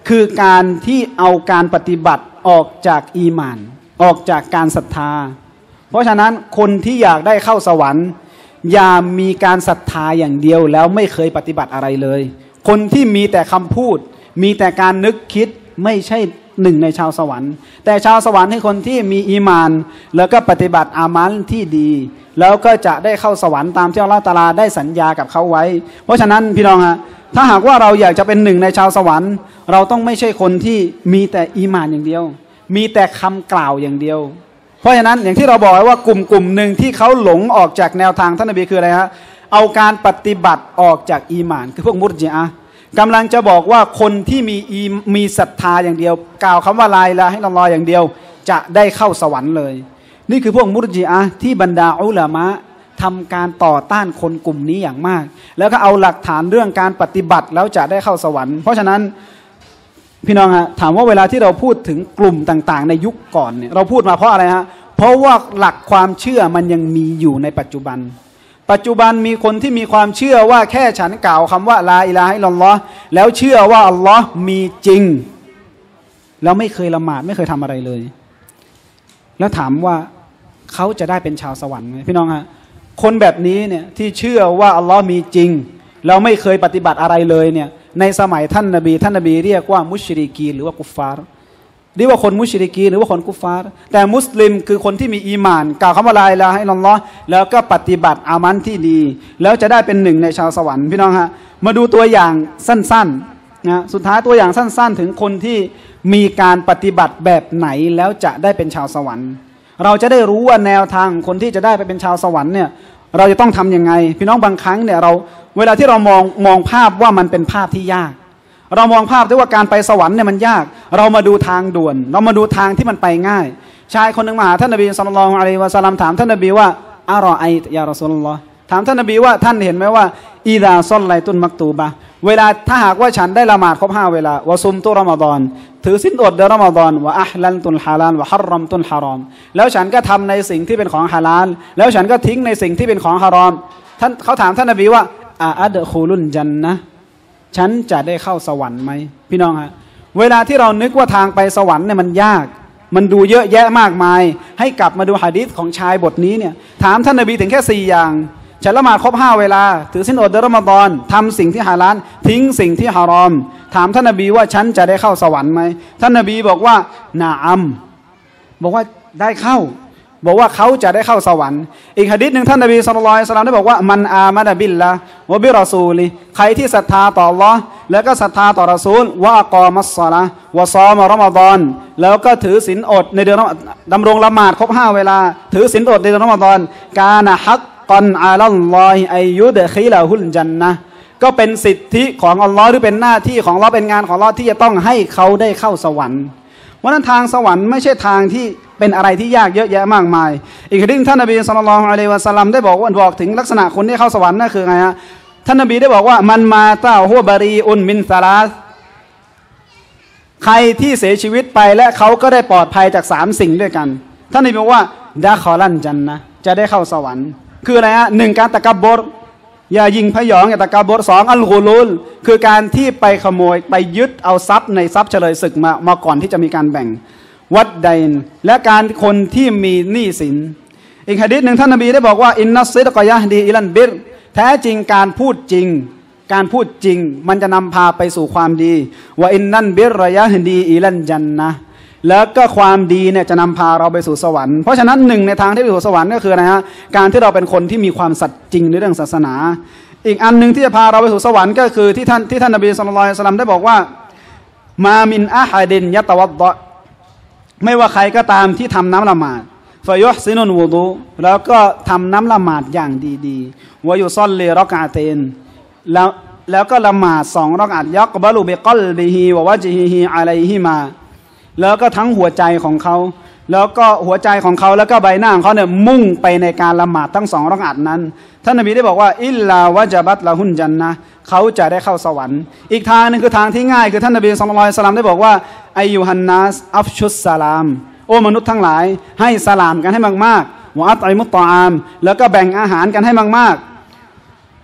B: คือการที่เอาการปฏิบัติออกจากอีหม่านออกจากการศรัทธาเพราะฉะนั้นคนที่อยากได้เข้าสวรรค์อย่ามีการศรัทธาอย่างเดียวแล้วไม่เคยปฏิบัติอะไรเลยคนที่มีแต่คำพูดมีแต่การนึกคิดไม่ใช่หนึ่งในชาวสวรรค์แต่ชาวสวรรค์ให้คนที่มีอีมานแล้วก็ปฏิบัติอามัลที่ดีแล้วก็จะได้เข้าสวรรค์ตามที่อัลเลาะห์ตะอาลาได้สัญญากับเขาไว้เพราะฉะนั้นพี่น้องฮะถ้าหากว่าเราอยากจะเป็นหนึ่งในชาวสวรรค์เราต้องไม่ใช่คนที่มีแต่อีมานอย่างเดียวมีแต่คำกล่าวอย่างเดียวเพราะฉะนั้นอย่างที่เราบอกไว้ว่ากลุ่มกลุ่มหนึ่งที่เขาหลงออกจากแนวทางท่านนบีคืออะไรฮะเอาการปฏิบัติออกจากอีหม่านคือพวกมุรจิอะห์กำลังจะบอกว่าคนที่มีอีมีศรัทธาอย่างเดียวกล่าวคำว่าลาอิลาฮะอิลลัลลอฮ์อย่างเดียวจะได้เข้าสวรรค์เลยนี่คือพวกมุรจิอะห์ที่บรรดาอุลามะทำการต่อต้านคนกลุ่มนี้อย่างมากแล้วก็เอาหลักฐานเรื่องการปฏิบัติแล้วจะได้เข้าสวรรค์เพราะฉะนั้นพี่น้องฮะถามว่าเวลาที่เราพูดถึงกลุ่มต่างๆในยุคก่อนเนี่ยเราพูดมาเพราะอะไรฮะเพราะว่าหลักความเชื่อมันยังมีอยู่ในปัจจุบันปัจจุบันมีคนที่มีความเชื่อว่าแค่ฉันกล่าวคำว่าลาอิลาฮะอิลลัลลอฮ์แล้วเชื่อว่าอัลลอฮ์มีจริงแล้วไม่เคยละหมาดไม่เคยทำอะไรเลยแล้วถามว่าเขาจะได้เป็นชาวสวรรค์ไหมพี่น้องฮะคนแบบนี้เนี่ยที่เชื่อว่าอัลลอฮ์มีจริงแล้วไม่เคยปฏิบัติอะไรเลยเนี่ยในสมัยท่านนบีท่านนบีเรียกว่ามุชริกีนหรือว่ากุฟฟาร์เรียกว่าคนมุชริกีนหรือว่าคนกุฟฟาร์แต่มุสลิมคือคนที่มีอีหม่านกล่าวคำว่าลาอิลาฮะอิลลัลลอฮ์แล้วก็ปฏิบัติอามันที่ดีแล้วจะได้เป็นหนึ่งในชาวสวรรค์พี่น้องฮะมาดูตัวอย่างสั้นๆนะสุดท้ายตัวอย่างสั้นๆถึงคนที่มีการปฏิบัติแบบไหนแล้วจะได้เป็นชาวสวรรค์เราจะได้รู้ว่าแนวทางคนที่จะได้ไปเป็นชาวสวรรค์เนี่ยเราจะต้องทำยังไงพี่น้องบางครั้งเนี่ยเราเวลาที่เรามองมองภาพว่ามันเป็นภาพที่ยากเรามองภาพด้วยว่าการไปสวรรค์เนี่ยมันยากเรามาดูทางด่วนเรามาดูทางที่มันไปง่ายชายคนหนึ่งมาหาท่านนบีศ็อลลัลลอฮุอะลัยฮิวะซัลลัมถามท่านนบีว่าอะรอไอยารอซูลุลลอฮ์ถามท่านนบีว่าท่านเห็นไหมว่าอีดาซอลไลตุนมักตูบะเวลาถ้าหากว่าฉันได้ละหมาดครบห้าเวลาวะซุมตุรอมฎอนถือศีลอดเดือนรอมฎอนวะอัลลันตุลฮาลาลวะฮัรรัมตุลฮารอมแล้วฉันก็ทำในสิ่งที่เป็นของฮาลาลแล้วฉันก็ทิ้งในสิ่งที่เป็นของฮารอมท่านเขาถามท่านนบีว่าอาอัดคูลุนจันนะฉันจะได้เข้าสวรรค์ไหมพี่น้องฮะเวลาที่เรานึกว่าทางไปสวรรค์เนี่ยมันยากมันดูเยอะแยะมากมายให้กลับมาดูหะดีษของชายบทนี้เนี่ยถามท่านนบีถึงแค่สี่อย่างฉันละหมาดครบห้าเวลาถือศีลอดเดือนรอมฎอนทำสิ่งที่ฮาลาลทิ้งสิ่งที่ฮารอมถามท่านนบีว่าฉันจะได้เข้าสวรรค์ไหมท่านนบีบอกว่านาอัมบอกว่าได้เข้าบอกว่าเขาจะได้เข้าสวรรค์อีกหะดีษหนึ่งท่านนบีศ็อลลัลลอฮุอะลัยฮิวะซัลลัมได้บอกว่ามันอามะนะบิลละวะบิรอซูลิใครที่ศรัทธาต่ออัลเลาะห์แล้วก็ศรัทธาต่อรอซูลวะอักอมัสศอละฮ์วะศอมรอมฎอนแล้วก็ถือศีลอดในเดือนดำรงละหมาดครบห้าเวลาถือศีลอดในเดือนรอมฎอนกานะฮักกอนอาลัลลอฮิอัยยุดคิละฮุลจันนะห์ก็เป็นสิทธิของอัลเลาะห์หรือเป็นหน้าที่ของอัลเลาะห์เป็นงานของอัลเลาะห์ที่จะต้องให้เขาได้เข้าสวรรค์เพราะนั้นทางสวรรค์ไม่ใช่ทางที่เป็นอะไรที่ยากเยอะแยะมากมายอีกหนึ่งท่านนบีศ็อลลัลลอฮุอะลัยฮิวะซัลลัมได้บอกว่าบอกถึงลักษณะคนที่เข้าสวรรค์นั่นคือไงฮะท่านนบีได้บอกว่ามันมาตาฮัวบารีอุนมินซาลาสใครที่เสียชีวิตไปและเขาก็ได้ปลอดภัยจากสามสิ่งด้วยกันท่านนบีบอกว่าดะคอลันจันนะจะได้เข้าสวรรค์คืออะไรฮะหนึ่งการตะกับบรอย่ายิงพยองอย่าตะกับบรสองอัลกุลุลคือการที่ไปขโมยไปยึดเอาทรัพย์ในทรัพย์เฉลยศึกมามาก่อนที่จะมีการแบ่งวัดใดและการคนที่มีหนี้สินอีกหะดีษหนึ่งท่านนบีได้บอกว่าอินนัสซิดกะยะฮดีอิลันบิรแท้จริงการพูดจริงการพูดจริงมันจะนำพาไปสู่ความดีว่าอินนันบิรยะฮดีอิลันจันนะแล้วก็ความดีเนี่ยจะนำพาเราไปสู่สวรรค์เพราะฉะนั้นหนึ่งในทางที่ไปสู่สวรรค์ก็คืออะไรฮะการที่เราเป็นคนที่มีความสัตย์จริงในเรื่องศาสนาอีกอันหนึ่งที่จะพาเราไปสู่สวรรค์ก็คือที่ท่านที่ท่านนบีศ็อลลัลลอฮุอะลัยฮิวะซัลลัมได้บอกว่ามามินอะฮัดินยะตะวัดดะไม่ว่าใครก็ตามที่ทำน้ำละหมาดฟะยุฮซินุนวุดูแล้วก็ทำน้ำละหมาดอย่างดีๆวะยุศอลลีรอกะอะเตนแล้วแล้วก็ละหมาดสองรอกอะอะยักบะลุบิกัลบิฮิวะวะจฮิฮิอะลัยฮิมาแล้วก็ทั้งหัวใจของเขาแล้วก็หัวใจของเขาแล้วก็ใบหน้าของเขาเนี่ยมุ่งไปในการละหมาดทั้งสองรอกอะอะนั้นท่านนบีได้บอกว่าอิลลาวะจบัตละฮุนจันนะเขาจะได้เข้าสวรรค์อีกทางนึงคือทางที่ง่ายคือท่านนบีศ็อลลัลลอฮุอะลัยฮิวะซัลลัมได้บอกว่าอายุฮันนัสอัฟชุสสลามโอ้มนุษย์ทั้งหลายให้สลามกันให้มากๆวะอัตอิมุตตออามแล้วก็แบ่งอาหารกันให้มากๆ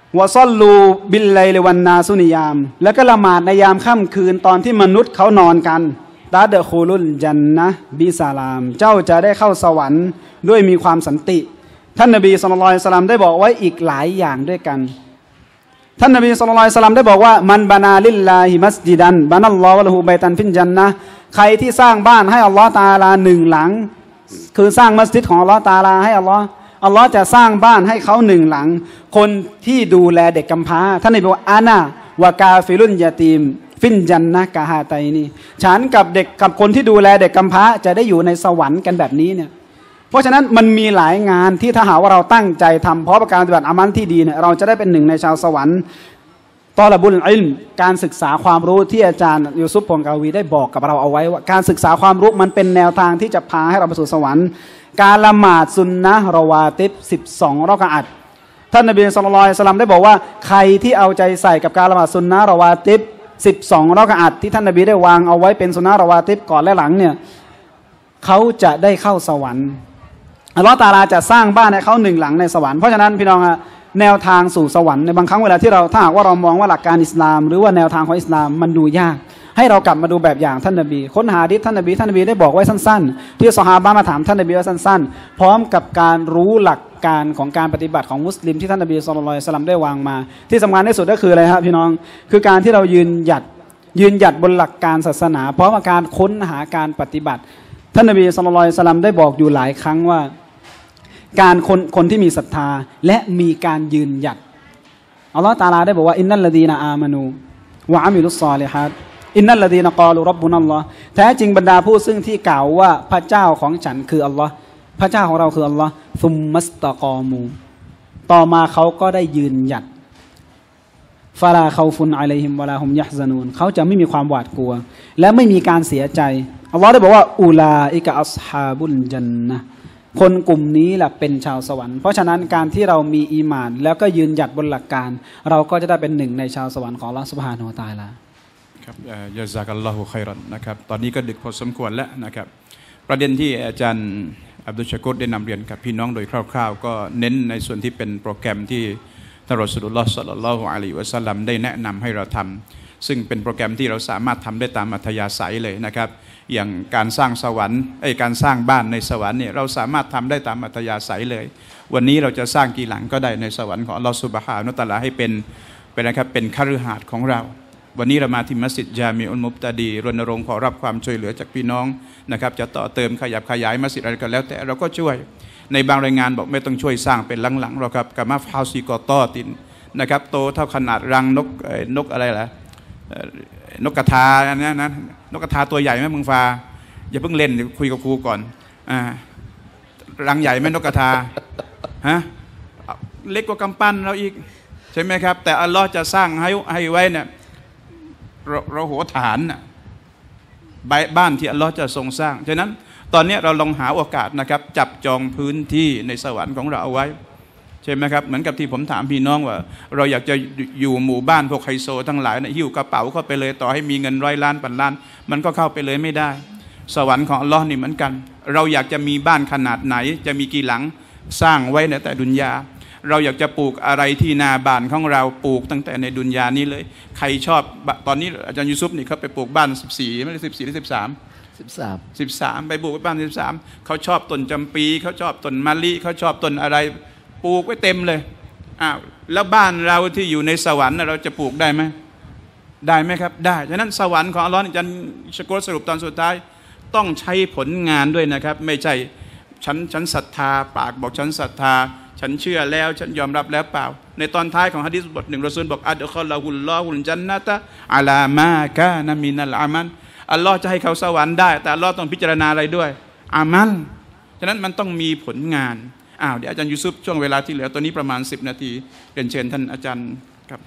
B: วะซอลลูบิลไลลิวันนาซุนิยามแล้วก็ละหมาดในยามค่ำคืนตอนที่มนุษย์เขานอนกันตาเดะคูลุลจันนะบิซาลามเจ้าจะได้เข้าสวรรค์ด้วยมีความสันติท่านนบีศ็อลลัลลอฮุอะลัยฮิวะซัลลัมได้บอกไว้อีกหลายอย่างด้วยกันท่านนบีศ็อลลัลลอฮุอะลัยฮิวะซัลลัมได้บอกว่ามันบานาลิลลาฮิมัสยิดันบานัลลอฮุละฮูบัยตันฟินจันนะห์ใครที่สร้างบ้านให้อัลลอฮ์ตะอาลาหนึ่งหลังคือสร้างมัสยิดของอัลลอฮ์ตะอาลาให้อัลลอฮ์อัลลอฮ์จะสร้างบ้านให้เขาหนึ่งหลังคนที่ดูแลเด็กกำพร้าท่านนบีบอกว่าอานาวะกาฟิลุนยาตีมฟินจันนะกะฮาไตนี่ฉันกับเด็กกับคนที่ดูแลเด็กกำพร้าจะได้อยู่ในสวรรค์กันแบบนี้เนี่ยเพราะฉะนั้นมันมีหลายงานที่ถ้าหากว่าเราตั้งใจทำเพราะประการปฏิบัติอามันที่ดีเนี่ยเราจะได้เป็นหนึ่งในชาวสวรรค์ตอละบุลอิลม์การศึกษาความรู้ที่อาจารย์ยูซุฟพงกาวีได้บอกกับเราเอาไว้ว่าการศึกษาความรู้มันเป็นแนวทางที่จะพาให้เราไปสู่สวรรค์การละหมาดซุนนะห์รอวาติบสิบสองรอกะอัตท่านนบีศ็อลลัลลอฮุอะลัยฮิวะซัลลัมได้บอกว่าใครที่เอาใจใส่กับการละหมาดซุนนะห์รอวาติบสิบสองรอกะอัตที่ท่านนบีได้วางเอาไว้เป็นซุนนะห์รอวาติบก่อนและหลังเนี่ยเขาจะได้เข้าสวรรค์อัลลอฮฺตะอาลาจะสร้างบ้านให้เขาหนึ่งหลังในสวรรค์เพราะฉะนั้นพี่น้องอะแนวทางสู่สวรรค์ในบางครั้งเวลาที่เราถ้าหากว่าเรามองว่าหลักการอิสลามหรือว่าแนวทางของอิสลามมันดูยากให้เรากลับมาดูแบบอย่างท่านนบีค้นหาดิษท่านนบีท่านนบีได้บอกไว้สั้นๆที่ซอฮาบะห์มาถามท่านนบีว่าสั้นๆพร้อมกับการรู้หลักการของการปฏิบัติของมุสลิมที่ท่านนบีศ็อลลัลลอฮุอะลัยฮิวะซัลลัมได้วางมาที่สำคัญที่สุดก็คืออะไรครับพี่น้องคือการที่เรายืนหยัดยืนหยัดบนหลักการศาสนาพร้อมกับการค้นหาการปฏิบัติท่านนบีศ็อลลัลลอฮุอะลัยฮิวะซัลลัมได้บอกอยู่หลายครั้งว่าการคนคนที่มีศรัทธาและมีการยืนหยัดอัลลอฮฺตะอาลาได้บอกว่าอินนัลลดีนอามานูวะอามิลุศศอลิฮัตอินนัลลดีนกอลูร็อบบุนัลลอฮ์แท้จริงบรรดาผู้ซึ่งที่กล่าวว่าพระเจ้าของฉันคืออัลลอฮ์พระเจ้าของเราคืออัลลอฮ์ซุมมัสตะกอมูต่อมาเขาก็ได้ยืนหยัดฟาลาเขาฟุนอะลัยฮิมวะลาฮุมยะฮซานูนเขาจะไม่มีความหวาดกลัวและไม่มีการเสียใจอัลลอฮ์ได้บอกว่าอูลาอิกะอัศฮาบุลญันนะห์คนกลุ่มนี้แหละเป็นชาวสวรรค์เพราะฉะนั้นการที่เรามีอีหม่านแล้วก็ยืนหยัดบนหลักการเราก็จะได้เป็นหนึ่งในชาวสวรรค์ของอัลเลาะห์ซุบฮานะฮูวะตะอาลา
A: ครับยะซากัลลอฮุค็อยรอนนะครับตอนนี้ก็ดึกพอสมควรแล้วนะครับประเด็นที่อาจารย์อับดุลชะกูรได้นำเรียนกับพี่น้องโดยคร่าวๆก็เน้นในส่วนที่เป็นโปรแกรมที่ท่านรอซูลุลลอฮ์ ศ็อลลัลลอฮุอะลัยฮิวะซัลลัมได้แนะนำให้เราทำซึ่งเป็นโปรแกรมที่เราสามารถทำได้ตามอัธยาศัยเลยนะครับอย่างการสร้างสวรรค์ไอ้การสร้างบ้านในสวรรค์เนี่ยเราสามารถทำได้ตามอัธยาศัยเลยวันนี้เราจะสร้างกี่หลังก็ได้ในสวรรค์ของอัลลอฮฺซุบฮานะฮูวะตะอาลาให้เป็นเป็นนะครับเป็นคฤหาสน์ของเราวันนี้เรามาที่มัสยิดญามิอุลมุบตะดีรณรงค์ขอรับความช่วยเหลือจากพี่น้องนะครับจะต่อเติมขยับขยายมัสยิดอะไรก็แล้วแต่เราก็ช่วยในบางรายงานบอกไม่ต้องช่วยสร้างเป็นหลังๆเราครับกามาฟาวซีกอตอตินนะครับโตเท่าขนาดรังนกนกอะไรล่ะนกกระทาอันนี้นะนกกระทาตัวใหญ่ไหมมึงฟ้าอย่าเพิ่งเล่นคุยกับครูก่อนอ่ารังใหญ่ไหมนกกระทาฮะเล็กกว่ากำปั้นเราอีกใช่ไหมครับแต่อัลลอฮ์จะสร้างให้ให้ไว้เนี่ยเราเราหัวฐานน่ะบ้านที่อัลลอฮ์จะทรงสร้างฉะนั้นตอนนี้เราลองหาโอกาสนะครับจับจองพื้นที่ในสวรรค์ของเราเอาไว้ใช่ไหมครับเหมือนกับที่ผมถามพี่น้องว่าเราอยากจะอยู่หมู่บ้านพวกไฮโซทั้งหลายนะหิ้วกระเป๋าเข้าไปเลยต่อให้มีเงินร้อยล้านพันล้านมันก็เข้าไปเลยไม่ได้สวรรค์ของอัลลอฮ์นี่เหมือนกันเราอยากจะมีบ้านขนาดไหนจะมีกี่หลังสร้างไว้ในแต่ดุนยาเราอยากจะปลูกอะไรที่นาบ้านของเราปลูกตั้งแต่ในดุนยานี้เลยใครชอบตอนนี้อาจารย์ยูซุฟนี่เขาไปปลูกบ้านสิบสี่ไม่ใช่สิบสี่หรือสิบสามสิบสามสิบสามไปปลูกบ้านสิบสามเขาชอบต้นจำปีเขาชอบต้นมะลิเขาชอบต้นอะไรปลูกไว้เต็มเลยอ้าวแล้วบ้านเราที่อยู่ในสวรรค์เราจะปลูกได้ไหมได้ไหมครับได้ฉะนั้นสวรรค์ของอัลลอฮ์อาจารย์ชะกูรสรุปตอนสุดท้ายต้องใช้ผลงานด้วยนะครับไม่ใช่ฉันฉันศรัทธาปากบอกฉันศรัทธาฉันเชื่อแล้วฉันยอมรับแล้วเปล่าในตอนท้ายของหะดีษบทหนึ่งรอซูลบอกอัดคอลาฮุลลอฮุลจันนะตะอะลามากานะมินัลอามันอัลลอฮ์จะให้เขาสวรรค์ได้แต่อัลลอฮ์ต้องพิจารณาอะไรด้วยอามันฉะนั้นมันต้องมีผลงานอ้าวเดี๋ยวอาจารย์ยูซุฟช่วงเวลาที่เหลือตัวนี้ประมาณสิบนาทีเรียนเชิญท่านอาจารย์ครับ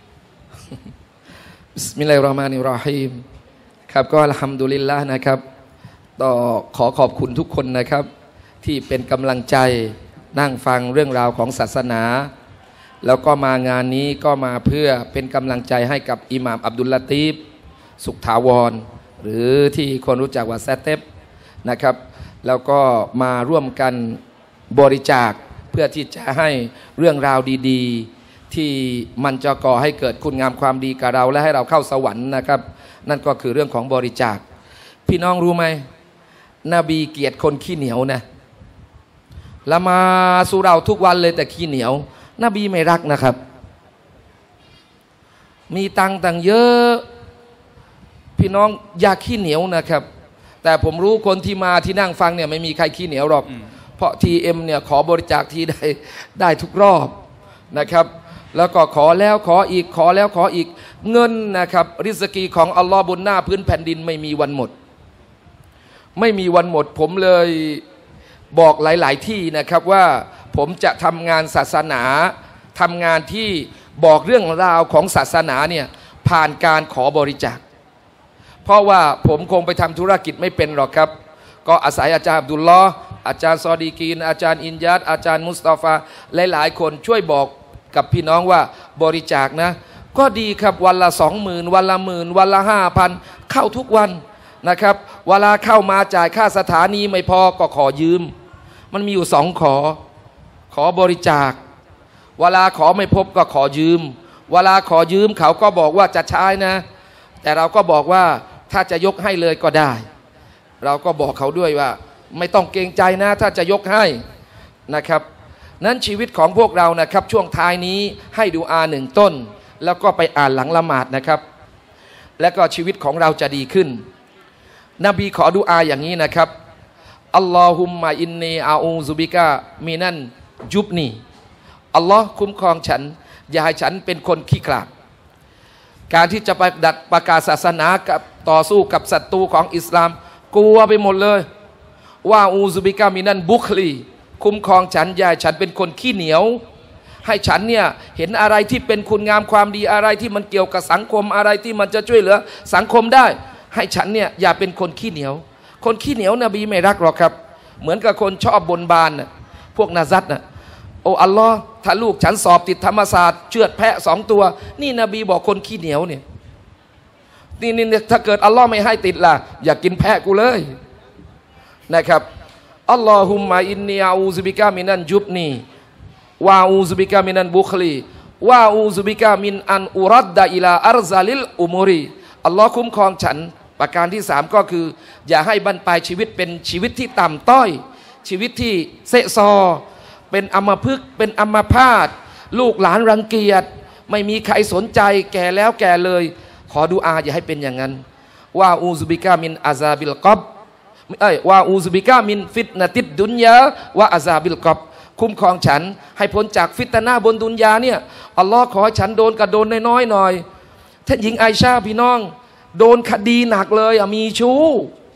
C: บิสมิลลาฮิรเราะห์มานิรเราะฮีมครับก็อัลฮัมดุลิลลาห์นะครับต่อขอขอบคุณทุกคนนะครับที่เป็นกำลังใจนั่งฟังเรื่องราวของศาสนาแล้วก็มางานนี้ก็มาเพื่อเป็นกำลังใจให้กับอิหม่ามอับดุลลาตีฟสุขถาวรหรือที่คนรู้จักว่าแซเตปนะครับแล้วก็มาร่วมกันบริจาคเพื่อที่จะให้เรื่องราวดีๆที่มันจะก่อให้เกิดคุณงามความดีกับเราและให้เราเข้าสวรรค์นะครับนั่นก็คือเรื่องของบริจาคพี่น้องรู้ไหมนบีเกลียดคนขี้เหนียวนะละมาสู่เราทุกวันเลยแต่ขี้เหนียวนบีไม่รักนะครับมีตังค์ตังเยอะพี่น้องอย่าขี้เหนียวนะครับแต่ผมรู้คนที่มาที่นั่งฟังเนี่ยไม่มีใครขี้เหนียวหรอกเพราะ ที เอ็ม เนี่ยขอบริจาคทีได้ได้ทุกรอบนะครับแล้วก็ขอแล้วขออีกขอแล้วขออีกเงินนะครับริสกีของอัลลอฮ์บนหน้าพื้นแผ่นดินไม่มีวันหมดไม่มีวันหมดผมเลยบอกหลายๆที่นะครับว่าผมจะทำงานศาสนาทำงานที่บอกเรื่องราวของศาสนาเนี่ยผ่านการขอบริจาคเพราะว่าผมคงไปทำธุรกิจไม่เป็นหรอกครับก็อาศัยอาจารย์อับดุลลอฮ์อาจารย์ซอดีกีนอาจารย์อินยัดอาจารย์มุสตาฟาหลายๆคนช่วยบอกกับพี่น้องว่าบริจาคนะก็ดีครับวันละสองหมื่นวันละหมื่นวันละห้าพันเข้าทุกวันนะครับเวลาเข้ามาจ่ายค่าสถานีไม่พอก็ขอยืมมันมีอยู่สองขอขอบริจาคเวลาขอไม่พบก็ขอยืมเวลาขอยืมเขาก็บอกว่าจะใช้นะแต่เราก็บอกว่าถ้าจะยกให้เลยก็ได้เราก็บอกเขาด้วยว่าไม่ต้องเกรงใจนะถ้าจะยกให้นะครับนั้นชีวิตของพวกเรานะครับช่วงท้ายนี้ให้ดูอาหนึ่งต้นแล้วก็ไปอ่านหลังละหมาดนะครับแล้วก็ชีวิตของเราจะดีขึ้นนบีขอดูอาอย่างนี้นะครับอัลลอฮุมมะอินนีอาอูซุบิกะมินันจุบนีอัลลอฮ์คุ้มครองฉันอย่าให้ฉันเป็นคนขี้ขลาดการที่จะไปดัดประกาศศาสนากับต่อสู้กับศัตรูของอิสลามกลัวไปหมดเลยว่าอูซุบิกะมินันบุคลีคุ้มครองฉันอย่าให้ฉันเป็นคนขี้เหนียวให้ฉันเนี่ยเห็นอะไรที่เป็นคุณงามความดีอะไรที่มันเกี่ยวกับสังคมอะไรที่มันจะช่วยเหลือสังคมได้ให้ฉันเนี่ยอย่าเป็นคนขี้เหนียวคนขี้เหนียวนบีไม่รักหรอกครับเหมือนกับคนชอบบนบานน่ะพวกนาซัตน่ะโอ้อัลลอฮ์ถ้าลูกฉันสอบติดธรรมศาสตร์เชือดแพะสองตัวนี่นบีบอกคนขี้เหนียวเนี่ยนี่นี่ถ้าเกิดอัลลอฮ์ไม่ให้ติดล่ะอย่ากินแพะกูเลยนะครับอัลลอฮุมมะอินนีอาอูซุบิกะมินันจุบนีวาอูซุบิกะมินันบุคลีวาอูซุบิกะมินอันอุรัดดะอิลาอัรซาลิลอุมูรีอัลลอฮ์คุ้มครองฉันประการที่สามก็คืออย่าให้บรรปลายชีวิตเป็นชีวิตที่ต่ำต้อยชีวิตที่เซะซอเป็นอัมพฤกษ์เป็นอัมพาตลูกหลานรังเกียจไม่มีใครสนใจแก่แล้วแก่เลยขอดุอาอย่าให้เป็นอย่างนั้นว่าอูซุบิกะมินอาซาบิลกับเอ้ยว่าอูซุบิกะมินฟิตนะติดดุนยาวะอาซาบิลกับคุ้มครองฉันให้พ้นจากฟิตนะห์บนดุนยาเนี่ยอัลลอฮ์ขอให้ฉันโดนกระโดนน้อยๆหน่อยท่านหญิงไอชาพี่น้องโดนคดีหนักเลยมีชู้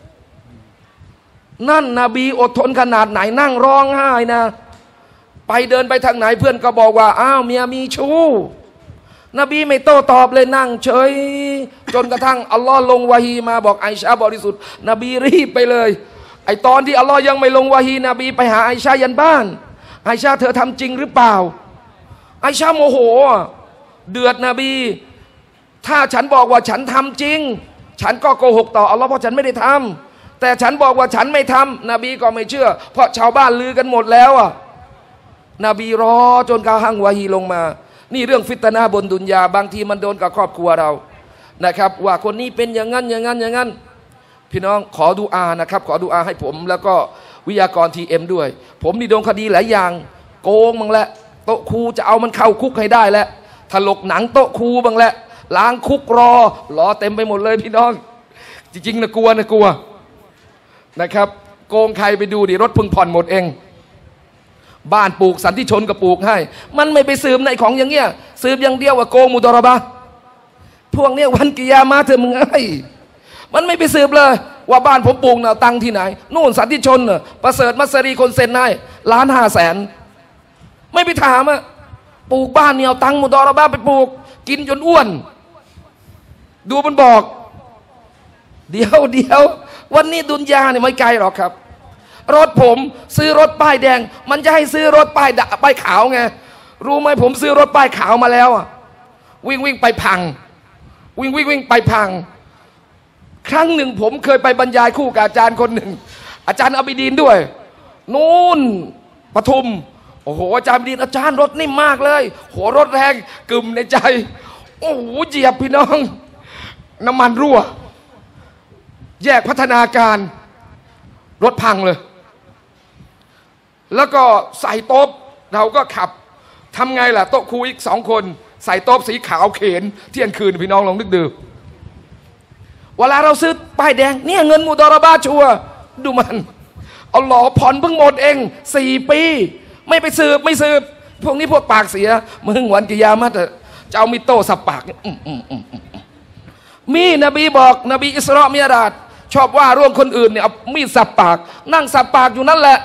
C: นั่นนบีอดทนขนาดไหนนั่งร้องไห้นะไปเดินไปทางไหนเพื่อนก็บอกว่าอ้าวเมียมีชู้นบีไม่โต้ตอบเลยนั่งเฉยจนกระทั่งอัลลอฮ์ลงวะฮีมาบอกไอชาบริสุทธิ์นบีรีบไปเลยไอตอนที่อัลลอฮ์ยังไม่ลงวะฮีนบีไปหาไอชายันบ้านไอชาเธอทำจริงหรือเปล่าไอชาโมโหเดือดนบีถ้าฉันบอกว่าฉันทำจริงฉันก็โกหกต่ออัลลอฮ์เพราะฉันไม่ได้ทำแต่ฉันบอกว่าฉันไม่ทำนบีก็ไม่เชื่อเพราะชาวบ้านลือกันหมดแล้วอ่ะนบีรอจนกระทั่งวะฮีลงมานี่เรื่องฟิตนะห์บนดุนยาบางทีมันโดนกับครอบครัวเรานะครับว่าคนนี้เป็นอย่างนั้นอย่างนั้นอย่างนั้นพี่น้องขอดุอานะครับขอดุอาให้ผมแล้วก็วิทยากร ที เอ็ม ด้วยผมนี่โดนคดีหลายอย่างโกงบ้างแหละโต๊ะครูจะเอามันเข้าคุกให้ได้แล้วถลกหนังโต๊ะครูบ้างแหละล้างคุกรอรอเต็มไปหมดเลยพี่น้องจริงๆนะกลัวนะกลัวนะครับโกงใครไปดูดิรถพึ่งผ่อนหมดเองบ้านปลูกสันติชนก็ปลูกให้มันไม่ไปสืบในของอย่างเงี้ยสืบอย่างเดียวว่าโกงมุตรบะพวกเนี้ยวันกิยามะห์เธอมึงไอ้มันไม่ไปสืบเลยว่าบ้านผมปลูกน่ะตังที่ไหนนู่นสันติชนน่ะประเสริฐมัสรีคนเซ็นให้ล้านห้าแสนไม่ไปถามอะปลูกบ้านเนี่ยเอาตังมุตรบะไปปลูกกินจนอ้วนดูมันบอกเดี๋ยวเดี๋ยววันนี้ดุนยาเนี่ยไม่ไกลหรอกครับรถผมซื้อรถป้ายแดงมันจะให้ซื้อรถป้ายดะป้ายขาวไงรู้ไหมผมซื้อรถป้ายขาวมาแล้วอ่ะวิ่งวิ่งไปพังวิ่งวิ่งวิ่งไปพังครั้งหนึ่งผมเคยไปบรรยายคู่กับอาจารย์คนหนึ่งอาจารย์อบิดีนด้วยนู่นปทุมโโอ้โหอาจารย์ดินอาจารย์รถนิ่มมากเลยโหรถแรงกึ่มในใจโอ้โหเหยียบพี่น้องน้ำมันรั่วแยกพัฒนาการรถพังเลยแล้วก็ใส่โต๊ะเราก็ขับทำไงล่ะโต๊ะครูอีกสองคนใส่โต๊ะสีขาวเข็นเที่ยงคืนพี่น้องลองนึกดูเวลาเราซื้อป้ายแดงเนี่ยเงินมุดารบาชัวดูมันเอาหล่อผ่อนเพิ่งหมดเองสี่ปีไม่ไปสืบไม่สืบพวกนี้พวกปากเสียมึงวันกิยามะจะเอามิโต้สับปากมีนบีบอกนบีอิสรามิราชชอบว่าร่วมคนอื่นเนี่ยเอามีดสับปากนั่งสับปากอยู่นั่นแหละ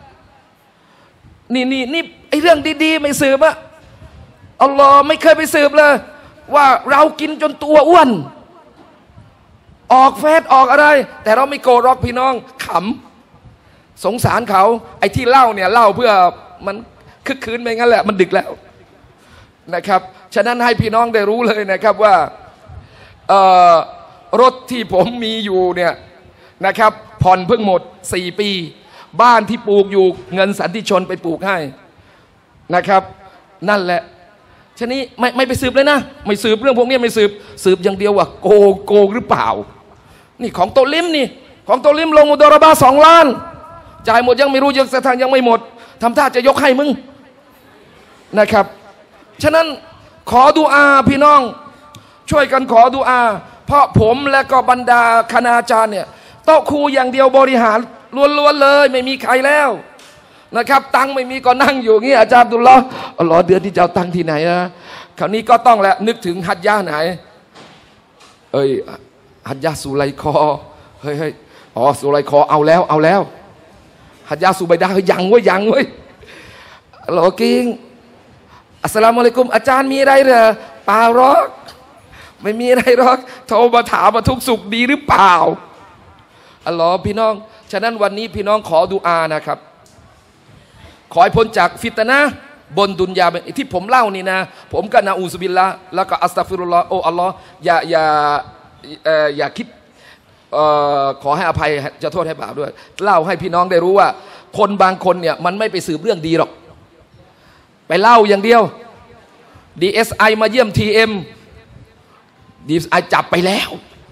C: นี่นี่นี่ไอเรื่องดีๆไม่สืบอะอัลลอฮ์ไม่เคยไปสืบเลยว่าเรากินจนตัวอ้วนออกเฟซออกอะไรแต่เราไม่โกรธหรอกพี่น้องขำสงสารเขาไอ้ที่เล่าเนี่ยเล่าเพื่อมันคึกคืนไปงั้นแหละมันดึกแล้วนะครับฉะนั้นให้พี่น้องได้รู้เลยนะครับว่ารถที่ผมมีอยู่เนี่ยนะครับผ่อนเพิ่งหมดสี่ปีบ้านที่ปลูกอยู่เงินสันติชนไปปลูกให้นะครับนั่นแหละฉะนี้ไม่ไม่ไปสืบเลยนะไม่สืบเรื่องพวกนี้ไม่สืบสืบอย่างเดียวว่าโกงโกงหรือเปล่านี่ของโตลิมนี่ของโตลิมลงมุดารบาสองล้านจ่ายหมดยังไม่รู้ยังสถานยังไม่หมดทำท่าจะยกให้มึงนะครับฉะนั้นขอดุอาพี่น้องช่วยกันขอดุอาเพราะผมและก็บรรดาคณาจารย์เนี่ยโต๊ะครูอย่างเดียวบริหารล้วนๆเลยไม่มีใครแล้วนะครับตังไม่มีก็นั่งอยู่งี้อาจารย์อับดุลลอฮ์อัลลอฮ์เดือนที่จะเอาตังที่ไหนนะคราวนี้ก็ต้องแหละนึกถึงฮัจญะไหนเอ้ยฮัจญะสุไลคอเฮ้ยเฮ้ยอ๋อสุไลคอเอาแล้วเอาแล้วฮัจญะสุไบดาเฮ้ยยังเว้ยยังเว้ยอัลลอฮ์กิ้งอัสสลามุอะลัยกุมอาจารย์มีอะไรเหรอเปล่าหรอกไม่มีอะไรหรอกโทรมาถามมาทุกสุขดีหรือเปล่าอัลลอฮ์พี่น้องฉะนั้นวันนี้พี่น้องขอดุอานะครับขอให้พ้นจากฟิตนะห์บนดุนยาที่ผมเล่านี่นะผมก็นะอูซุบิลละแล้วก็อัสตัฆฟิรุลลอฮ์โอ้อัลลอฮ์อย่าอย่าเอ่ออย่าคิดเอ่อขอให้อภัยจะโทษให้บาปด้วยเล่าให้พี่น้องได้รู้ว่าคนบางคนเนี่ยมันไม่ไปสืบเรื่องดีหรอกไปเล่าอย่างเดียว ดี เอส ไอ มาเยี่ยม ที เอ็ม ดี เอส ไอ จับไปแล้ว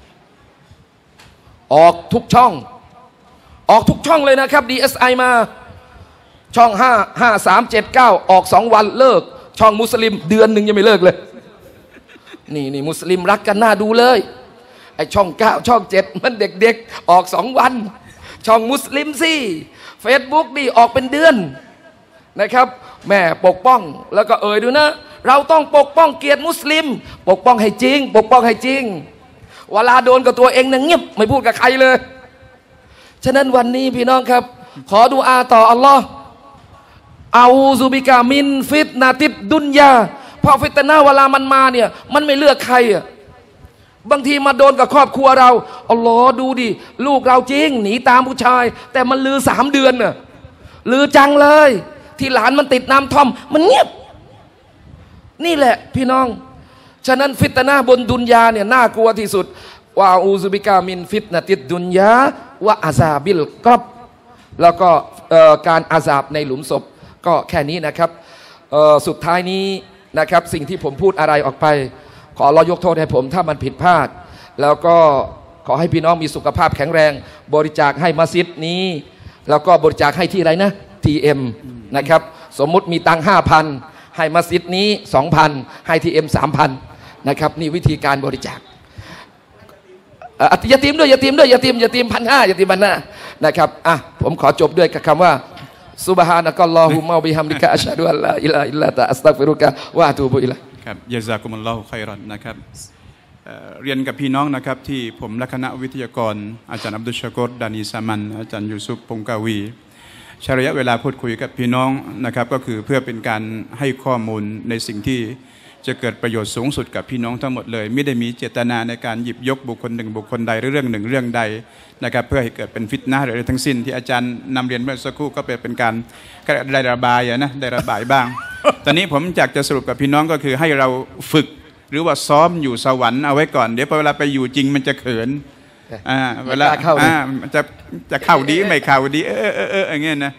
C: ออกทุกช่องออกทุกช่องเลยนะครับ ดี เอส ไอ มาช่องห้า ห้า สาม เจ็ด เก้าออกสองวันเลิกช่องมุสลิมเดือนหนึ่งยังไม่เลิกเลยนี่นี่มุสลิมรักกันน่าดูเลยไอช่องเก้าช่องเจ็ดมันเด็กๆออกสองวันช่องมุสลิมสิเฟซบุ๊กนี่ออกเป็นเดือนนะครับแม่ปกป้องแล้วก็เอ่ยดูนะเราต้องปกป้องเกียรติมุสลิมปกป้องให้จริงปกป้องให้จริงเวลาโดนกับตัวเองนะเงียบไม่พูดกับใครเลยฉะนั้นวันนี้พี่น้องครับขอดุอาต่ออัลลอฮ์เอาซุบิกามินฟิตนาติดดุนยาเพราะฟิตนะห์เวลามันมาเนี่ยมันไม่เลือกใครอ่ะบางทีมาโดนกับครอบครัวเราอัลลอฮ์ดูดิลูกเราจริงหนีตามผู้ชายแต่มันลือสามเดือนน่ะลือจังเลยที่หลานมันติดน้ำท่อมมันเงียบนี่แหละพี่น้องฉะนั้นฟิตนะห์บนดุนยาเนี่ยน่ากลัวที่สุดว่าอูซุบิกามินฟิตนาติดดุนยาวะอาซาบิลกอบแล้วก็การอาซาบในหลุมศพก็แค่นี้นะครับสุดท้ายนี้นะครับสิ่งที่ผมพูดอะไรออกไปขออัลเลาะห์ยกโทษให้ผมถ้ามันผิดพลาดแล้วก็ขอให้พี่น้องมีสุขภาพแข็งแรงบริจาคให้มัสยิดนี้แล้วก็บริจาคให้ที่ไรนะ ที เอ็ม นะครับสมมุติมีตังค์ห้าพันให้มัสยิดนี้สองพันให้ ที เอ็ม สามพันนะครับนี่วิธีการบริจาคอย่าตีมด้วยอย่าตีมด้วยอย่าตีมอย่าตีมพันห้าอย่าตีมพันห้านะครับอ่ะผมขอจบด้วยกับคำว่าซุบฮานะกัลลอฮุมะบิฮัมดิกะอัชฮะดุอัลลาอิลาฮะอิลลัลลอฮ์อัสตัฆฟิรุกะวะอะตูบุอิลัยฮ์
A: ครับยะซากุมุลลอฮุค็อยรอนนะครับเรียนกับพี่น้องนะครับที่ผมและคณะวิทยากรอาจารย์อับดุลชะกูรดานีซามันอาจารย์ยูซุฟพงกาวีใช้ระยะเวลาพูดคุยกับพี่น้องนะครับก็คือเพื่อเป็นการให้ข้อมูลในสิ่งที่จะเกิดประโยชน์สูงสุดกับพี่น้องทั้งหมดเลยไม่ได้มีเจตนาในการหยิบยกบุคคลหนึ่งบุคคลใดหรือเรื่องหนึ่งเรื่องใดนะครับเพื่อให้เกิดเป็นฟิตนะห์หรืออะไรทั้งสิ้นที่อาจารย์นำเรียนเมื่อสักครู่ก็เป็นการได้ระบายนะได้ระบายบ้าง ตอนนี้ผมอยากจะสรุปกับพี่น้องก็คือให้เราฝึกหรือว่าซ้อมอยู่สวรรค์เอาไว้ก่อนเดี๋ยวพอเวลาไปอยู่จริงมันจะเขินอ่าเวลาอ่าจะจะเข้าดีไม่เข้าดีเออเออเอออย่างเงี้ยนะ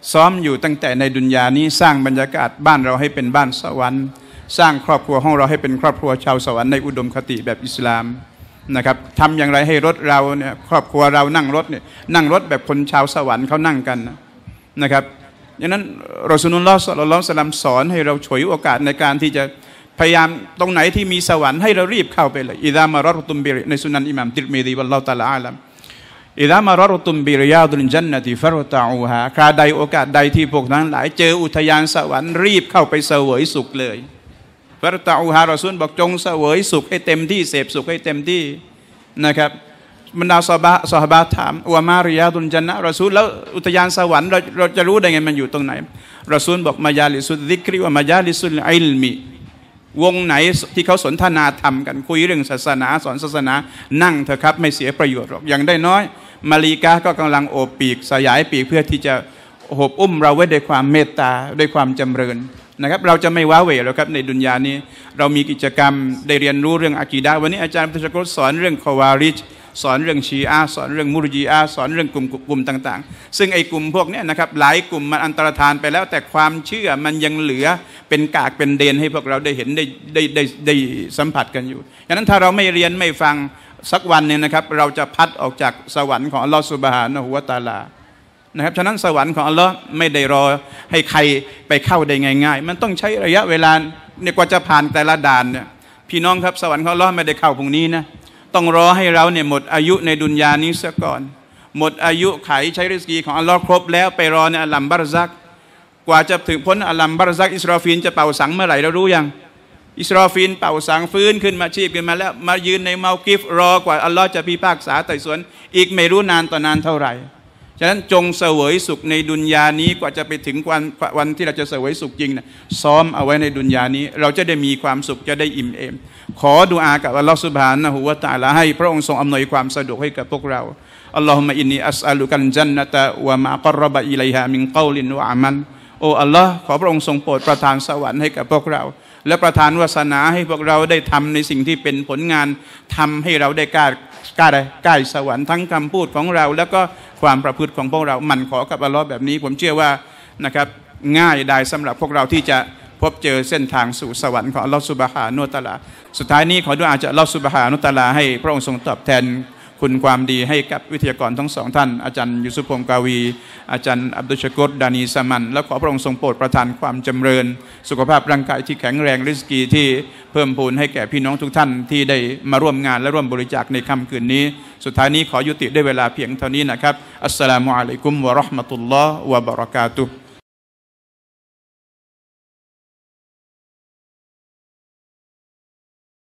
A: ซ้อมอยู่ตั้งแต่ในดุนยานี้สร้างบรรยากาศบ้านเราให้เป็นบ้านสวรรค์สร้างครอบครัวของเราให้เป็นครอบครัวชาวสวรรค์ในอุดมคติแบบอิสลามนะครับทำอย่างไรให้รถเราเนี่ยครอบครัวเรานั่งรถเนี่ยนั่งรถแบบคนชาวสวรรค์เขานั่งกันนะครับดังนั้นรอซูลุลลอฮ์ ศ็อลลัลลอฮุอะลัยฮิวะซัลลัมสอนให้เราฉวยโอกาสในการที่จะพยายามตรงไหนที่มีสวรรค์ให้เรารีบเข้าไปเลยอิดามารอตุมบิในสุนันอิหม่ามติรมิซีวัลลอฮุตะอาลาอาลัมอิดามารอตุมบิริยาดุลญันนะติฟัรตะอูฮาคราใดโอกาสใดที่พวกนั้นหลายเจออุทยานสวรรค์รีบเข้าไปเสวยสุขเลยฟัรตะอูฮารอซูลบอกจงเสวยสุขให้เต็มที่เสพสุขให้เต็มที่นะครับบรรดาซอฮาบะซอฮาบะถามวะมาริยาดุลญันนะรอซูลแล้วอุทยานสวรรค์เราเราจะรู้ได้ไงมันอยู่ตรงไหนรอซูลบอกมายาลิสุดซิกริวะมายาลิสุลอิลมิวงไหนที่เขาสนทนาธรรมกันคุยเรื่องศาสนาสอนศาสนานั่งเถอะครับไม่เสียประโยชน์หรอกอย่างได้น้อยมาลีกาก็กำลังโอบปีกสยายปีกเพื่อที่จะโอบอุ้มเราไว้ด้วยความเมตตาด้วยความจำเริญนะครับเราจะไม่ว้าเหวแล้วครับในดุนยานี้เรามีกิจกรรมได้เรียนรู้เรื่องอะกีดะห์วันนี้อาจารย์พิชกรสอนเรื่องคอวาริจสอนเรื่องชีอะห์สอนเรื่องมุรจีอะห์สอนเรื่องกลุ่มกลุ่มต่างๆซึ่งไอ้กลุ่มพวกนี้นะครับหลายกลุ่มมันอันตรธานไปแล้วแต่ความเชื่อมันยังเหลือเป็นกากเป็นเดนให้พวกเราได้เห็นได้ได้ได้ได้สัมผัสกันอยู่ฉะนั้นถ้าเราไม่เรียนไม่ฟังสักวันหนึ่งนะครับเราจะพัดออกจากสวรรค์ของอัลลอฮฺซุบฮานะฮูวะตะอาลานะครับฉะนั้นสวรรค์ของอัลลอฮ์ไม่ได้รอให้ใครไปเข้าได้ง่ายๆมันต้องใช้ระยะเวลาเนี่ยกว่าจะผ่านแต่ละด่านเนี่ยพี่น้องครับสวรรค์ของอัลลอฮ์ไม่ได้เข้าพรุ่งนี้นะต้องรอให้เราเนี่ยหมดอายุในดุนยานี้ซะก่อนหมดอายุไขใช้ริสกีของอัลลอฮ์ครบแล้วไปรอในอัลลัมบารซักกว่าจะถึงพ้นอัลลัมบารซักอิสราฟีลจะเป่าสังเมื่อไหร่เรารู้ยังอิสราฟีลเป่าสังฟื้นขึ้นมาชีพขึ้นมาแล้วมายืนในเมากิฟรอกว่าอัลลอฮ์จะพิพากษาไต่สวนอีกไม่รู้นานต่อนานเท่าไหร่ฉะนั้นจงเสวยสุขในดุนยานี้กว่าจะไปถึงวันวันที่เราจะเสวยสุขจริงนะซ้อมเอาไว้ในดุนยานี้เราจะได้มีความสุขจะได้อิ่มเอมขอดุอากับอัลลอฮฺซุบฮานะฮูวะตะอาลาให้พระองค์ทรงอำนวยความสะดวกให้กับพวกเราอัลลอฮุมะอินนีอัสอัลุกัลญันนะตะวะมะกัรรบะอิลัยฮามินกอลินวะอามัลโอ้อัลลอฮ์ขอพระองค์ทรงโปรดประทานสวรรค์ให้กับพวกเราและประทานวาสนาให้พวกเราได้ทำในสิ่งที่เป็นผลงานทำให้เราได้กล้ากล้าได้ใกล้สวรรค์ทั้งคำพูดของเราแล้วก็ความประพฤติของพวกเรามันขอกับอัลลอฮ์แบบนี้ผมเชื่อว่านะครับง่ายได้สำหรับพวกเราที่จะพบเจอเส้นทางสู่สวรรค์ของอัลลอฮ์ซุบฮานะฮูวะตะอาลาสุดท้ายนี้ขอดุอาจากอัลลอฮ์ซุบฮานะฮูวะตะอาลาให้พระองค์ทรงตอบแทนคุณความดีให้กับวิทยากรทั้งสองท่านอาจารย์ยูซุฟพงศ์กาวีอาจารย์อับดุลชะกุรดานีสมันและขอพระองค์ทรงโปรดประทานความจำเริญสุขภาพร่างกายที่แข็งแรงริสกีที่เพิ่มพูนให้แก่พี่น้องทุกท่านที่ได้มาร่วมงานและร่วมบริจาคในค่ำคืนนี้สุดท้ายนี้ขอยุติด้วยเวลาเพียงเท่านี้นะครับอัสสลามุอะลัยกุมวะเราะห์มะตุลลอฮ์วะบะเราะกาตุฮ์